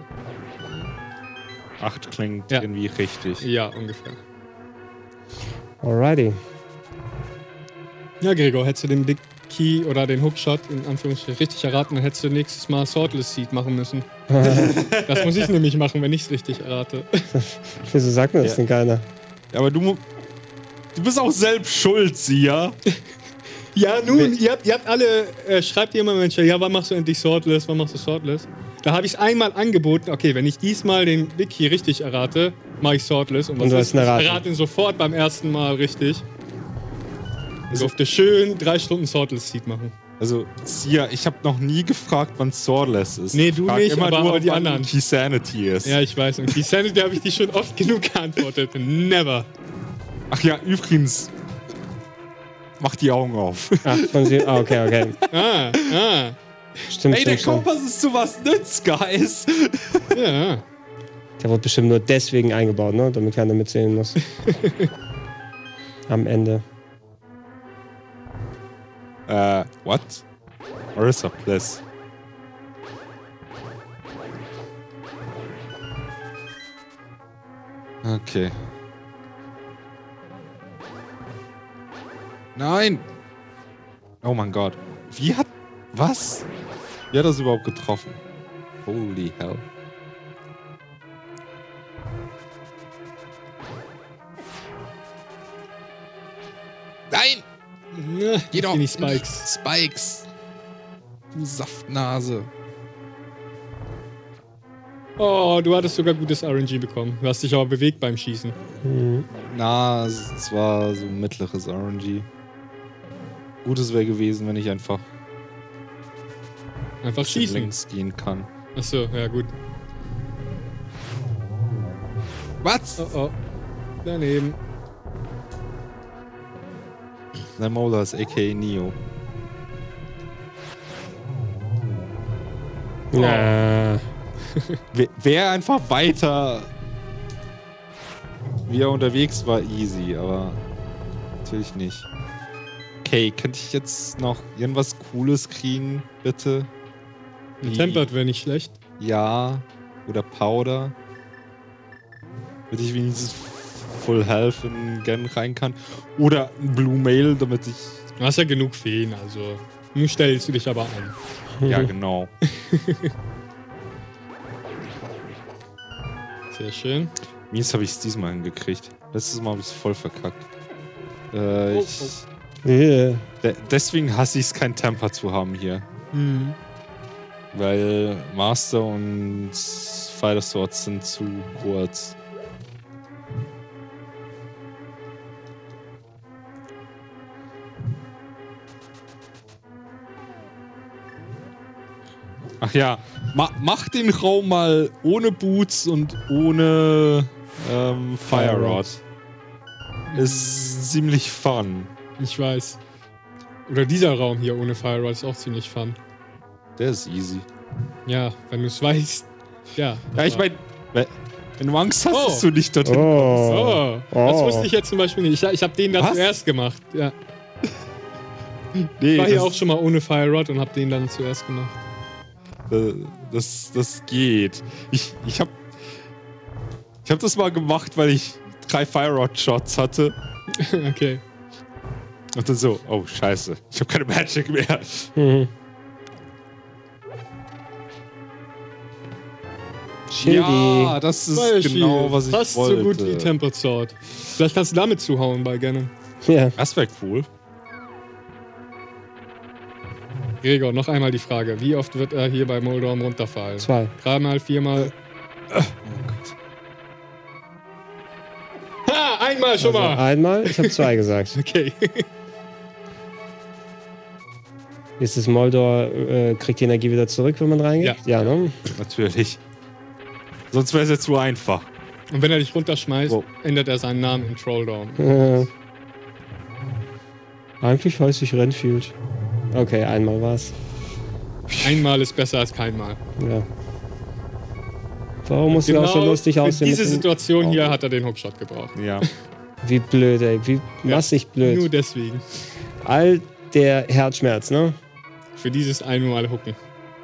Acht klingt Ja. irgendwie richtig. vier. Ja, ungefähr. Alrighty. Ja, Gregor, hättest du den Big Key oder den Hookshot in Anführungsstrichen richtig erraten, dann hättest du nächstes Mal Swordless Seed machen müssen. Das muss ich nämlich machen, wenn ich es richtig errate. Wieso sagt mir das Ja. denn keiner? Ja, aber du, mu- du bist auch selbst schuld, Sia. Ja, nun, ihr habt, ihr habt alle, äh, schreibt ihr immer Menschen, ja, wann machst du endlich Swordless, wann machst du Swordless? Da habe ich es einmal angeboten, okay, wenn ich diesmal den Big Key richtig errate, mache ich Swordless. Und was Und du ist? hast ihn erraten. Ich errate ihn sofort beim ersten Mal richtig. Ich durfte schön drei Stunden Swordless Seed machen. Also, Sia, ich habe noch nie gefragt, wann Swordless ist. Nee, du Ich frag nicht, immer aber- nur, aber die wann anderen. Key Sanity ist. Ja, ich weiß. Und die Sanity habe ich dir schon oft genug geantwortet. Never. Ach ja, übrigens. Mach die Augen auf. Ach, von sie. Ah, okay, okay. Ah, ah. Stimmt, Ey, der stimmt, stimmt. Kompass ist zu was nützt, Guys. Ja. Der wurde bestimmt nur deswegen eingebaut, ne? Damit keiner mitzählen muss. Am Ende. Äh, what? Marissa, please. Okay. Nein! Oh mein Gott. Wie hat... Was? Wie hat das überhaupt getroffen? Holy hell. Nein! Ja, Geh doch! in die Spikes. Spikes! Du Saftnase. Oh, du hattest sogar gutes R N G bekommen. Du hast dich aber bewegt beim Schießen. Mhm. Na, es es war so mittleres R N G. Gutes wäre gewesen, wenn ich einfach Einfach schießen. links gehen kann. Achso, ja gut. Was? Oh oh. Daneben. Nemolas, a k a. Neo. Na. Wäre einfach weiter, wie er unterwegs war, easy, aber natürlich nicht. Okay, könnte ich jetzt noch irgendwas Cooles kriegen, bitte? Ein Wie- Tempered wäre nicht schlecht. Ja, oder Powder. Damit ich wenigstens Full Health in Gen rein kann. Oder ein Blue Mail, damit ich... Du hast ja genug Feen, also. Nun stellst du dich aber an. Ja, genau. Sehr schön. Mies habe ich es diesmal hingekriegt. Letztes Mal habe ich es voll verkackt. Äh, Oh, ich, Yeah. de deswegen hasse ich es, kein Temper zu haben hier. Mhm. Weil Master und Fighter Swords sind zu kurz. Ach ja, ma mach den Raum mal ohne Boots und ohne ähm, Fire Rod. Ist ziemlich fun. Ich weiß. Oder dieser Raum hier ohne Firewall ist auch ziemlich fun. Der ist easy. Ja, wenn du es weißt. Ja. Ja, ich meine, wenn du Angst hast, Oh. dass du nicht dorthin kommst. Oh, das Oh. wusste ich jetzt zum Beispiel nicht. Ich, ich habe den da Was? zuerst gemacht. Ja. Nee, Ich war hier das, auch schon mal ohne Fire Rod und habe den dann zuerst gemacht. das, das geht. Ich, ich hab. Ich hab das mal gemacht, weil ich drei Fire Rod Shots hatte. Okay. Und dann so, oh scheiße, ich habe keine Magic mehr. Mhm. Shildy. Ja, das ist Fire genau, Shield. was ich Fast wollte. so gut wie Tempered Sword. Vielleicht kannst du damit zuhauen bei Ganon. Ja. Das wäre cool. Gregor, noch einmal die Frage. Wie oft wird er hier bei Moldorm runterfallen? Zwei. Dreimal, viermal? Oh Gott. Ha! Einmal schon Also mal! einmal, ich habe zwei gesagt. Okay. Ist das Moldor, äh, kriegt die Energie wieder zurück, wenn man reingeht? Ja, ne? Natürlich. Sonst wäre es ja zu einfach. Und wenn er dich runterschmeißt, Wow. ändert er seinen Namen in Trolldorm. Äh, eigentlich heißt ich Renfield. Okay, einmal war's. Einmal ist besser als keinmal. Ja. Warum muss sie auch so lustig für aussehen? diese mit dem- Situation hier Oh, hat er den Hookshot gebraucht. Ja. Wie blöd, ey. Wie massig blöd. Nur deswegen. All der Herzschmerz, ne? Für dieses einmal Hooken.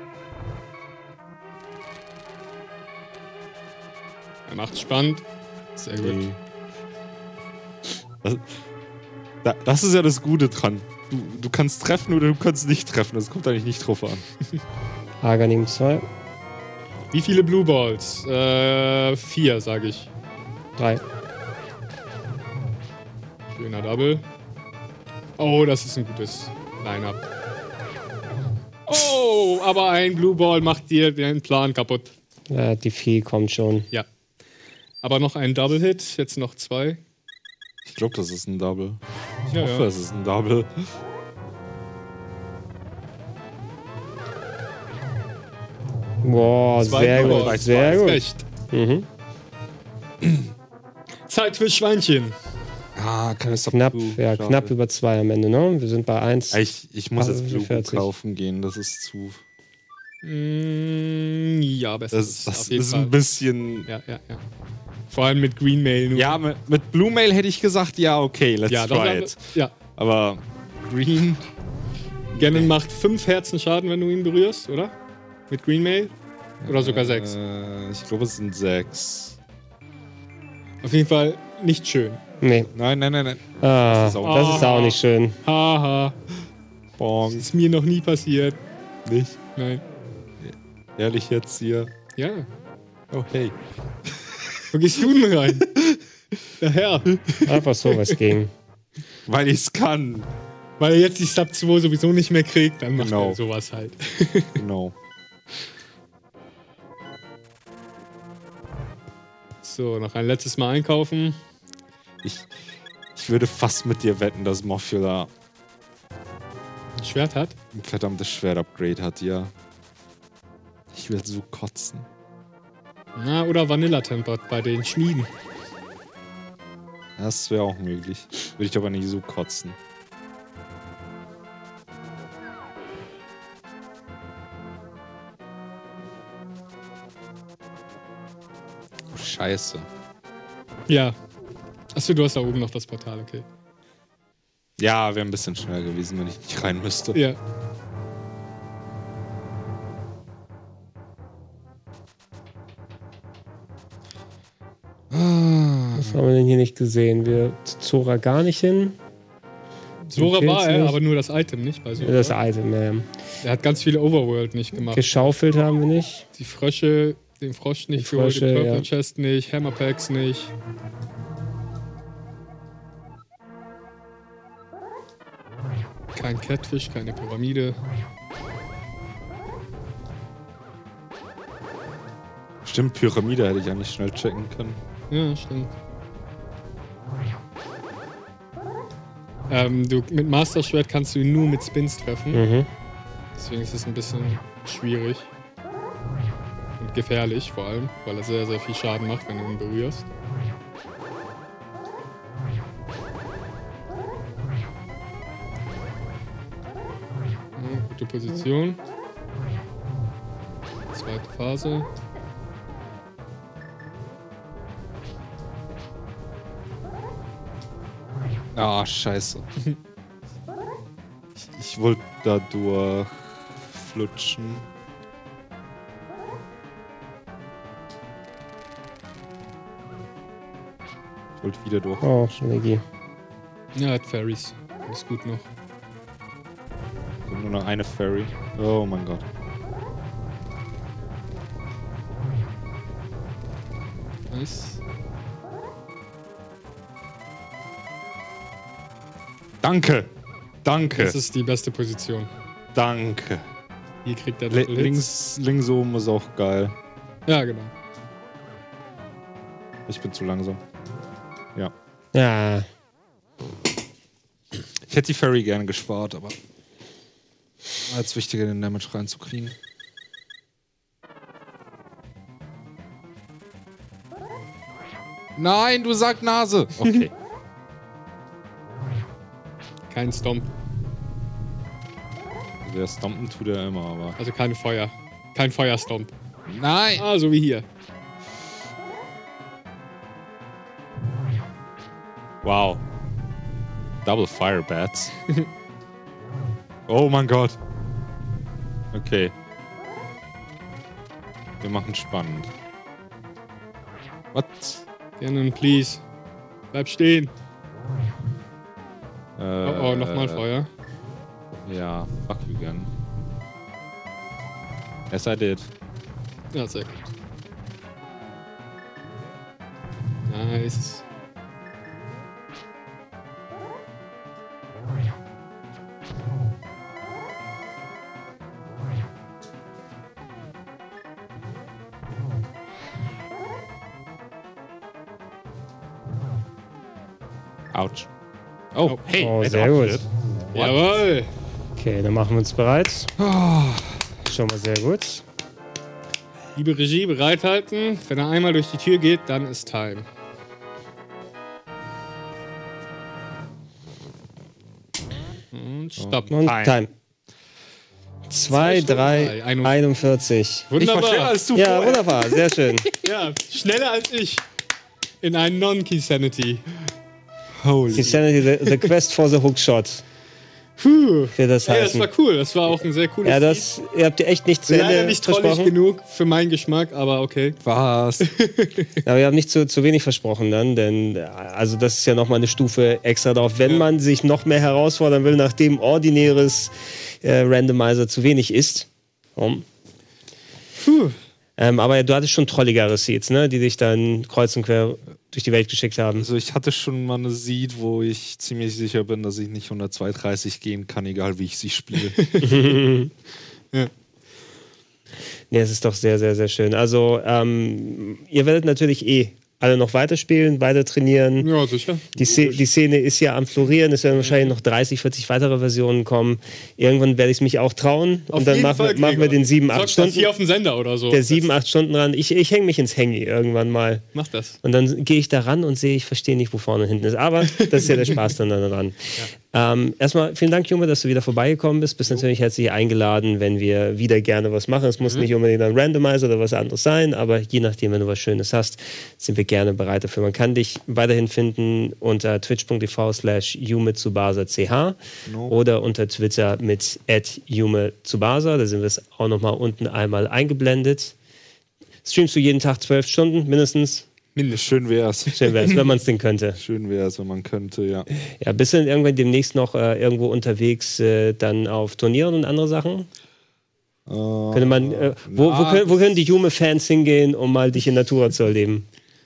Er macht's spannend. Sehr gut. Nee. Das, da- das ist ja das Gute dran. Du, du kannst treffen oder du kannst nicht treffen. Das kommt eigentlich nicht drauf an. Aganim zwei, Wie viele Blue Balls? Äh, vier, sage ich. drei. Schöner Double. Oh, das ist ein gutes Line-Up. Oh, aber ein Blue Ball macht dir den Plan kaputt. Ja, die Vieh kommt schon. Ja. Aber noch ein Double-Hit, jetzt noch zwei. Ich glaube, das ist ein Double. Ich Ja, hoffe, ja. es ist ein Double. Boah, Zwei sehr Blue gut, Balls, sehr du hast gut. recht. Mhm. Zeit für Schweinchen. Ah, keine Sub Knapp, Blue. ja, Schade. knapp über zwei am Ende, ne? Wir sind bei eins. Ich, ich muss Also jetzt Blue vierzig. kaufen gehen. Das ist zu. Mm, ja, besser Das, ist das auf jeden ist Fall. ein bisschen. Ja, ja, ja. Vor allem mit Green Mail. Nur. Ja, mit, mit Blue Mail hätte ich gesagt, ja, okay, let's ja, doch, try dann- it. ja. Aber Green. Ganon macht fünf Herzen Schaden, wenn du ihn berührst, oder? Mit Green Mail? Oder sogar sechs. Äh, ich glaube, es sind sechs. Auf jeden Fall nicht schön. Nee. Nein, nein, nein, nein. Ah, Das ist auch- das ist auch nicht schön. Haha. Bong. Ist mir noch nie passiert. Nicht. Nein. Ehrlich jetzt hier. Ja. Oh, hey. Wo gehst du denn rein? Der Herr. Einfach so was ging. Weil ich es kann. Weil er jetzt die Sub zwei sowieso nicht mehr kriegt, dann macht Genau. er sowas halt. Genau. So, noch ein letztes Mal einkaufen. Ich, ich würde fast mit dir wetten, dass Morphula Ein Schwert hat. ein verdammtes Schwert-Upgrade hat, ja. Ich will so kotzen. Na, oder Vanilla Tempered bei den Schmieden. Das wäre auch möglich. Würde ich aber nicht so kotzen. Oh, Scheiße. Ja. Achso, du hast da oben noch das Portal, okay. Ja, wäre ein bisschen schneller gewesen, wenn ich nicht rein müsste. Ja. Was haben wir denn hier nicht gesehen? Wir zu Zora gar nicht hin. Sora Empfehlst war du er, nicht? aber nur das Item nicht bei Sora. Das Item, ja. Er hat ganz viele Overworld nicht gemacht. Geschaufelt haben wir nicht. Die Frösche, den Frosch nicht Die geholt, den Frösche, Purple ja. Chest nicht, Hammerpacks nicht. Kein Catfish, keine Pyramide. Stimmt, Pyramide hätte ich eigentlich schnell checken können. Ja, stimmt. Ähm, du, mit Master Schwert kannst du ihn nur mit Spins treffen. Mhm. Deswegen ist es ein bisschen schwierig. Und gefährlich vor allem, weil er sehr, sehr viel Schaden macht, wenn du ihn berührst. Ja, gute Position. Zweite Phase. Ah, scheiße. ich ich wollte da durchflutschen. Ich wollte wieder durch. Oh, Energie. Ja, hat Fairies. Ist gut noch. Nur noch eine Fairy. Oh mein Gott. Nice. Danke! Danke! Das ist die beste Position. Danke! Hier kriegt der Le links, links oben ist auch geil. Ja, genau. Ich bin zu langsam. Ja. Ja. Ich hätte die Fairy gerne gespart, aber als wichtiger den Damage reinzukriegen. Nein, du sagst Nase! Okay. Kein Stomp. Der Stompen tut er immer, aber... Also kein Feuer. Kein Feuerstomp. Nein! Ah, so wie hier. Wow. Double Fire Bats. Oh mein Gott. Okay. Wir machen spannend. Was? Gerne, please. Bleib stehen. Äh, Oh, oh, nochmal Feuer. Ja, fuck you again. Yes, I did. Ja, sehr gut. Nice. Ouch. Oh, Oh. hey, Oh, hey, sehr oh, gut. shit. Jawohl. Okay, dann machen wir uns bereit. Oh. Schon mal sehr gut. Liebe Regie, bereithalten. Wenn er einmal durch die Tür geht, dann ist Time. Und stopp. Und Time. Time. zwei, drei, drei, einund- einundvierzig. Ich war schneller Wunderbar. als du Ja, vorher. wunderbar, sehr schön. Ja, schneller als ich. In einen Non-Key-Sanity. Holy. Die Sanity, the, the Quest for the Hookshot. Puh. Für das Ey, das heißen. war cool. Das war auch ein sehr cooles Ja, Lied. das, ihr habt ihr echt nicht zu Leider Ende nicht trollig versprochen. genug für meinen Geschmack, aber okay. Was? Aber ihr habt nicht zu, zu wenig versprochen dann, denn also das ist ja nochmal eine Stufe extra drauf. Wenn Ja. man sich noch mehr herausfordern will, nachdem ordinäres äh, Randomizer zu wenig ist. Um. Puh. Ähm, aber du hattest schon trolligere Seeds, ne? Die dich dann kreuz und quer durch die Welt geschickt haben. Also ich hatte schon mal eine Seed, wo ich ziemlich sicher bin, dass ich nicht hundertzweiunddreißig gehen kann, egal wie ich sie spiele. Ja. Ja, es ist doch sehr, sehr, sehr schön. Also, ähm, ihr werdet natürlich eh alle noch weiterspielen, weiter trainieren. Ja, sicher. Die, Sze- die Szene ist ja am Florieren, es werden wahrscheinlich noch dreißig, vierzig weitere Versionen kommen. Irgendwann werde ich es mich auch trauen und Auf dann jeden machen, Fall, wir- machen wir Gregor. den sieben, acht Zockst das Stunden. hier auf dem Sender oder so. Der sieben, acht Stunden ran. Ich, ich hänge mich ins Hangy irgendwann mal. Mach das. Und dann gehe ich da ran und sehe, ich verstehe nicht, wo vorne und hinten ist. Aber das ist ja der Spaß dann daran. Ähm, erstmal vielen Dank, Junge, dass du wieder vorbeigekommen bist. Bist natürlich herzlich eingeladen, wenn wir wieder gerne was machen. Es muss nicht unbedingt ein Randomizer oder was anderes sein, aber je nachdem, wenn du was Schönes hast, sind wir gerne bereit dafür. Man kann dich weiterhin finden unter twitch.tv slash yumetsubasa.ch No. oder unter Twitter mit at yumetsubasa. Da sind wir es auch nochmal unten einmal eingeblendet. Streamst du jeden Tag zwölf Stunden mindestens? Schön wär's. Schön wäre es, wenn man es denn könnte. Schön wär's, wenn man könnte, ja. Ja, bist du denn irgendwann demnächst noch äh, irgendwo unterwegs äh, dann auf Turnieren und andere Sachen? Äh, Könnte man, äh, wo, wo, na, können, wo können die Jume-Fans hingehen, um mal dich in Natura zu erleben?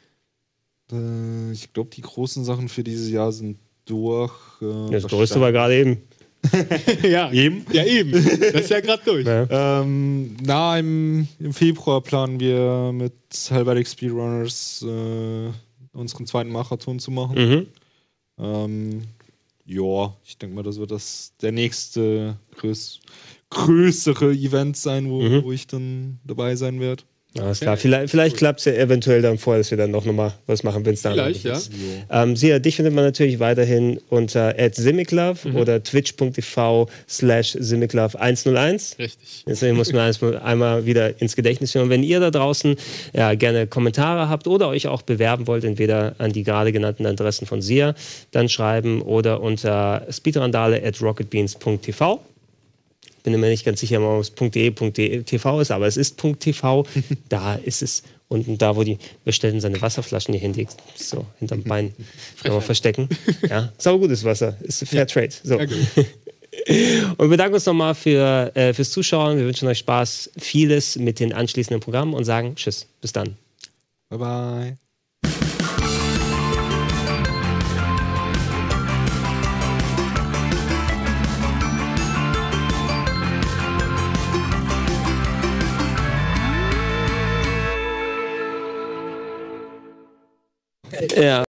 Äh, ich glaube, die großen Sachen für dieses Jahr sind durch. Äh, Das größte war gerade eben. ja, Eben. Ja, eben. Das ist ja gerade durch. Ja. Ähm, na, im, im Februar planen wir mit Helvetic Speedrunners äh, unseren zweiten Marathon zu machen. Mhm. Ähm, ja, ich denke mal, das wird das der nächste größ größere Event sein, wo, Mhm. wo ich dann dabei sein werde. Alles klar. Vielleicht, vielleicht klappt es ja eventuell dann vor, dass wir dann noch mal was machen, wenn es dann Vielleicht, ja. ist. Ähm, Sia, dich findet man natürlich weiterhin unter at simiklove mhm. oder twitch.tv slash simiklove eins null eins. Richtig. Deswegen muss man einmal wieder ins Gedächtnis hören. Wenn ihr da draußen ja, gerne Kommentare habt oder euch auch bewerben wollt, entweder an die gerade genannten Adressen von Sia, dann schreiben oder unter speedrandale at rocketbeans.tv. Bin mir nicht ganz sicher, ob es .de, .tv ist, aber es ist .tv. Da ist es unten da, wo die Bestellten seine Wasserflaschen hier hinlegt. So, hinterm Bein. Kann man verstecken. Ja, saugutes Wasser. Ist Fair Trade. So. Und wir bedanken uns nochmal für, äh, fürs Zuschauen. Wir wünschen euch Spaß, vieles mit den anschließenden Programmen und sagen Tschüss. Bis dann. Bye bye. Ja.